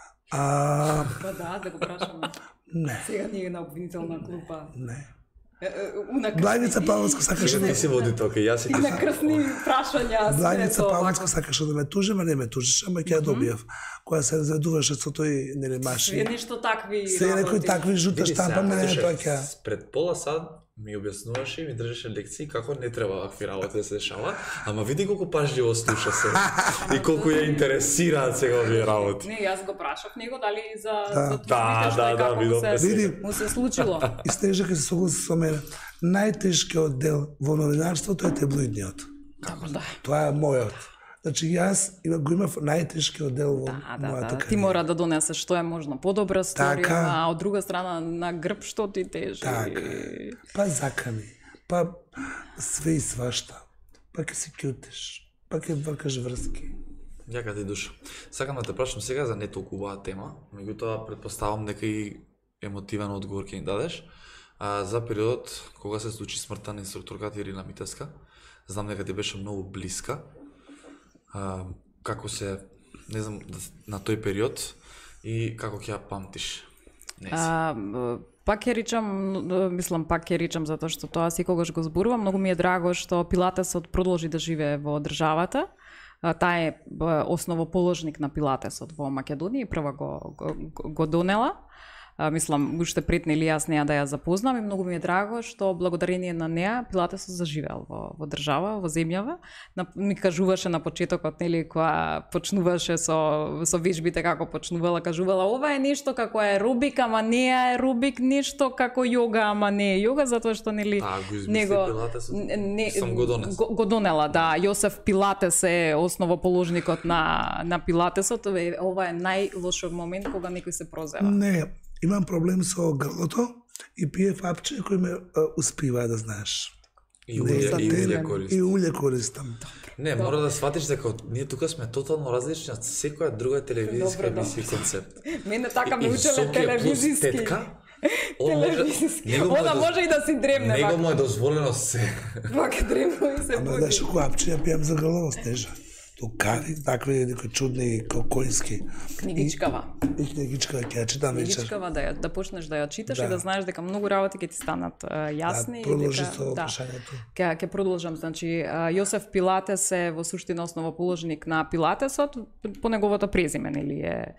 А, Па да, да го прашаме. не, Сега ние на обвинителна клупа. не. Е, е, Уна Благица крсни- Павловска сакаше да Ти си води тока, јас си И на крсни прашања, све Благица тоа Павловска вака. сакаше да ме тужи, ама не ме тужише, ама ќе ја добиев. Која се разведуваше со тој нели Све маши. нешто такви Се некои работи. такви жута Види штампа сега, мене слушај, тоа ќе. Пред пола сад ми објаснуваше и ми држеше лекции како не треба вакви работи да се дешава, ама види колку пажливо слуша се и колку ја интересираат сега овие работи. Не, јас го прашав него дали за Да. за Да, твоите што да, и да, како му видовме се Види. му се случило. И Снежа ќе се согласи со мене. Најтешкиот дел во новинарството е таблоидниот. Како да. Тоа е мојот. Значи јас има го имав најтешкиот дел во А, да, мојата да, кариера. ти мора да донесеш што е можно подобра сторија, Така. а од друга страна на грб што ти тежи. Така. Па закани, па све и свашта. Па ќе се кјутиш, па ќе вркаш врски. Јака ти душа. Сакам да те прашам сега за не толку убава тема, меѓутоа претпоставам дека и емотивен одговор ќе ни дадеш. А, за периодот кога се случи смртта на инструкторката Ирина Митевска, знам дека ти беше многу блиска. А, како се, не знам, на тој период и како ќе ја памтиш? Не си. А, м, пак ќе речам, м, мислам пак ќе речам затоа што тоа секогаш го зборувам. Многу ми е драго што Пилатесот продолжи да живее во државата. А, Таа е б, основоположник на Пилатесот во Македонија и прва го, го, го- го донела. А, мислам, уште пред нели јас неа да ја запознам и многу ми е драго што благодарение на неа Пилатесот заживеал во, во држава, во земјава. На, ми кажуваше на почетокот, нели, кога почнуваше со, со вежбите како почнувала, кажувала ова е нешто како аеробик, ама не е аеробик, нешто како јога, ама не е јога, затоа што, нели, Таа го измисли Пилатесот? не, Сам го донес. Го, го донела, да. Јосеф Пилатес е основоположникот на, на Пилатесот. Е, ова е најлошиот момент кога некој се прозева. Не, имам проблем со грлото и пиев апче кој ме а, успива да знаеш. И Не, уле, за и уле терен, користи. И уле користам. Не, мора да сватиш дека од- ние тука сме тотално различни од секоја друга телевизиска Добро, емисија и концепт. Мене така ме И учеле Сокија плюс телевизиски. тетка, он може, Телевизиски. него му е Она доз- може и да си дремне него вака. му е дозволено се. Вака дремно и се Ама буди. знаеш кој апче ја пијам за грлово, Снежа. Ту кави, такви некои чудни коински. Книгичкава. И книгичка ќе ја читам вечер. Книгичкава да ја да почнеш да ја читаш Да. и да знаеш дека многу работи ќе ти станат а, јасни Да, продолжи и дека со да. прашањето. Ке ќе продолжам, значи а, Јосеф Пилатес е во суштина основоположник на Пилатесот по неговото презиме, нели е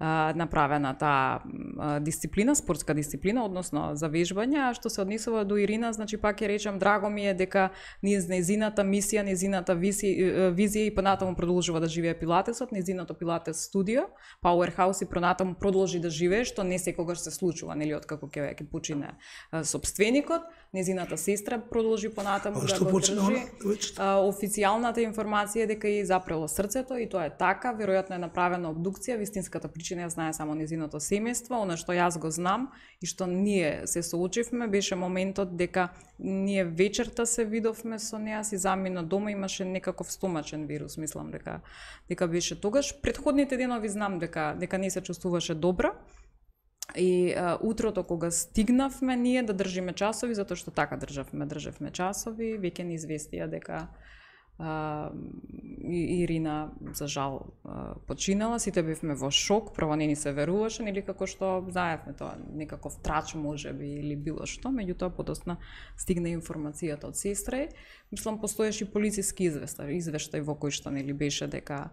а, направена таа а, дисциплина, спортска дисциплина, односно за вежбање, а што се однесува до Ирина, значи пак ќе речам, драго ми е дека низ незината мисија, незината визија, визија и понатаму продолжува да живее пилатесот, незиното пилатес студио, Powerhouse и понатаму продолжи да живее, што не секогаш се случува, нели, откако ќе ќе почине сопственикот, незината сестра продолжи понатаму да го држи. Официјалната информација е дека ја запрело срцето и тоа е така, веројатно е направена обдукција, вистинската причина ја знае само незиното семејство. Она што јас го знам и што ние се соочивме беше моментот дека ние вечерта се видовме со неа, си замина дома, имаше некаков стомачен вирус, мислам дека дека беше тогаш. Претходните денови знам дека дека не се чувствуваше добра. И а, утрото кога стигнавме ние да држиме часови, затоа што така државме, државме часови, веќе ни известија дека а, Ирина за жал а, починала, сите бевме во шок, прво не ни се веруваше, нели како што знаевме тоа, некаков трач можеби или било што, меѓутоа подосна стигна информацијата од сестра. Мислам постоеше и полициски извештај, извештај во кој што нели беше дека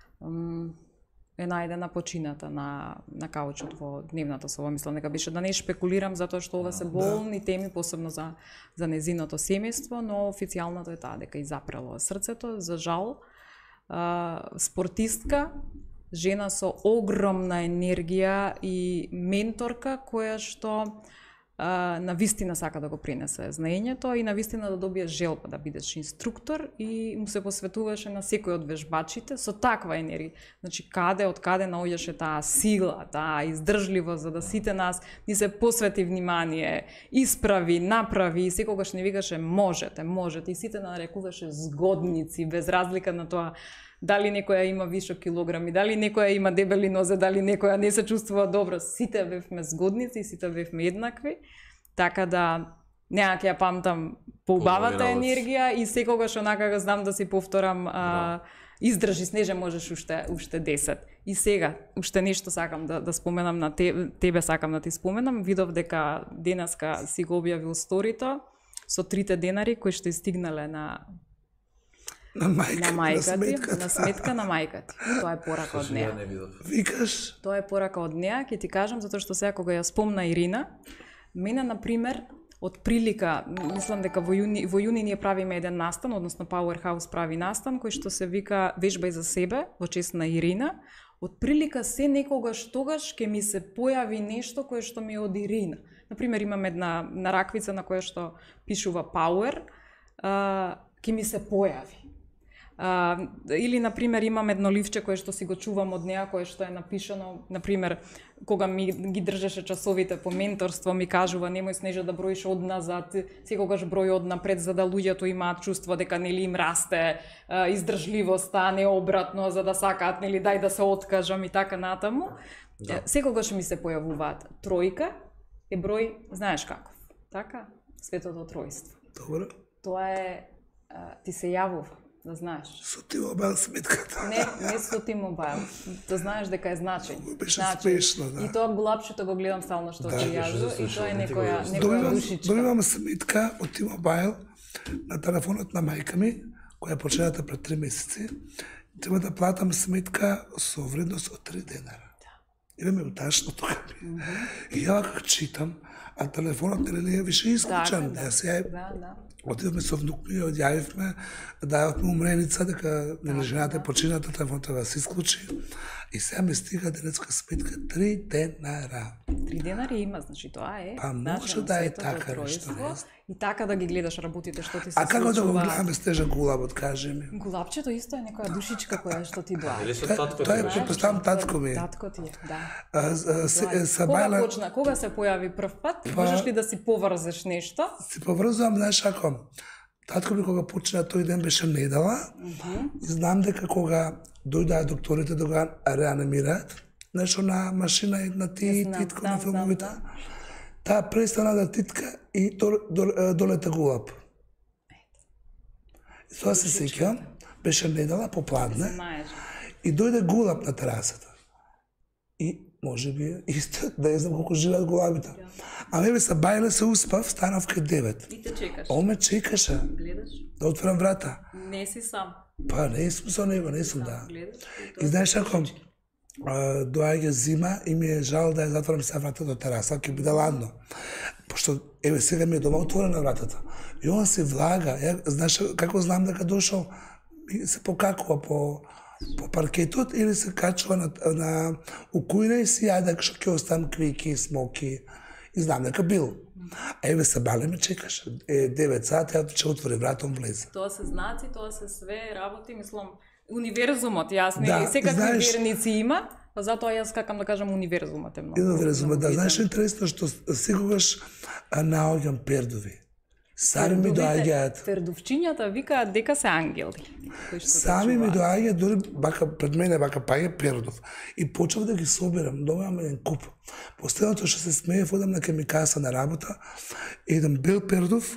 е најдена почината на на каучот во дневната соба. Мислам дека беше, да не шпекулирам затоа што ова се болни теми, посебно за за незиното семејство, но официјалното е таа дека и запрело срцето, за жал. А, спортистка, жена со огромна енергија и менторка која што Uh, на вистина сака да го принесе знаењето и на вистина да добие желба да бидеш инструктор и му се посветуваше на секој од вежбачите со таква енергија. Значи, каде, од каде наоѓаше таа сила, таа издржливост за да сите нас ни се посвети внимание, исправи, направи и секогаш не викаше можете, можете и сите нарекуваше згодници, без разлика на тоа дали некоја има вишок килограми, дали некоја има дебели нозе, дали некоја не се чувствува добро. Сите бевме згодници, сите бевме еднакви. Така да неа ќе ја памтам поубавата енергија и секогаш онака го знам да си повторам а, издржи снеже, можеш уште уште десет. И сега уште нешто сакам да да споменам на тебе, тебе сакам да ти споменам. Видов дека денеска си го објавил сторито со трите денари кои што стигнале на На мајка, на мајка на ти, сметка. на сметка на мајка ти. Тоа е порака од неа. Викаш? Тоа е порака од неа, ќе ти кажам, затоа што сега кога ја спомна Ирина, мене, например, од прилика, мислам дека во јуни, во јуни ние правиме еден настан, односно Powerhouse прави настан, кој што се вика Вежбај за себе, во чест на Ирина. Од прилика се некогаш тогаш ќе ми се појави нешто кое што ми е од Ирина. Например, имам една нараквица на која што пишува Power, ќе ми се појави. Uh, или, например, имам едно ливче кое што си го чувам од неа, кое што е напишано, например, кога ми ги држеше часовите по менторство, ми кажува немој Снежа да броиш одназад, секогаш број однапред, за да луѓето имаат чувство дека нели им расте uh, издржливоста, а не обратно, за да сакаат нели дај да се откажам и така натаму. Да. Секогаш ми се појавуваат. Тројка е број, знаеш каков, така? Светото тројство. Добро. Тоа е, uh, ти се јавува. Да знаеш. Со T-Mobile сметката. Не, не со T-Mobile. Да знаеш дека е значење. Беше спешно, да. И тоа глапчето го гледам стално што ќе јажу и тоа е некоја некоја Добивам, душичка. добивам сметка од T-Mobile на телефонот на мајка ми, која почната пред три месеци. Треба да платам сметка со вредност од три денара. Да. И ме уташно тука. Mm -hmm. И ја како читам, а телефонот не е више исклучен. Да, да, се, да, да. Отидовме со внук ми, одјавивме, дајавме умреница дека нели жената е почината, телефонот треба да се исклучи. И сега ми стига денеска сметка три денара. Три денари има, значи тоа е. Па може да е така нешто, не. И така да ги гледаш работите што ти се А како да го случуваат. гледаме Стежа Гулабот, кажи ми? Гулапчето исто е некоја душичка која што ти доаѓа. Или со татко Тоа ти? е, претпоставам, татко ми. Татко ти е, да. А, а, се, Тоа е. са Кога бајла, почна, кога се појави прв пат, можеш ли да си поврзеш нешто? си поврзувам, знаеш ако, татко ми кога почна тој ден беше недела, и знам дека кога дојдаа докторите да го реанимираат, нешто на машина една ти Знам, титко знам, на филмовите, знам, таа престана да титка и до, до, долета Гулаб. И тоа се сеќавам, беше недела попладне, Знаеш. и дојде Гулаб на терасата. И може би исто, да не знам колку живеат гулабите. А мене се бајле, се успав, станав кај девет. И те чекаш. Он ме чекаше Гледаш? да отворам врата. Не си сам. Па не сум со него, не сум да. Гледаш? И знаеш ако, а, доаѓа зима и ми е жал да ја затворам се врата до тераса, ќе биде ладно. Пошто еве сега ми е дома отворена вратата. И он се влага, ја знаеш како знам дека дошол, и се покакува по по паркетот или се качува на на укујна и си јаде што ќе оставам квики, смоки. И знам дека бил. А еве се бале ме чекаш. Е девет сати, ја ќе отвори врата, он влезе. Тоа се знаци, тоа се све работи, мислам, универзумот, јас не, Да, секакви знаеш- верници има, па затоа јас какам да кажам универзумот е многу. Универзумот, многу да, битен. знаеш интересно што секогаш а, наоѓам пердови. Сами ми Пердовите- доаѓаат. Пердовчињата викаат дека се ангели. кои што се Сами ми чуваат. доаѓаат, дури бака пред мене бака паѓа пердов. И почнав да ги собирам, добавам еден куп. Последното што се смеев, одам на кемикаса на работа, еден бел пердов,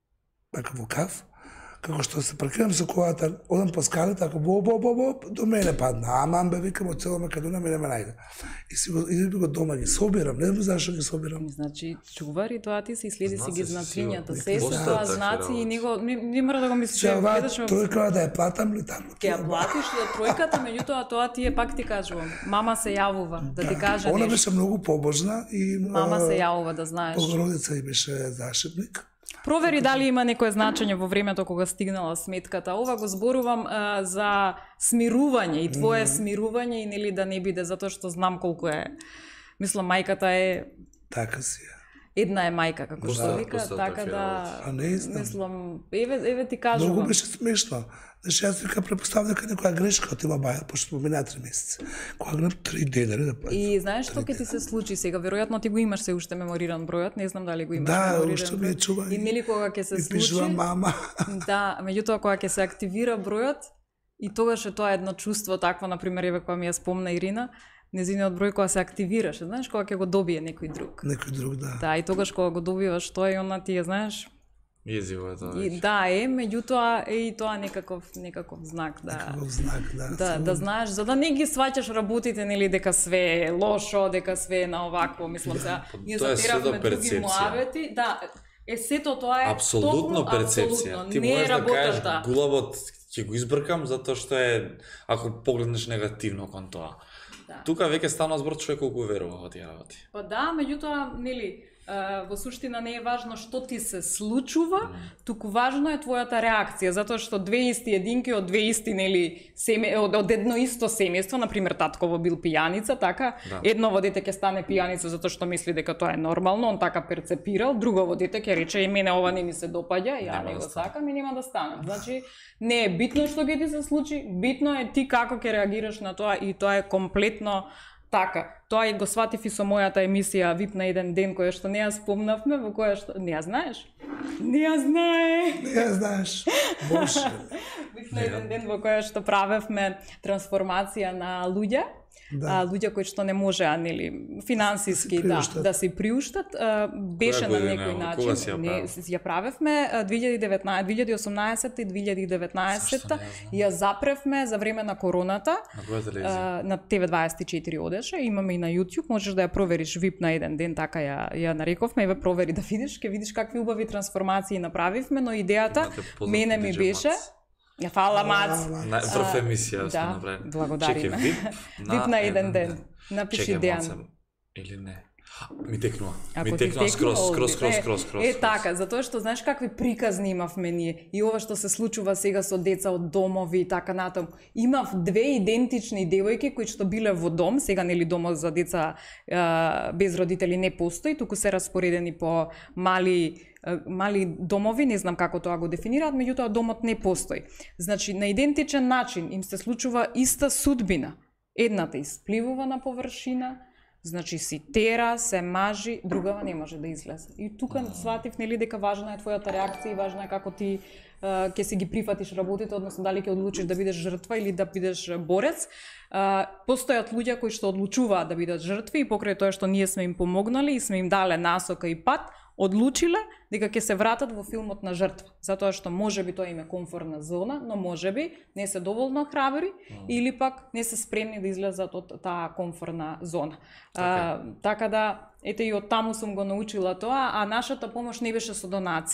бака во каф, како што се паркирам со колата, одам по скалите, ако бо бо бо бо до мене падна. Аман бе викам од цела Македонија мене ме најде. И си го иди го дома ги собирам, не знам зашто ги собирам. Значи, чувари тоа ти си следи си ги Знаци си знацињата, сигурно. се се Постојат тоа такви знаци и работи. него не, не мора да го мислиш. Се ова гледаш во- тројка да ја платам ли таму? Ќе ја платиш ја тројката, меѓутоа тоа ти е пак ти кажувам. Мама се јавува да ти каже Она нешто. беше многу побожна и Мама а, се јавува да знаеш. Богородица и беше зашипник. Провери дали има некое значење во времето кога стигнала сметката. Ова го зборувам а, за смирување и твое смирување и нели да не биде затоа што знам колку е. Мислам мајката е Така си е. една е мајка како што Постојат- вика, постојат така такви да работи. А не знам. мислам еве еве ти Многу кажувам. беше смешно. Значи јас вика препоставам дека некоја грешка отима баја, пошто помина три месеци. Кога гледам три денари да паѓа. И знаеш што ќе ти се случи сега? Веројатно ти го имаш се уште мемориран бројот, не знам дали го имаш Да, мемориран. уште ми е број. чува И нели кога ќе се И случи? пишува мама. Да, меѓутоа кога ќе се активира бројот, и тогаш е тоа едно чувство такво, например, еве кога ми ја спомна Ирина, незиниот број кога се активираше, знаеш, кога ќе го добие некој друг. Некој друг, да. Да, и тогаш кога го добиваш тоа и она ти е, знаеш, Језиво е тоа. и веќе. да, е, меѓутоа е и тоа некаков некаков знак, да. Каков знак, да. Да, да знаеш, за да не ги сваќаш работите, нели, дека све е лошо, дека све е на овакво, мислам сега, ние тоа е затеравме сето други перцепција. муавети, да, е сето тоа е Апсолутно токму перцепција. апсолутно, Ти не е можеш да кажеш работата. глобот ќе го избркам затоа што е ако погледнеш негативно кон тоа. Да. Тука веќе станува збор човек колку верува во тие работи. Па да, меѓутоа, нели, а, во суштина не е важно што ти се случува, туку важно е твојата реакција, затоа што две исти единки од две исти, нели, семе, од, од едно исто семејство, например, татково бил пијаница, така, Да. едново дете ќе стане пијаница затоа што мисли дека тоа е нормално, он така перцепирал, другово дете ќе рече и мене ова не ми се допаѓа, ја Нема не да го стане. сакам и нема да стане. Значи, не е битно што ќе ти се случи, битно е ти како ќе реагираш на тоа и тоа е комплетно така. Тоа и го сватив и со мојата емисија Вип на еден ден, која што не ја спомнавме, во која што не ја знаеш? Не ја знае. Не ја знаеш. Боже. Вип на еден ден во која што правевме трансформација на луѓе. Да. А, луѓе кои што не можеа, нели, финансиски Да си да, приуштат. да си приуштат, а, беше Која на година некој е ова? начин. Кога си ја не, правил? си ја правевме а, две илјади и деветнаесетта, две илјади и осумнаесетта и две илјади и деветнаесетта. Зашто не ја знам? Ја запревме за време на короната. На која телевизија? А, на Т В дваесет и четири одеше, имаме и на YouTube, можеш да ја провериш Вип на еден ден, така ја ја нарековме, еве провери да видиш, ќе видиш какви убави трансформации направивме, но идејата Имате познат мене ми диџеј беше Мац. Ја фала Мац. Најпрв емисија сме да, направили. благодариме. Чекай, Вип Вип на еден ден. Напиши Чекай, Дејан. Маца, или не? Ми текнува. Ако Ми ти текнува текнува, скроз, скроз, оди. скроз, Е, скроз, скроз. Е, скроз. така, затоа што знаеш какви приказни имавме ние и ова што се случува сега со деца од домови и така натаму. Имав две идентични девојки кои што биле во дом, сега нели домот за деца е, без родители не постои, туку се распоредени по мали е, мали домови, не знам како тоа го дефинираат, меѓутоа домот не постои. Значи на идентичен начин им се случува иста судбина. Едната испливува на површина, значи си тера, се мажи, другава не може да излезе. И тука сватив нели дека важна е твојата реакција и важна е како ти а, ќе си ги прифатиш работите, односно дали ќе одлучиш да бидеш жртва или да бидеш борец. А, постојат луѓе кои што одлучуваат да бидат жртви и покрај тоа што ние сме им помогнали и сме им дале насока и пат, одлучиле дека ќе се вратат во филмот на жртва, затоа што можеби тоа им е комфортна зона, но можеби не се доволно храбри или пак не се спремни да излезат од таа комфортна зона. А, така да, ете и од таму сум го научила тоа, а нашата помош не беше со донации,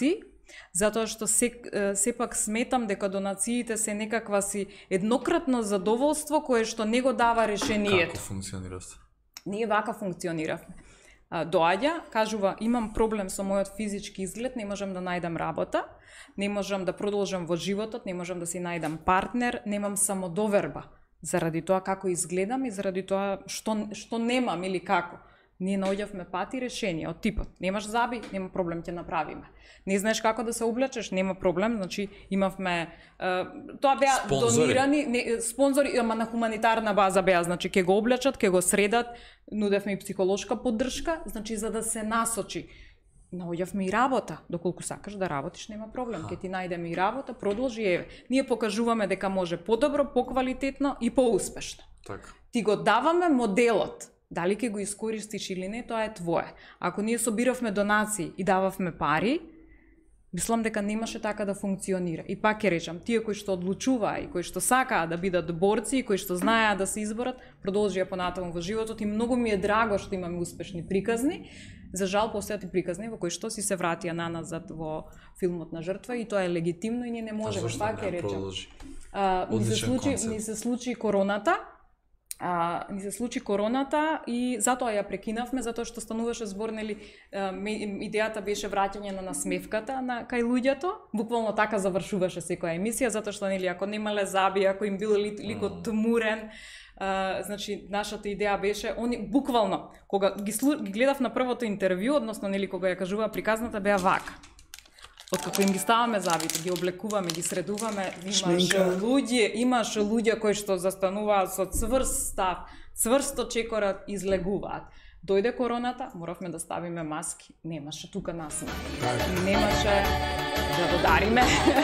Затоа што се, сепак сметам дека донациите се некаква си еднократно задоволство кое што не го дава решението. Како функционира? Ние вака функциониравме. Доаѓа, кажува, имам проблем со мојот физички изглед, не можам да најдам работа, не можам да продолжам во животот, не можам да си најдам партнер, немам самодоверба заради тоа како изгледам и заради тоа што, што немам или како. Ние наоѓавме пати решенија од типот. Немаш заби, нема проблем, ќе направиме. Не знаеш како да се облечеш, нема проблем, значи имавме е, тоа беа спонзори. Донирани, не, спонзори, ама на хуманитарна база беа, значи ќе го облечат, ќе го средат, нудевме и психолошка поддршка, значи за да се насочи. Наоѓавме и работа, доколку сакаш да работиш, нема проблем, ќе ти најдеме и работа, продолжи еве. Ние покажуваме дека може подобро, поквалитетно и поуспешно. Така. Ти го даваме моделот. Дали ќе го искористиш или не, тоа е твое. Ако ние собиравме донации и дававме пари, мислам дека немаше така да функционира. И пак ќе речам, тие кои што одлучуваа и кои што сакаа да бидат борци и кои што знаеа да се изборат, продолжија понатаму во животот и многу ми е драго што имаме успешни приказни. За жал постојат и приказни во кои што си се вратија наназад во филмот на жртва и тоа е легитимно и ние не можеме, пак ќе речам. А, ни се случи, ни се случи короната. А, ни се случи короната и затоа ја прекинавме, затоа што стануваше збор, нели, идејата беше враќање на насмевката на кај луѓето. Буквално така завршуваше секоја емисија, затоа што, нели, ако немале заби, ако им бил ликот тмурен, Uh, значи нашата идеја беше, они буквално кога ги, слу... ги гледав на првото интервју, односно нели кога ја кажуваа приказната, беа вака. Откако им ги ставаме забите, ги облекуваме, ги средуваме, имаше луѓе, имаше луѓе кои што застануваат со цврст став, цврсто чекорат, излегуваат. Дојде короната, моравме да ставиме маски, немаше тука насмех. Немаше да додариме.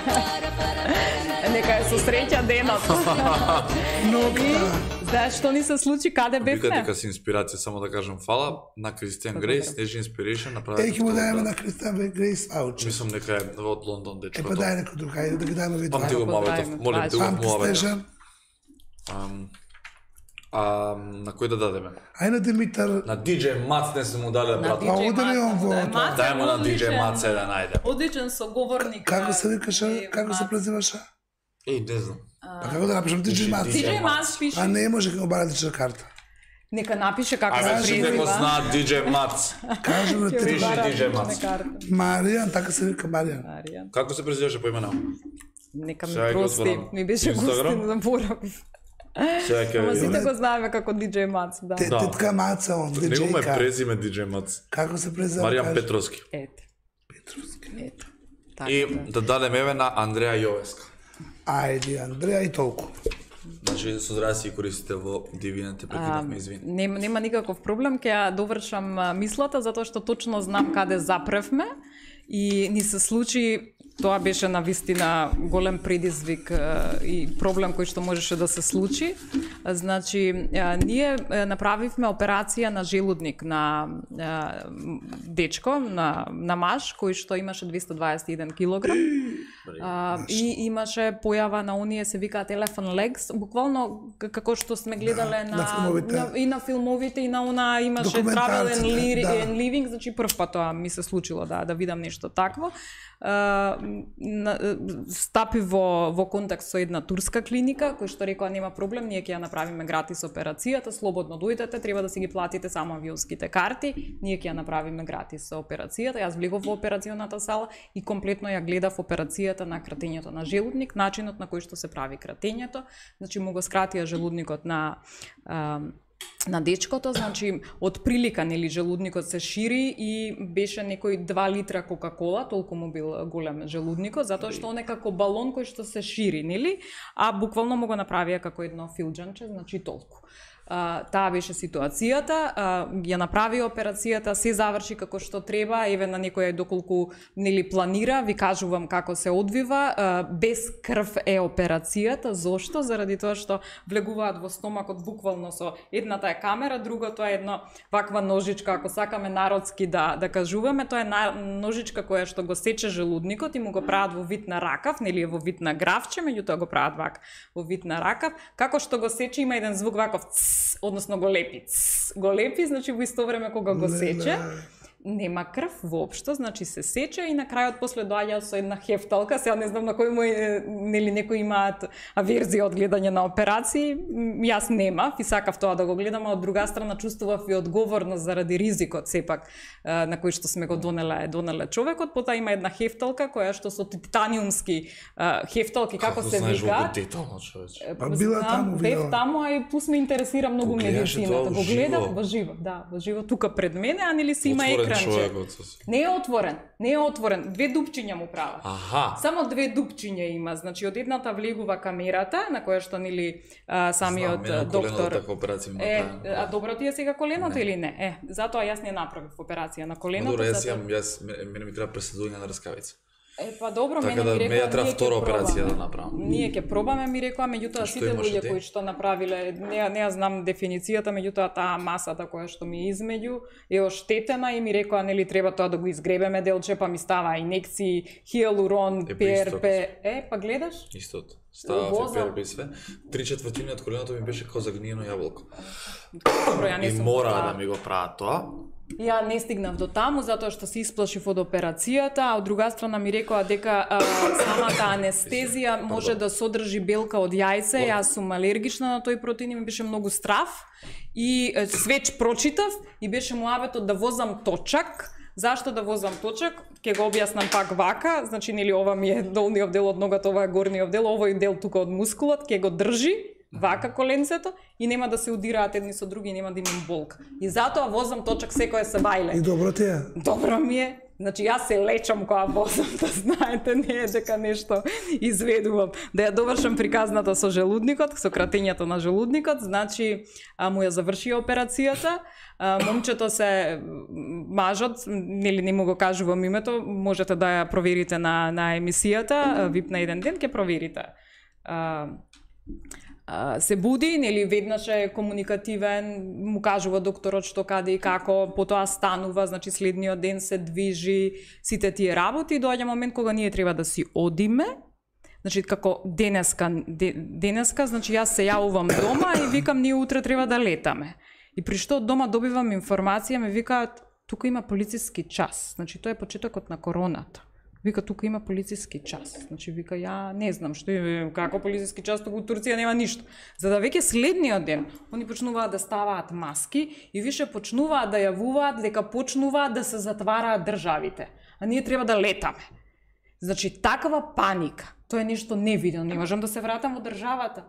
Нека е со среќа денот. И знаеш што ни се случи, каде бевме? Вика дека си инспирација, само да кажам фала на Кристијан Грейс, Age Inspiration, направи. Е, ќе му дајме на Кристијан Грейс ваучер. Мислам дека е од Лондон Е, дечкото. па дај некој друг, ајде да ги дајме видео. Памти го муабетов, молим те го Памти муабетов. Стежан. А на кој да дадеме? Ај на Димитар. На диџеј Мац не се му дале, брат. Па удари он во тоа. Дај му на диџеј Мац еден, ајде. Одличен соговорник. Како се викаше, како се презиваше? Еј, не знам. Па како да напишам диџеј Мац? диџеј Мац пише. А не може ќе го бара лична карта. Нека напише како А се вече презива. него знаат диџеј Мац. Кажем на Ќе три. Пише бара диџеј лична Мац. карта. Маријан, така се вика Маријан. Маријан. Како се презиваше по имена? Нека ми Сега ќе прости, отворам ми беше Инстаграм. гостин, заборавив. Сега ќе Ама видиме. сите го знаеме како диџеј Мац, да. Те- Да. Тетка Маца, он, Него ме диџејка. презиме диџеј Мац. Како се презива? Маријан кажи? Петровски. Ете, Петровски. ете. Така, И да. да дадем еве на Андреја Јовеска. Ајде, Андреја и толку. Значи, со здраве си користите во дивините, прекинавме, извини. Нема, нема никаков проблем, ќе ја довршам а, мислата, затоа што точно знам каде запревме и ни се случи, тоа беше на вистина голем предизвик а, и проблем кој што можеше да се случи. А, значи, а, ние а, направивме операција на желудник на а, дечко, на, на маж, кој што имаше двесте дваесет и еден килограм. А, и имаше појава на оние се викаат elephant legs, буквално к- како што сме гледале на на, филмовите. на и на филмовите и на она имаше Travel and, Документарците, Li- да. and Living, значи прв пат тоа ми се случило да да видам нешто такво. А, на, стапи во во контакт со една турска клиника кој што рекоа нема проблем, ние ќе ја направиме гратис операцијата, слободно дојдете, треба да си ги платите само авионските карти, ние ќе ја направиме гратис операцијата. Јас влегов во операционата сала и комплетно ја гледав операцијата на кратењето на желудник, начинот на кој што се прави кратењето, значи му го скратија желудникот на а, на дечкото, значи од прилика нели желудникот се шири и беше некој два литра кока-кола, толку му бил голем желудникот, затоа што он е како балон кој што се шири, нели? А буквално му го направија како едно филџанче, значи толку. А, таа беше ситуацијата, а, ја направи операцијата, се заврши како што треба, еве на некоја доколку нели планира, ви кажувам како се одвива, а, без крв е операцијата, зошто? Заради тоа што влегуваат во стомакот буквално со едната е камера, другото е едно ваква ножичка, ако сакаме народски да да кажуваме, тоа е на, ножичка која што го сече желудникот и му го прават во вид на ракав, нели е во вид на гравче, меѓутоа го прават вак во вид на ракав, како што го сече има еден звук ваков, односно го лепи, го лепи, значи во исто време кога го сече. нема крв воопшто, значи се сече и на крајот после доаѓа со една хефталка. Сега не знам на кој мој, нели некои имаат аверзија од гледање на операции, јас немав и сакав тоа да го гледам, а од друга страна чувствував и одговорност заради ризикот сепак на кој што сме го донеле, донеле човекот. Потоа има една хефталка која што со титаниумски хефталки, како, како се викаат. Па била таму, бев таму, а и плюс ме интересира многу медицината. Го гледав во живо, да, во живо тука пред мене, а нели си има екранче. Не е отворен, не е отворен. Две дупчиња му прават. Аха. Само две дупчиња има. Значи од едната влегува камерата на која што нели а, самиот Знам, доктор е, а добро ти е сега коленото или не? Е, затоа јас не направив операција на коленото. Добро, јас имам, јас мене ми треба преседување на раскавица. Е, па добро, така мене да, ми рекоа, ја треба втора операција да направам. направам. Ние ќе пробаме, ми рекоа, меѓутоа сите луѓе кои што направиле, не, не ја знам дефиницијата, меѓутоа таа масата која што ми е измеѓу е оштетена и ми рекоа, нели треба тоа да го изгребеме делче, па ми става инекции, хиалурон, е, П Р П. Е, па гледаш? Истото. Става П Р П и све. Три четвртини од коленото ми беше како загниено јаболко. Добро, ја не и сум мора тоа. да ми го прават тоа. Ја не стигнав до таму затоа што се исплашив од операцијата, а од друга страна ми рекоа дека а, самата анестезија може да содржи белка од јајце. Јас сум алергична на тој протеин и ми беше многу страв. И е, свеч прочитав и беше муаветот да возам точак. Зашто да возам точак? Ќе го објаснам пак вака. Значи, нели ова ми е долниот дел од ногата, ова е горниот дел, овој дел тука од мускулот, ќе го држи вака коленцето и нема да се удираат едни со други и нема да имам болка. И затоа возам точак секој се бајле. И добро ти е? Добро ми е. Значи јас се лечам кога возам, да знаете, не е дека нешто изведувам. Да ја довршам приказната со желудникот, со кратењето на желудникот, значи а, му ја заврши операцијата. А, момчето се мажот, нели не му го кажувам името, можете да ја проверите на на емисијата, вип на еден ден ќе проверите. А, Uh, се буди, нели веднаш е комуникативен, му кажува докторот што каде и како, потоа станува, значи следниот ден се движи, сите тие работи, доаѓа момент кога ние треба да си одиме. Значи како денеска, денеска, значи јас се јавувам дома и викам ние утре треба да летаме. И при што од дома добивам информација, ме викаат тука има полициски час. Значи тоа е почетокот на короната. Вика, тука има полициски час. Значи, вика, ја не знам што е, како полициски час, тука у Турција нема ништо. За да веќе следниот ден, они почнуваат да ставаат маски и више почнуваат да јавуваат дека почнуваат да се затвараат државите. А ние треба да летаме. Значи, такава паника, тоа е нешто невидено. Не можам да се вратам во државата.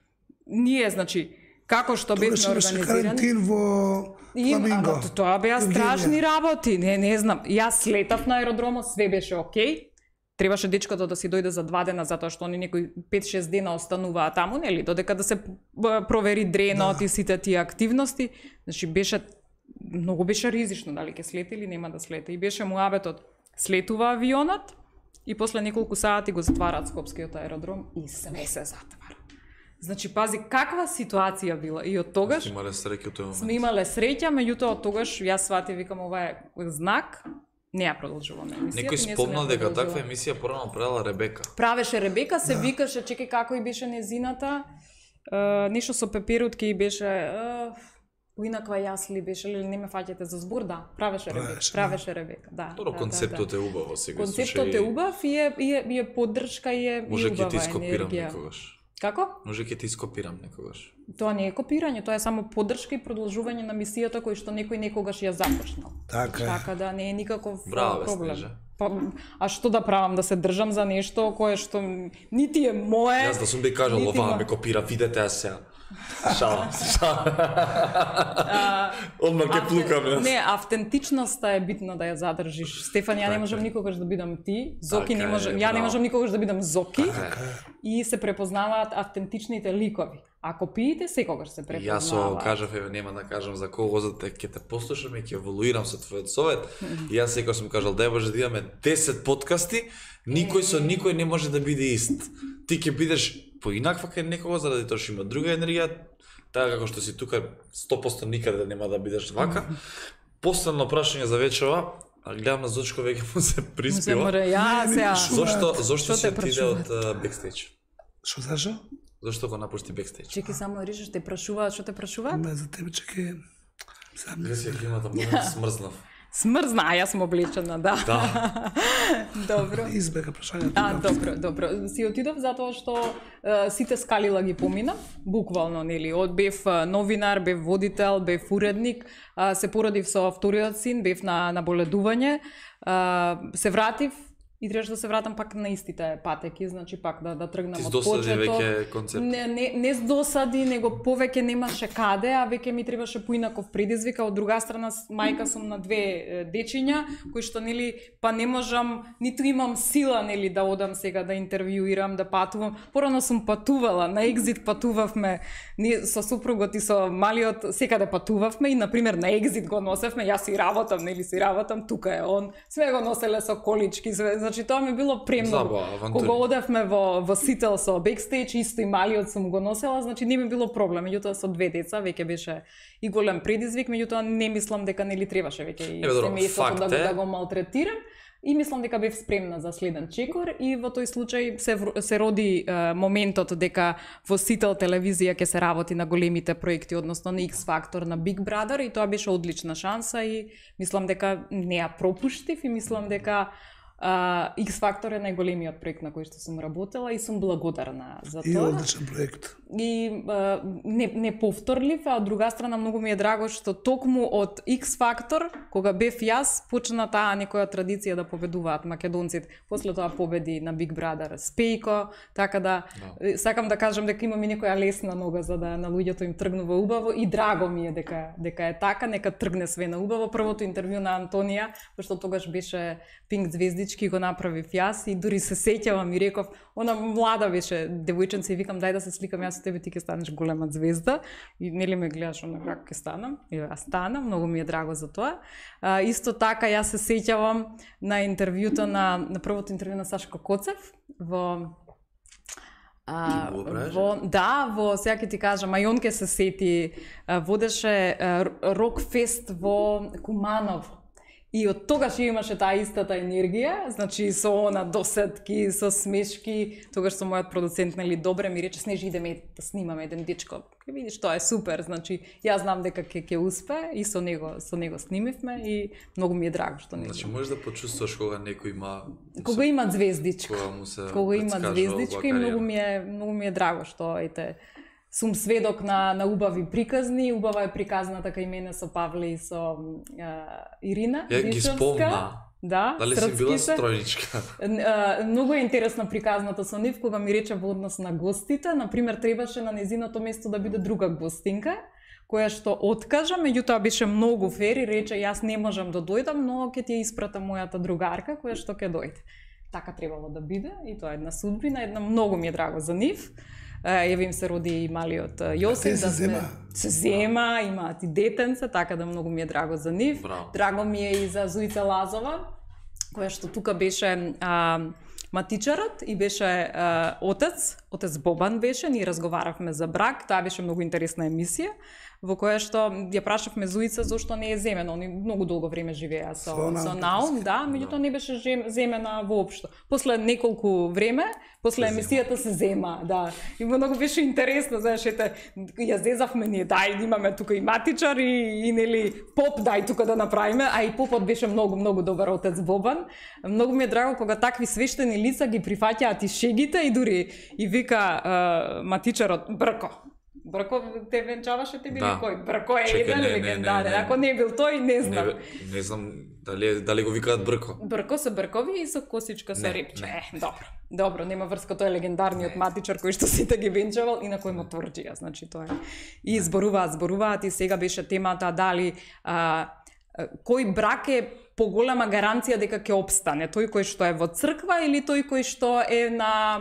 Ние, значи, како што бевме организирани. Тогаш карантин во Фламинго. Тоа беа страшни работи, не, не знам. Јас летав на аеродромот, све беше окей. Требаше дечкото да си дојде за два дена, затоа што они некои пет-шест дена остануваа таму, нели, додека да се провери дренот да. И сите тие активности. Значи, беше, многу беше ризично, дали ќе слети или нема да слети. И беше муабетот, слетува авионот и после неколку сати го затвараат Скопскиот аеродром и све се затвара. Значи, пази, каква ситуација била. И од тогаш Сме имале среќа од тој момент. Сме имале среќа, меѓутоа од тогаш јас свати, викам, ова е знак, не ја продолжуваме емисијата. Некој спомнал дека таква емисија порано правела Ребека. Правеше Ребека, се да. Викаше, чекај како и беше незината, uh, нешто со пеперутки и беше, uh, поинаква јас ли беше, ли не ме фаќате за збор, да, правеше Ребека, правеше Ребека, да. Добро, да, концептот да, е убаво сега. Концептот е убав и е, и е, и е поддршка и е, може и убава ќе ти скопирам енергија. некогаш. Како? Може ќе ти скопирам некогаш. Тоа не е копирање, тоа е само поддршка и продолжување на мисијата кој што некој некогаш ја започнал. Така е. Така да не е никаков Браво, проблем. Снежа. Па, а што да правам, да се држам за нешто кое што нити е мое. Јас да сум би кажал, ова ме копира, видете ја сега. Шалам, шалам. Одма ќе плукам. Не, автентичноста е битна да ја задржиш. Стефан, ја не можам никогаш да бидам ти, Зоки не може, ја не можам никогаш да бидам Зоки. И се препознаваат автентичните ликови. А копиите секогаш се препознаваат. Јас со кажав, еве нема да кажам за кого, затоа ќе те послушам и ќе еволуирам со твојот совет. И јас секогаш сум кажал, дај Боже да имаме десет подкасти, никој со никој не може да биде ист. Ти ќе бидеш поинаква кај некого заради тоа што има друга енергија, така како што си тука сто проценти никаде нема да бидеш вака. Последно прашање за вечерва, а гледам на Зочко веќе му се приспива. Се ја сега. Зошто зошто си отиде од бекстејдж? Што зашо? Зошто го напусти бекстејдж? Чеки само да ришеш, те прашуваат, што те прашуваат? Не, за тебе чекај. Сам не Греси климата, може да смрзнав. Смрзна, а јас сум облечена, да. Да. Добро. Избега прашањето. А, добро, добро. Си отидов затоа што е, сите скалила ги поминав, буквално, нели, од бев новинар, бев водител, бев уредник, а, се породив со вториот син, бев на на боледување, а, се вратив и требаше да се вратам пак на истите патеки, значи пак да да тргнам од почеток. Ти досади веќе концепт? Не, не, не с досади, него повеќе немаше каде, а веќе ми требаше поинаков предизвик, а од друга страна мајка сум на две дечиња, кои што нели па не можам, ниту имам сила нели да одам сега да интервјуирам, да патувам. Порано сум патувала, на Екзит патувавме, ние со супругот и со малиот секаде патувавме и на пример на Екзит го носевме, јас си работам, нели си работам, тука е он, све го носеле со колички, све, значи тоа ми било премногу. Кога одевме во во Сител со бекстејдж, исто и малиот сум го носела, значи не ми било проблем. Меѓутоа со две деца веќе беше и голем предизвик, меѓутоа не мислам дека нели требаше веќе и семејството да, да го малтретирам. И мислам дека бев спремна за следен чекор и во тој случај се, се роди е, моментот дека во Сител телевизија ќе се работи на големите проекти, односно на X Factor, на Big Brother, и тоа беше одлична шанса и мислам дека не ја пропуштив и мислам дека Uh, X Factor е најголемиот проект на кој што сум работела и сум благодарна за тоа. И одличен проект. И uh, не, не повторлив, а од друга страна многу ми е драго што токму од X Factor, кога бев јас, почна таа некоја традиција да победуваат македонците. После тоа победи на Big Brother Спејко, така да no. сакам да кажам дека имам и некоја лесна нога за да на луѓето им тргнува убаво и драго ми е дека дека е така, нека тргне све на убаво. Првото интервју на Антонија, пошто тогаш беше Пинк звездички, го направив јас и дури се сеќавам и реков, она млада беше девојченце и викам дај да се сликам јас со тебе, ти ќе станеш голема звезда. И нели ме гледаш она како ќе станам? И јас станам, многу ми е драго за тоа. А, исто така јас се сеќавам на интервјуто на на првото интервју на Сашко Коцев во А, во, да, во, сега ќе ти кажам, а и он ке се сети, водеше рок-фест во Куманово. И од тогаш имаше таа истата енергија, значи со она досетки, со смешки. Тогаш со мојот продуцент, нели, добре ми рече, Снежи, идеме да снимаме еден дечко. Ке видиш, тоа е супер, значи јас знам дека ќе ќе успе и со него со него снимивме и многу ми е драго што не. Значи можеш да почувствуваш кога некој има кога има звездичка. Кога му се кога има звездичка и многу ми е многу ми е драго што ете сум сведок на на убави приказни, убава е приказната кај мене со Павле и со а, Ирина. Ја ги спомна. Да, дали си била стројничка? Многу е интересна приказната со нив, кога ми рече во однос на гостите, на пример требаше на незиното место да биде друга гостинка, која што откажа, меѓутоа беше многу фер и рече јас не можам да дојдам, но ќе ти ја испратам мојата другарка која што ќе дојде. Така требало да биде и тоа е една судбина, една многу ми е драго за нив. Еве им се роди и малиот Јосиф, да сме се зема, имаат и детенце, така да многу ми е драго за нив. Браво. Драго ми е и за Зуица Лазова, која што тука беше а, матичарот и беше а, отец, отец Бобан беше, ние разговаравме за брак, таа беше многу интересна емисија, во која што ја прашавме Зуица зошто не е земена, они многу долго време живеа со, со Наум, да, меѓутоа не беше земена воопшто. После неколку време, после емисијата се зема, да. И многу беше интересно, знаеш, ете, ја зезавме ние, дај, имаме тука и матичар и, и нели поп, дај тука да направиме, а и попот беше многу, многу добар отец Бобан. Многу ми е драго кога такви свештени лица ги прифаќаат и шегите и дури и вика uh, матичарот Брко. Брко те венчаваше, те били да. Кој? Брко е еден легендарен. Ако не бил тој, не знам. Не, не знам дали дали го викаат Брко. Брко се бркови и со косичка со репче. Е, добро. Добро, нема врска, тој е легендарниот матичар кој што сите ги венчавал и на кој му тврџија, значи тоа е. И зборуваат, зборуваат и сега беше темата дали а, кој брак е поголема гаранција дека ќе опстане, тој кој што е во црква или тој кој што е на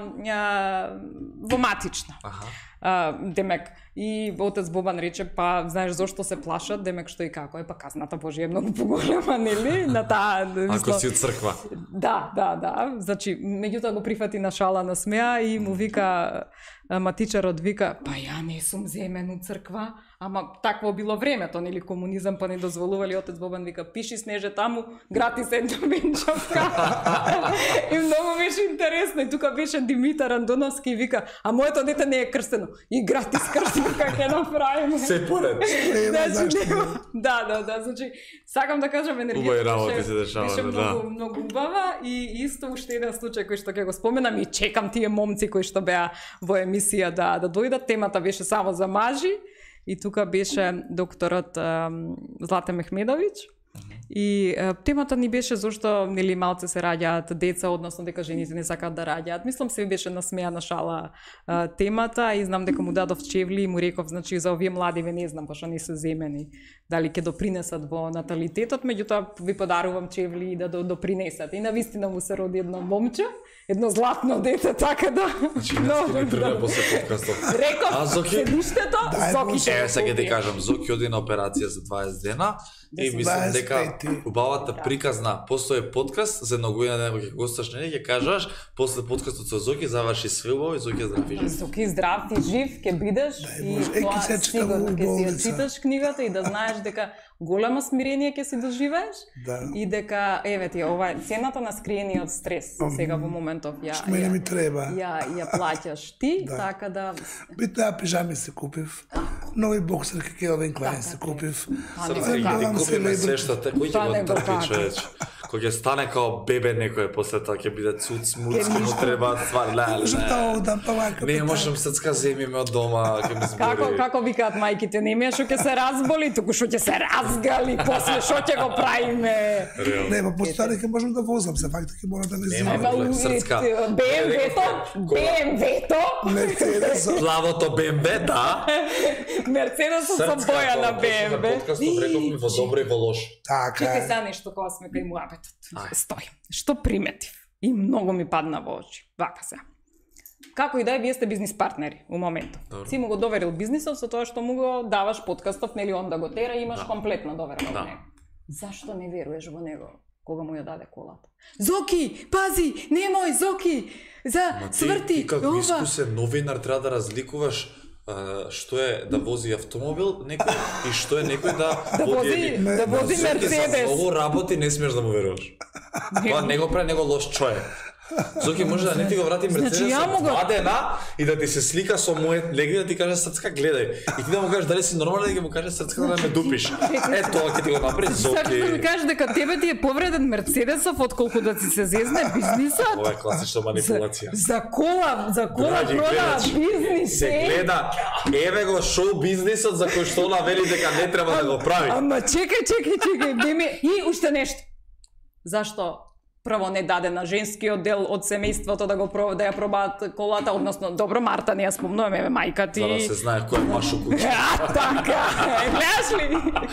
а, во матична. Аха. Uh, демек, и отец Бобан рече, па, знаеш зошто се плашат, демек што и како е, па казната Божија е многу поголема, нели, на таа... Ако си од црква. Да, да, да, значи, меѓутоа го прифати на шала, на смеа и му вика, матичарот вика, па ја не сум земен у црква, ама такво било времето, нели, комунизам па не дозволували, отец Бобан вика, пиши Снеже таму, гратис една венчавка. И многу беше интересно, и тука беше Димитар Андоновски и вика, а моето дете не е крстено. и гратис крстика ќе направиме. Се поред. Ема, зашто не? Да, да, да, значи сакам да кажам енергија. Убави работи се дешаваат, Беше да. многу, многу убава и исто уште еден случај кој што ќе го споменам и чекам тие момци кои што беа во емисија да да дојдат. Темата беше само за мажи и тука беше докторот ем, Злате Мехмедовиќ. И е, темата ни беше зошто нели малце се раѓаат деца, односно дека жените не сакаат да раѓаат. Мислам се беше насмеана шала е, темата и знам дека му дадов чевли и му реков, значи за овие младиве не знам пошто не се земени, дали ќе допринесат во наталитетот, меѓутоа ви подарувам чевли и да допринесат. И навистина му се роди едно момче, едно златно дете, така да. Значи, не ќе ми тргне после подкастот. Реков, А, Зоки? седиштето, Дај Зоки му ќе Е, го сега ќе ти купи. кажам, Зоки оди на операција за дваесет дена и мислам дека дваесет пети. убавата приказна постоje подкаст за едно година дена ќе госташ не ќе кажаш после подкастот со Зоки заврши све убаво и Зоки е здрав и жив. Зоки, здрав ти жив, ќе бидеш и Боже, е, тоа ќе се читам сигурно во ќе си ја болница. читаш книгата и да знаеш дека големо смирение ќе си доживееш Да. и дека еве ти ова е цената на скриениот стрес сега во моментов ја Што мене ми треба. ја ја плаќаш ти, Да. така да Битно ја пижами се купив. Нови боксерки Келвин Клайн се купив. А, не Срце го ќе кажа. ти Гледам купиме селебрити. се што те, кој Тоа ќе не го го трпи кажа. човеч. Кој ќе стане као бебе некој после тоа ќе биде цуц, муцки, му ништо. треба ствари, леле. Што тоа да па мака. Не можам срцка земи ме од дома, ќе ме како збори. како викаат мајките, не ми е што ќе се разболи, туку што ќе се разгали, после што ќе го правиме. Не, па постојано ќе можам да возам, се факт ќе мора да ме Нема земам. проблем, срцка. Бе Ем Ве-то, Бе Ем Ве-то, Мерцедес. Плавото Бе Ем Ве, да. Мерцедесот со боја на Бе Ем Ве. Подкастот рековме во добро и во лошо. Така Чекај е. сега нешто кога сме кај муабетот. Ај. Стои. Што приметив и многу ми падна во очи. Вака се. Како и да е, вие сте бизнис партнери у моментов. Добро. Си му го доверил бизнисот со тоа што му го даваш подкастов, нели он да го тера и имаш Да. комплетна довера во Да. него. Зашто не веруваш во него кога му ја даде колата? Зоки, пази, немој Зоки. За Ма ти, сврти. ти како ова. искусен новинар треба да разликуваш а, што е да вози автомобил некој и што е некој да, Да вози, едни- да вози Зоки, Мерцедес. За ово работи не смеш да му веруваш. Тоа не го прави него лош човек. Зоки може да не ти го врати Мерцедес Значи, ја му го- два дена и да ти се слика со мојот легни да ти каже срцка гледај. И ти да му кажеш дали си нормален и да му каже срцка да ме дупиш. Е тоа ќе ти го направи Сакаш да ми Зоки. кажеш дека тебе ти е повреден Мерцедесов отколку да ти се зезне бизнисот? Ова е класична манипулација. За кола, за кола Драги прода гледачи, бизнис. се е. гледа, еве го шоу бизнисот за кој што она вели дека не треба да го прави. Ама чекај, чекај, чекај, не ми... И уште нешто. Зашто прво не даде на женскиот дел од семејството да го про... да ја пробаат колата, односно добро Марта не ја спомнуваме, еве мајка ти. За да се знае кој е Машо Куќа. А, така. Е, гледаш ли?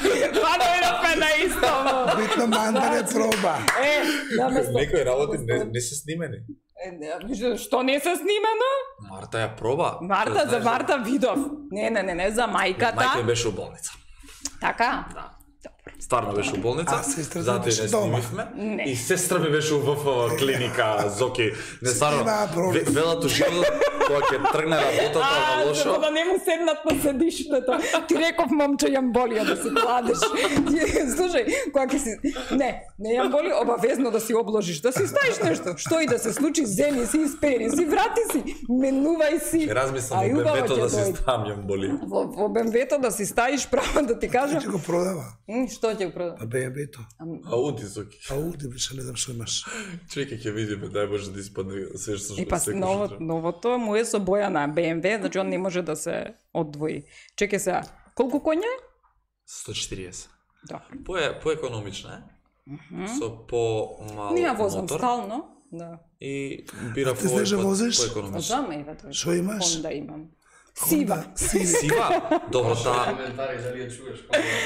Па дојдовме на исто. Битно мандар е проба. Е, наместо... Некои работи не, не се снимени. Е, не, што не се снимено? Марта ја проба. Марта, Тоа за знаеш, Марта видов. Не, не, не, не, за мајката. Мајка беше у болница. Така? Да. Добро. Стварно беше у болница, А, сестрата затоа и беше не дома. снимивме. Не. И сестра ми беше у ВФ клиника, Зоки. Не стварно, Има проблем. ве- велат у живот, кога ќе тргне работата на А, за лошо. да не му седнат на седишното. Ти реков, момче, јам болија да се кладеш. Ти, слушај, кога ќе си... Не, не јам боли, обавезно да си обложиш, да си ставиш нешто. Што и да се случи, земи си, испери си, врати си, менувај си. Ќе размислам А и во убаво бебето ќе да се дојде. ставам јам боли. Во, во Бе Ем Ве-то да си ставиш право да ти кажам. Ќе го продава. М, Што ќе го продам? А Бе Ем Ве-то. Ауди, Зоки. Ауди беше не знам што имаш. Чекај ќе видиме, дај Боже да испадне све што И па секој ново, што треба. новото му е со боја на Бе Ем Ве, значи он не може да се одвои. Чекај сега, колку коња е? сто четириесет. Добро. По поекономична е. Со по-мал Не ја возам мотор стално. Да. и бира Ти знаеш да возиш? поекономична. Знам, еве тој. Што имаш? Honda имам. Сива. Сива. Сива, добро таа. Коментари дали ја чуеш.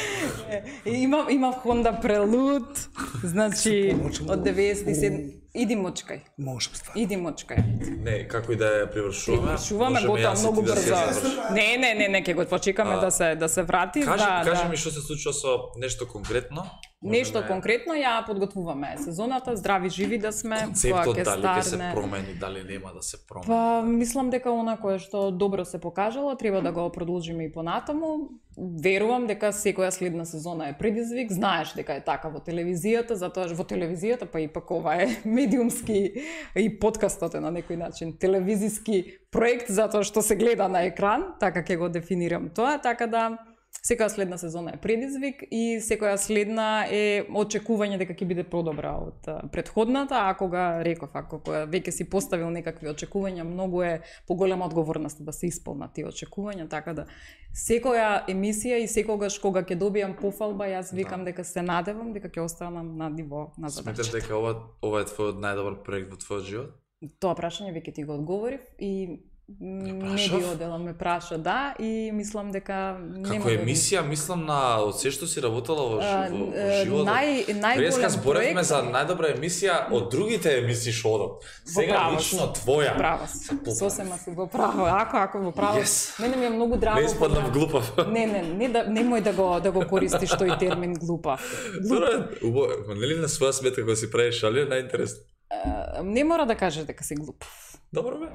И Имам имав Honda Prelude, значи помочам. од деветдесет и седум. Иди мочкај. Можам ствар. Иди мочкај. Не, како и да ја привршуваме. Шуваме можеме готово јас и многу ти да се брзо. завршиме. Не, не, не, не, ќе го почекаме А, да се да се врати, Кажи, да, кажи да. ми што се случува со нешто конкретно Нешто Можеме- конкретно ја подготвуваме сезоната, здрави живи да сме, Концептот која ќе дали ќе се старне. промени, дали нема да се промени. Па, мислам дека она кое што добро се покажало, треба да го продолжиме и понатаму. Верувам дека секоја следна сезона е предизвик. Знаеш дека е така во телевизијата, затоа во телевизијата, па и пак ова е медиумски и подкастот е на некој начин телевизиски проект, затоа што се гледа на екран, така ќе го дефинирам тоа, така да секоја следна сезона е предизвик и секоја следна е очекување дека ќе биде подобра од а, претходната, ако га реков, ако која веќе си поставил некакви очекувања, многу е поголема одговорност да се исполнат тие очекувања, така да секоја емисија и секогаш кога ќе добијам пофалба, јас викам дека се надевам дека ќе останам на ниво на Сметаш задачата. дека ова ова е твојот најдобар проект во твојот живот? Тоа прашање веќе ти го одговорив и прашав? медио дела ме праша, да, и мислам дека нема Како да- емисија, мислам на од се што си работела во, А, во, во е, животот. нај- најголем Преска зборевме проект- за најдобра емисија од другите емисии што одат. Сега право лично си. твоја. Право си. поправи. Сосема си во право. Ако ако во право. Yes. Мене ми е многу драго. Не испаднав кога- глупав. Не, не, не да немој да го да го користиш тој термин глупав. Глуп, Добро, убаво, нели на своја сметка кога си правиш шали е најинтересно. е, не мора да кажеш дека си глуп. Добро бе.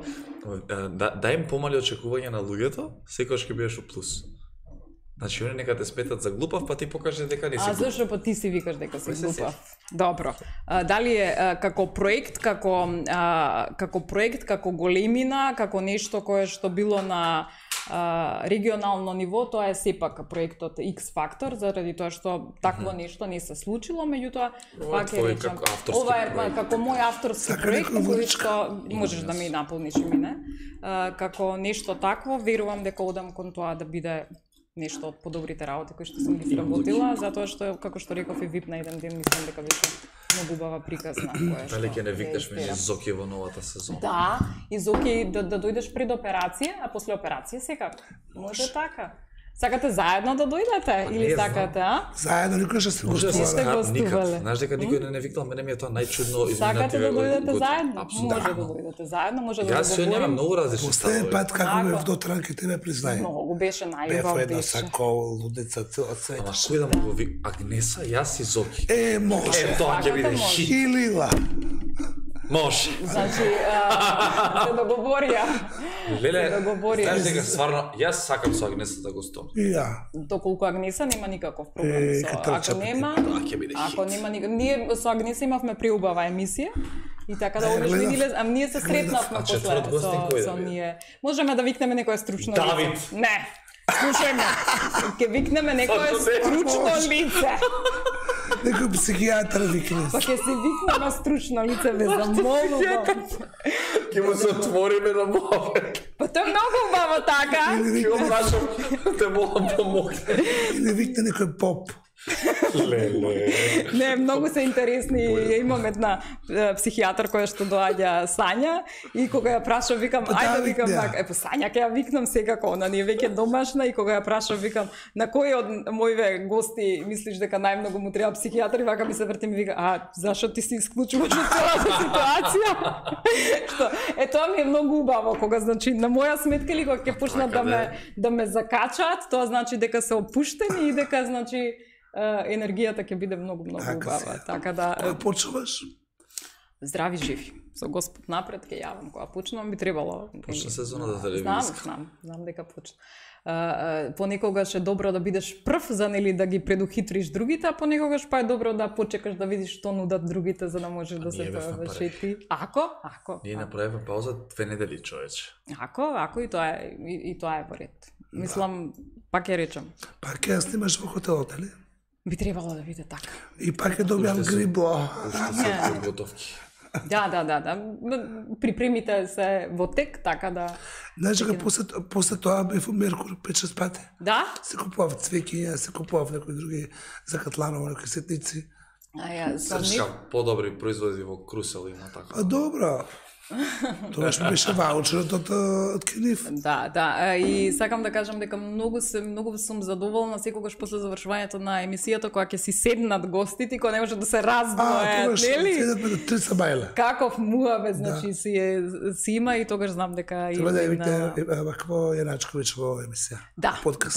Да, да им помали очекувања на луѓето, секогаш ќе бидеш у плюс. Значи, они нека те сметат за глупав, па ти покажеш дека не си А глупав. зашто па ти си викаш дека си Кој се глупав? Добро. А, дали е а, како проект, како а, како проект, како големина, како нешто кое што било на а, регионално ниво, тоа е сепак проектот X Factor, заради тоа што такво нешто не се случило, меѓутоа Ова е пак ќе твој речам, како авторски ова е проект. како мој авторски Сака проект некој кој водичка? што можеш да ми наполниш и мене. А, како нешто такво, верувам дека одам кон тоа да биде нешто од подобрите работи кои што сум ги сработила, затоа што, како што реков и вип на еден ден, мислам дека беше многу убава приказна. која што Дали ќе не ја викнеш мене истерам. Зоки во новата сезона? Да, и Зоки да, да дојдеш пред операција, а после операција секако. Може така. Сакате заедно да дојдете или не знам. сакате, а? Заедно никој ще се Може да се сте гостуваме. скап никад. гостувале. Знаеш дека никој не не викнал, мене ми е тоа најчудно Сакате изминативе да дојдете години. заедно? Апсолутно. Може да дојдете заедно, може да Јас го се немам говорим. многу различни Последен ставови. пат како Ако. бев до Транке, тебе признај. Многу беше Бев најубав во едно беше. сако, лудница, цела света. Ама кој да му го ви... Агнеса, јас и Зоки. Е, може. Е, тоа ќе Сакате, биде може. хит. И Лила. Може. Значи, а, се договорија. Леле, Се договорија. знаеш дека стварно, јас сакам со Агнеса да гостувам. И ја. Доколку Агнеса нема никаков проблем Е, со. ке трча Ако нема, Тоа ќе биде ако хит. нема никак, ние со Агнеса имавме преубава емисија. И така да Е, одиш гледав. виделе, а ние се сретнавме А после четврт гостин кој со, да со биде? ние. Можеме да викнеме некоја стручно Давид. лице. Не. Слушај ме. Ќе викнеме некоја Зашто не? стручно лице. Некој психијатар викне. Па ќе се викнеме стручно лице, ве замолувам. Ќе му се отвориме на мовет. Па тоа е многу убаво така. Ќе го прашам, те молам помогни. Или викне некој поп. Леле. Не, многу се интересни. Ја имам една е, психијатар која што доаѓа Сања и кога ја прашав викам Па ајде таа викам викне. така, е по Сања ќе ја викнам секако, она ни е веќе домашна и кога ја прашав викам на кој од моите гости мислиш дека најмногу му треба психијатар и вака ми се врти ми вика а зашо ти се исклучуваш од целата ситуација? Што е тоа ми е многу убаво кога значи на моја сметка или кога ќе почнат да ме да ме закачаат, тоа значи дека се опуштени и дека значи Uh, енергијата ќе биде многу многу Така убава, си. така да Кога почуваш? здрави живи. Со Господ напред ќе јавам кога почнувам би требало. Почна сезоната Знам, телевизиска. знам, знам дека почна. Uh, понекогаш е добро да бидеш прв за нели да ги предухитриш другите, а понекогаш па е добро да почекаш да видиш што нудат другите за да можеш да се ние бевме појавиш пари. и ти. Ако, ако. Ние ако. направивме пауза две недели, човече. Ако, ако и тоа е и, и тоа е во ред. Мислам, пак ја речам. Пак ќе ја снимаш во хотелот, или? Би требало да биде така. И пак ќе добијам Уште се- грибло. Уште се подготовки. Да, да, да, да. Припремите се во тек, така да... Знаеш дека после, после тоа бев у Меркур пет-шест пати. Да? Се купував цвеќиња, се купував некои други за Катланово, некои сетници. А ја, со Срчка нив... подобри производи во Крусел има така. А добро. Тогаш ми беше ваучерот од, од Кениф. Да, да, а, и сакам да кажам дека многу се многу сум задоволна секогаш после завршувањето на емисијата кога ќе си седнат гостите, кога не може да се А, раздвојат, тогаш нели? седевме до три сабајле. Каков муаве, значи си е, си има и тогаш знам дека Треба да ја и викне на... Вакво Јаначковиќ во емисија. Да, Подкаст. да,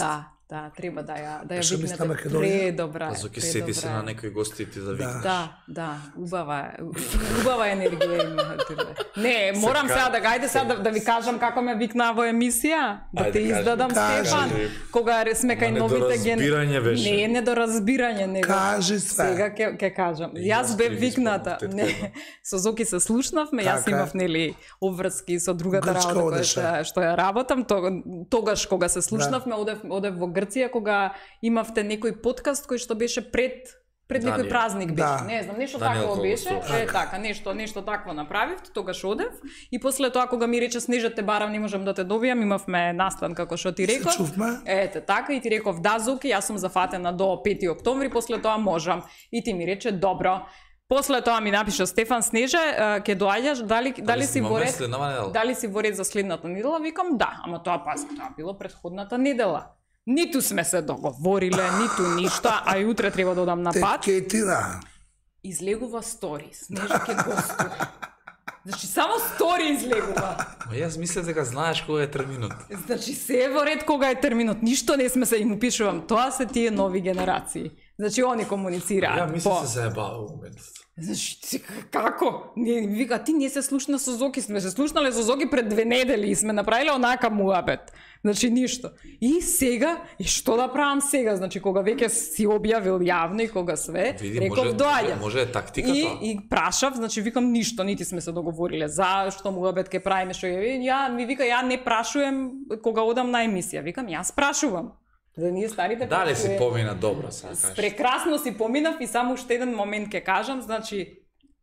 Да, треба да ја да ја Беше мисля викнете Македонија. предобра. Па Зоки сети се на некои гости и ти да викнеш. Да, да, убава е. Убава енергија има. Не, морам сега да гајде сега да, да ви кажам како ме викна во емисија, да Ајде, те кажи. издадам Кажи. Стефан, кога сме кај Ама новите ген. недоразбирање беше. Не е недоразбирање, него. Кажи све. Сега ќе ќе кажам. И Јас јас бев криви викната. спомнав, Не, тетка. со Зоки се слушнавме, јас Така е. имав нели обврски со другата Грчка работа која одеше. што, што ја работам, тог- тогаш кога се слушнавме, одев одев во Грција кога имавте некој подкаст кој што беше пред пред некој Даниел. празник беше. Да. Не знам, нешто Даниел такво беше. Кологостов. Е така, нешто нешто такво направивте, тогаш одев и после тоа кога ми рече Снежа те барам, не можам да те добијам, имавме настан како што ти реков. чувме. Ете така и ти реков да Зоки, јас сум зафатена до пети октомври, после тоа можам. И ти ми рече добро. После тоа ми напиша Стефан Снежа, е, ќе доаѓаш, дали дали си во ред? Следнава недела. Дали си во ред за следната недела? Викам да, ама тоа пази, тоа било претходната недела. Ниту сме се договориле, ниту ништа, а и утре треба да одам на Те пат. ке ти да. Излегува стори, Снежа ќе гостува. Значи само стори излегува. Ма јас мислев дека знаеш кога е терминот. Значи се е во ред кога е терминот, ништо не сме се и му пишувам. Тоа се тие нови генерации. Значи они комуницираат. Ја мислев по- се заебава во моментот. Значи, ти- како? Не, вика, ти не се слушна со Зоки, сме се слушнале со Зоки пред две недели и сме направиле онака муабет. Значи, ништо. И сега, и што да правам сега? Значи, кога веќе си објавил јавно и кога све, Види, реков може- доаѓа. може е тактика и, тоа. и прашав, значи, викам, ништо, нити сме се договориле. За што муабет ќе правиме, што ја, ја, ми вика, ја не прашувам кога одам на емисија. Викам, јас прашувам. За ние старите Дали си прашуе- помина добро, сега кажеш. Прекрасно си поминав и само уште еден момент ќе кажам, значи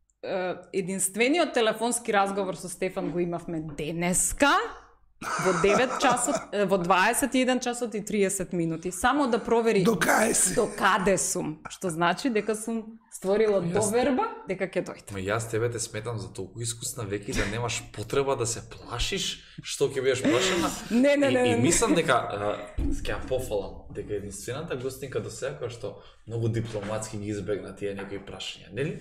е, единствениот телефонски разговор со Стефан го имавме денеска во девет часот, е, во дваесет и еден часот и триесет минути, само да провери До кај си? до каде сум, што значи дека сум створила доверба дека ќе дојде. Ма јас тебе те сметам за толку искусна веќе да немаш потреба да се плашиш што ќе бидеш прашана. Не, не, И- не, не, И не. мислам дека а, ќе ја пофалам дека единствената гостинка до сега која што многу дипломатски ги избегна тие некои прашања, нели?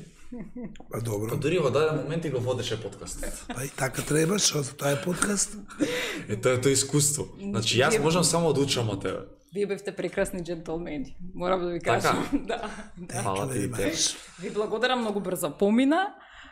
Па добро. Па дури во даден момент и го водеше подкастот. Па и така треба, што за тоа е подкаст. Е тоа е тоа искуство. Значи јас можам само да учам од тебе. Вие бевте прекрасни джентлмени, морам да ви Така? кажам. Да. да. Фала ти и тебе. Ви благодарам, многу брзо помина.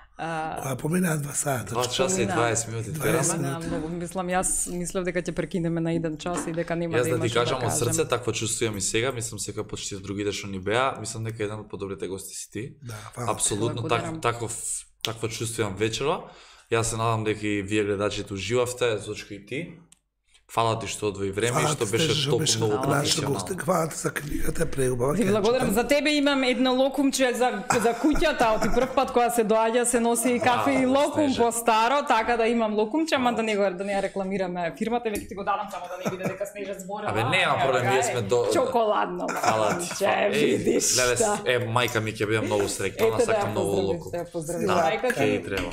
А, Која поминаа два сата. два часа и помина. дваесет минути дваесет тераме. Да, многу мислам, јас мислев дека ќе прекинеме на еден час и дека нема Јас да да има ти што кажам да од кажем. срце, такво чувствувам и сега, мислам дека почти другите што ни беа, мислам дека еден од подобрите гости си ти. Да, фала. Апсолутно Благодарам. так, таков такво чувствувам вечера. Јас се надам дека и вие гледачите уживавте, Зочко и ти. Фала ти што одвои време и што беше толку многу наша професионално. гостинка. Фала ти за книгата, е преубава. Ви благодарам. За тебе имам едно локумче за, за куќата, од прв пат кога се доаѓа се носи кафе и Браво, локум Снежа. по старо, така да имам локумче, ама да не го да не ја рекламираме фирмата, веќе ти го дадам само да не биде дека Снежа зборува. Абе, нема проблем, ние сме до- чоколадно. Фала ти. локумче, Е, видиш леле, шта. е, мајка ми ќе биде многу среќна, она Ете да сака ја многу поздравиш, локо. да ја поздравиш. Да, Мајката Ке ми. и треба.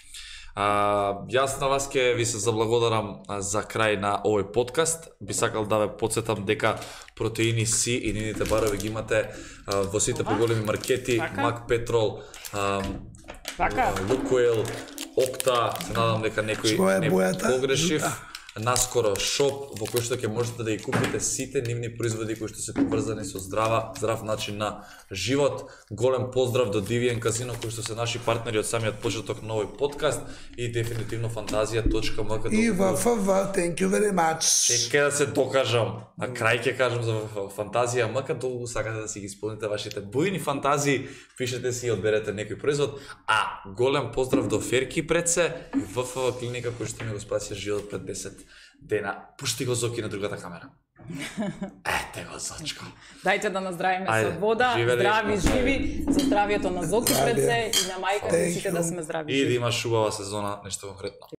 А, јас на вас ќе ви се заблагодарам а, за крај на овој подкаст. Би сакал да ве подсетам дека протеини Си и нивните барови ги имате а, во сите поголеми маркети, Така. Мак Петрол, а, Така. Лукойл, Окта, се надам дека некој Што е не бојата? погрешив. Жута. Наскоро шоп во кој што ќе можете да ги купите сите нивни производи кои што се поврзани со здрава, здрав начин на живот. Голем поздрав до Дивиен Казино кои што се наши партнери од самиот почеток на овој подкаст и дефинитивно фантазија точка ем ка. И ВФВ, thank you very much. Ќе да се докажам. На крај ќе кажам за фантазија ем ка, долго сакате да си ги исполните вашите бујни фантазии, пишете си и одберете некој производ. А голем поздрав до Ферки пред се, ВФВ клиника кој што ми го спасија живот пред десет дена. Пушти го Зоки на другата камера. Ете го Зочко. Дајте да наздравиме Ајде, со вода, живели. здрави, живи, за здравието на Зоки пред се Здравје. и на мајка Thank сите да you. сме здрави. И живи. да имаш убава сезона, нешто конкретно.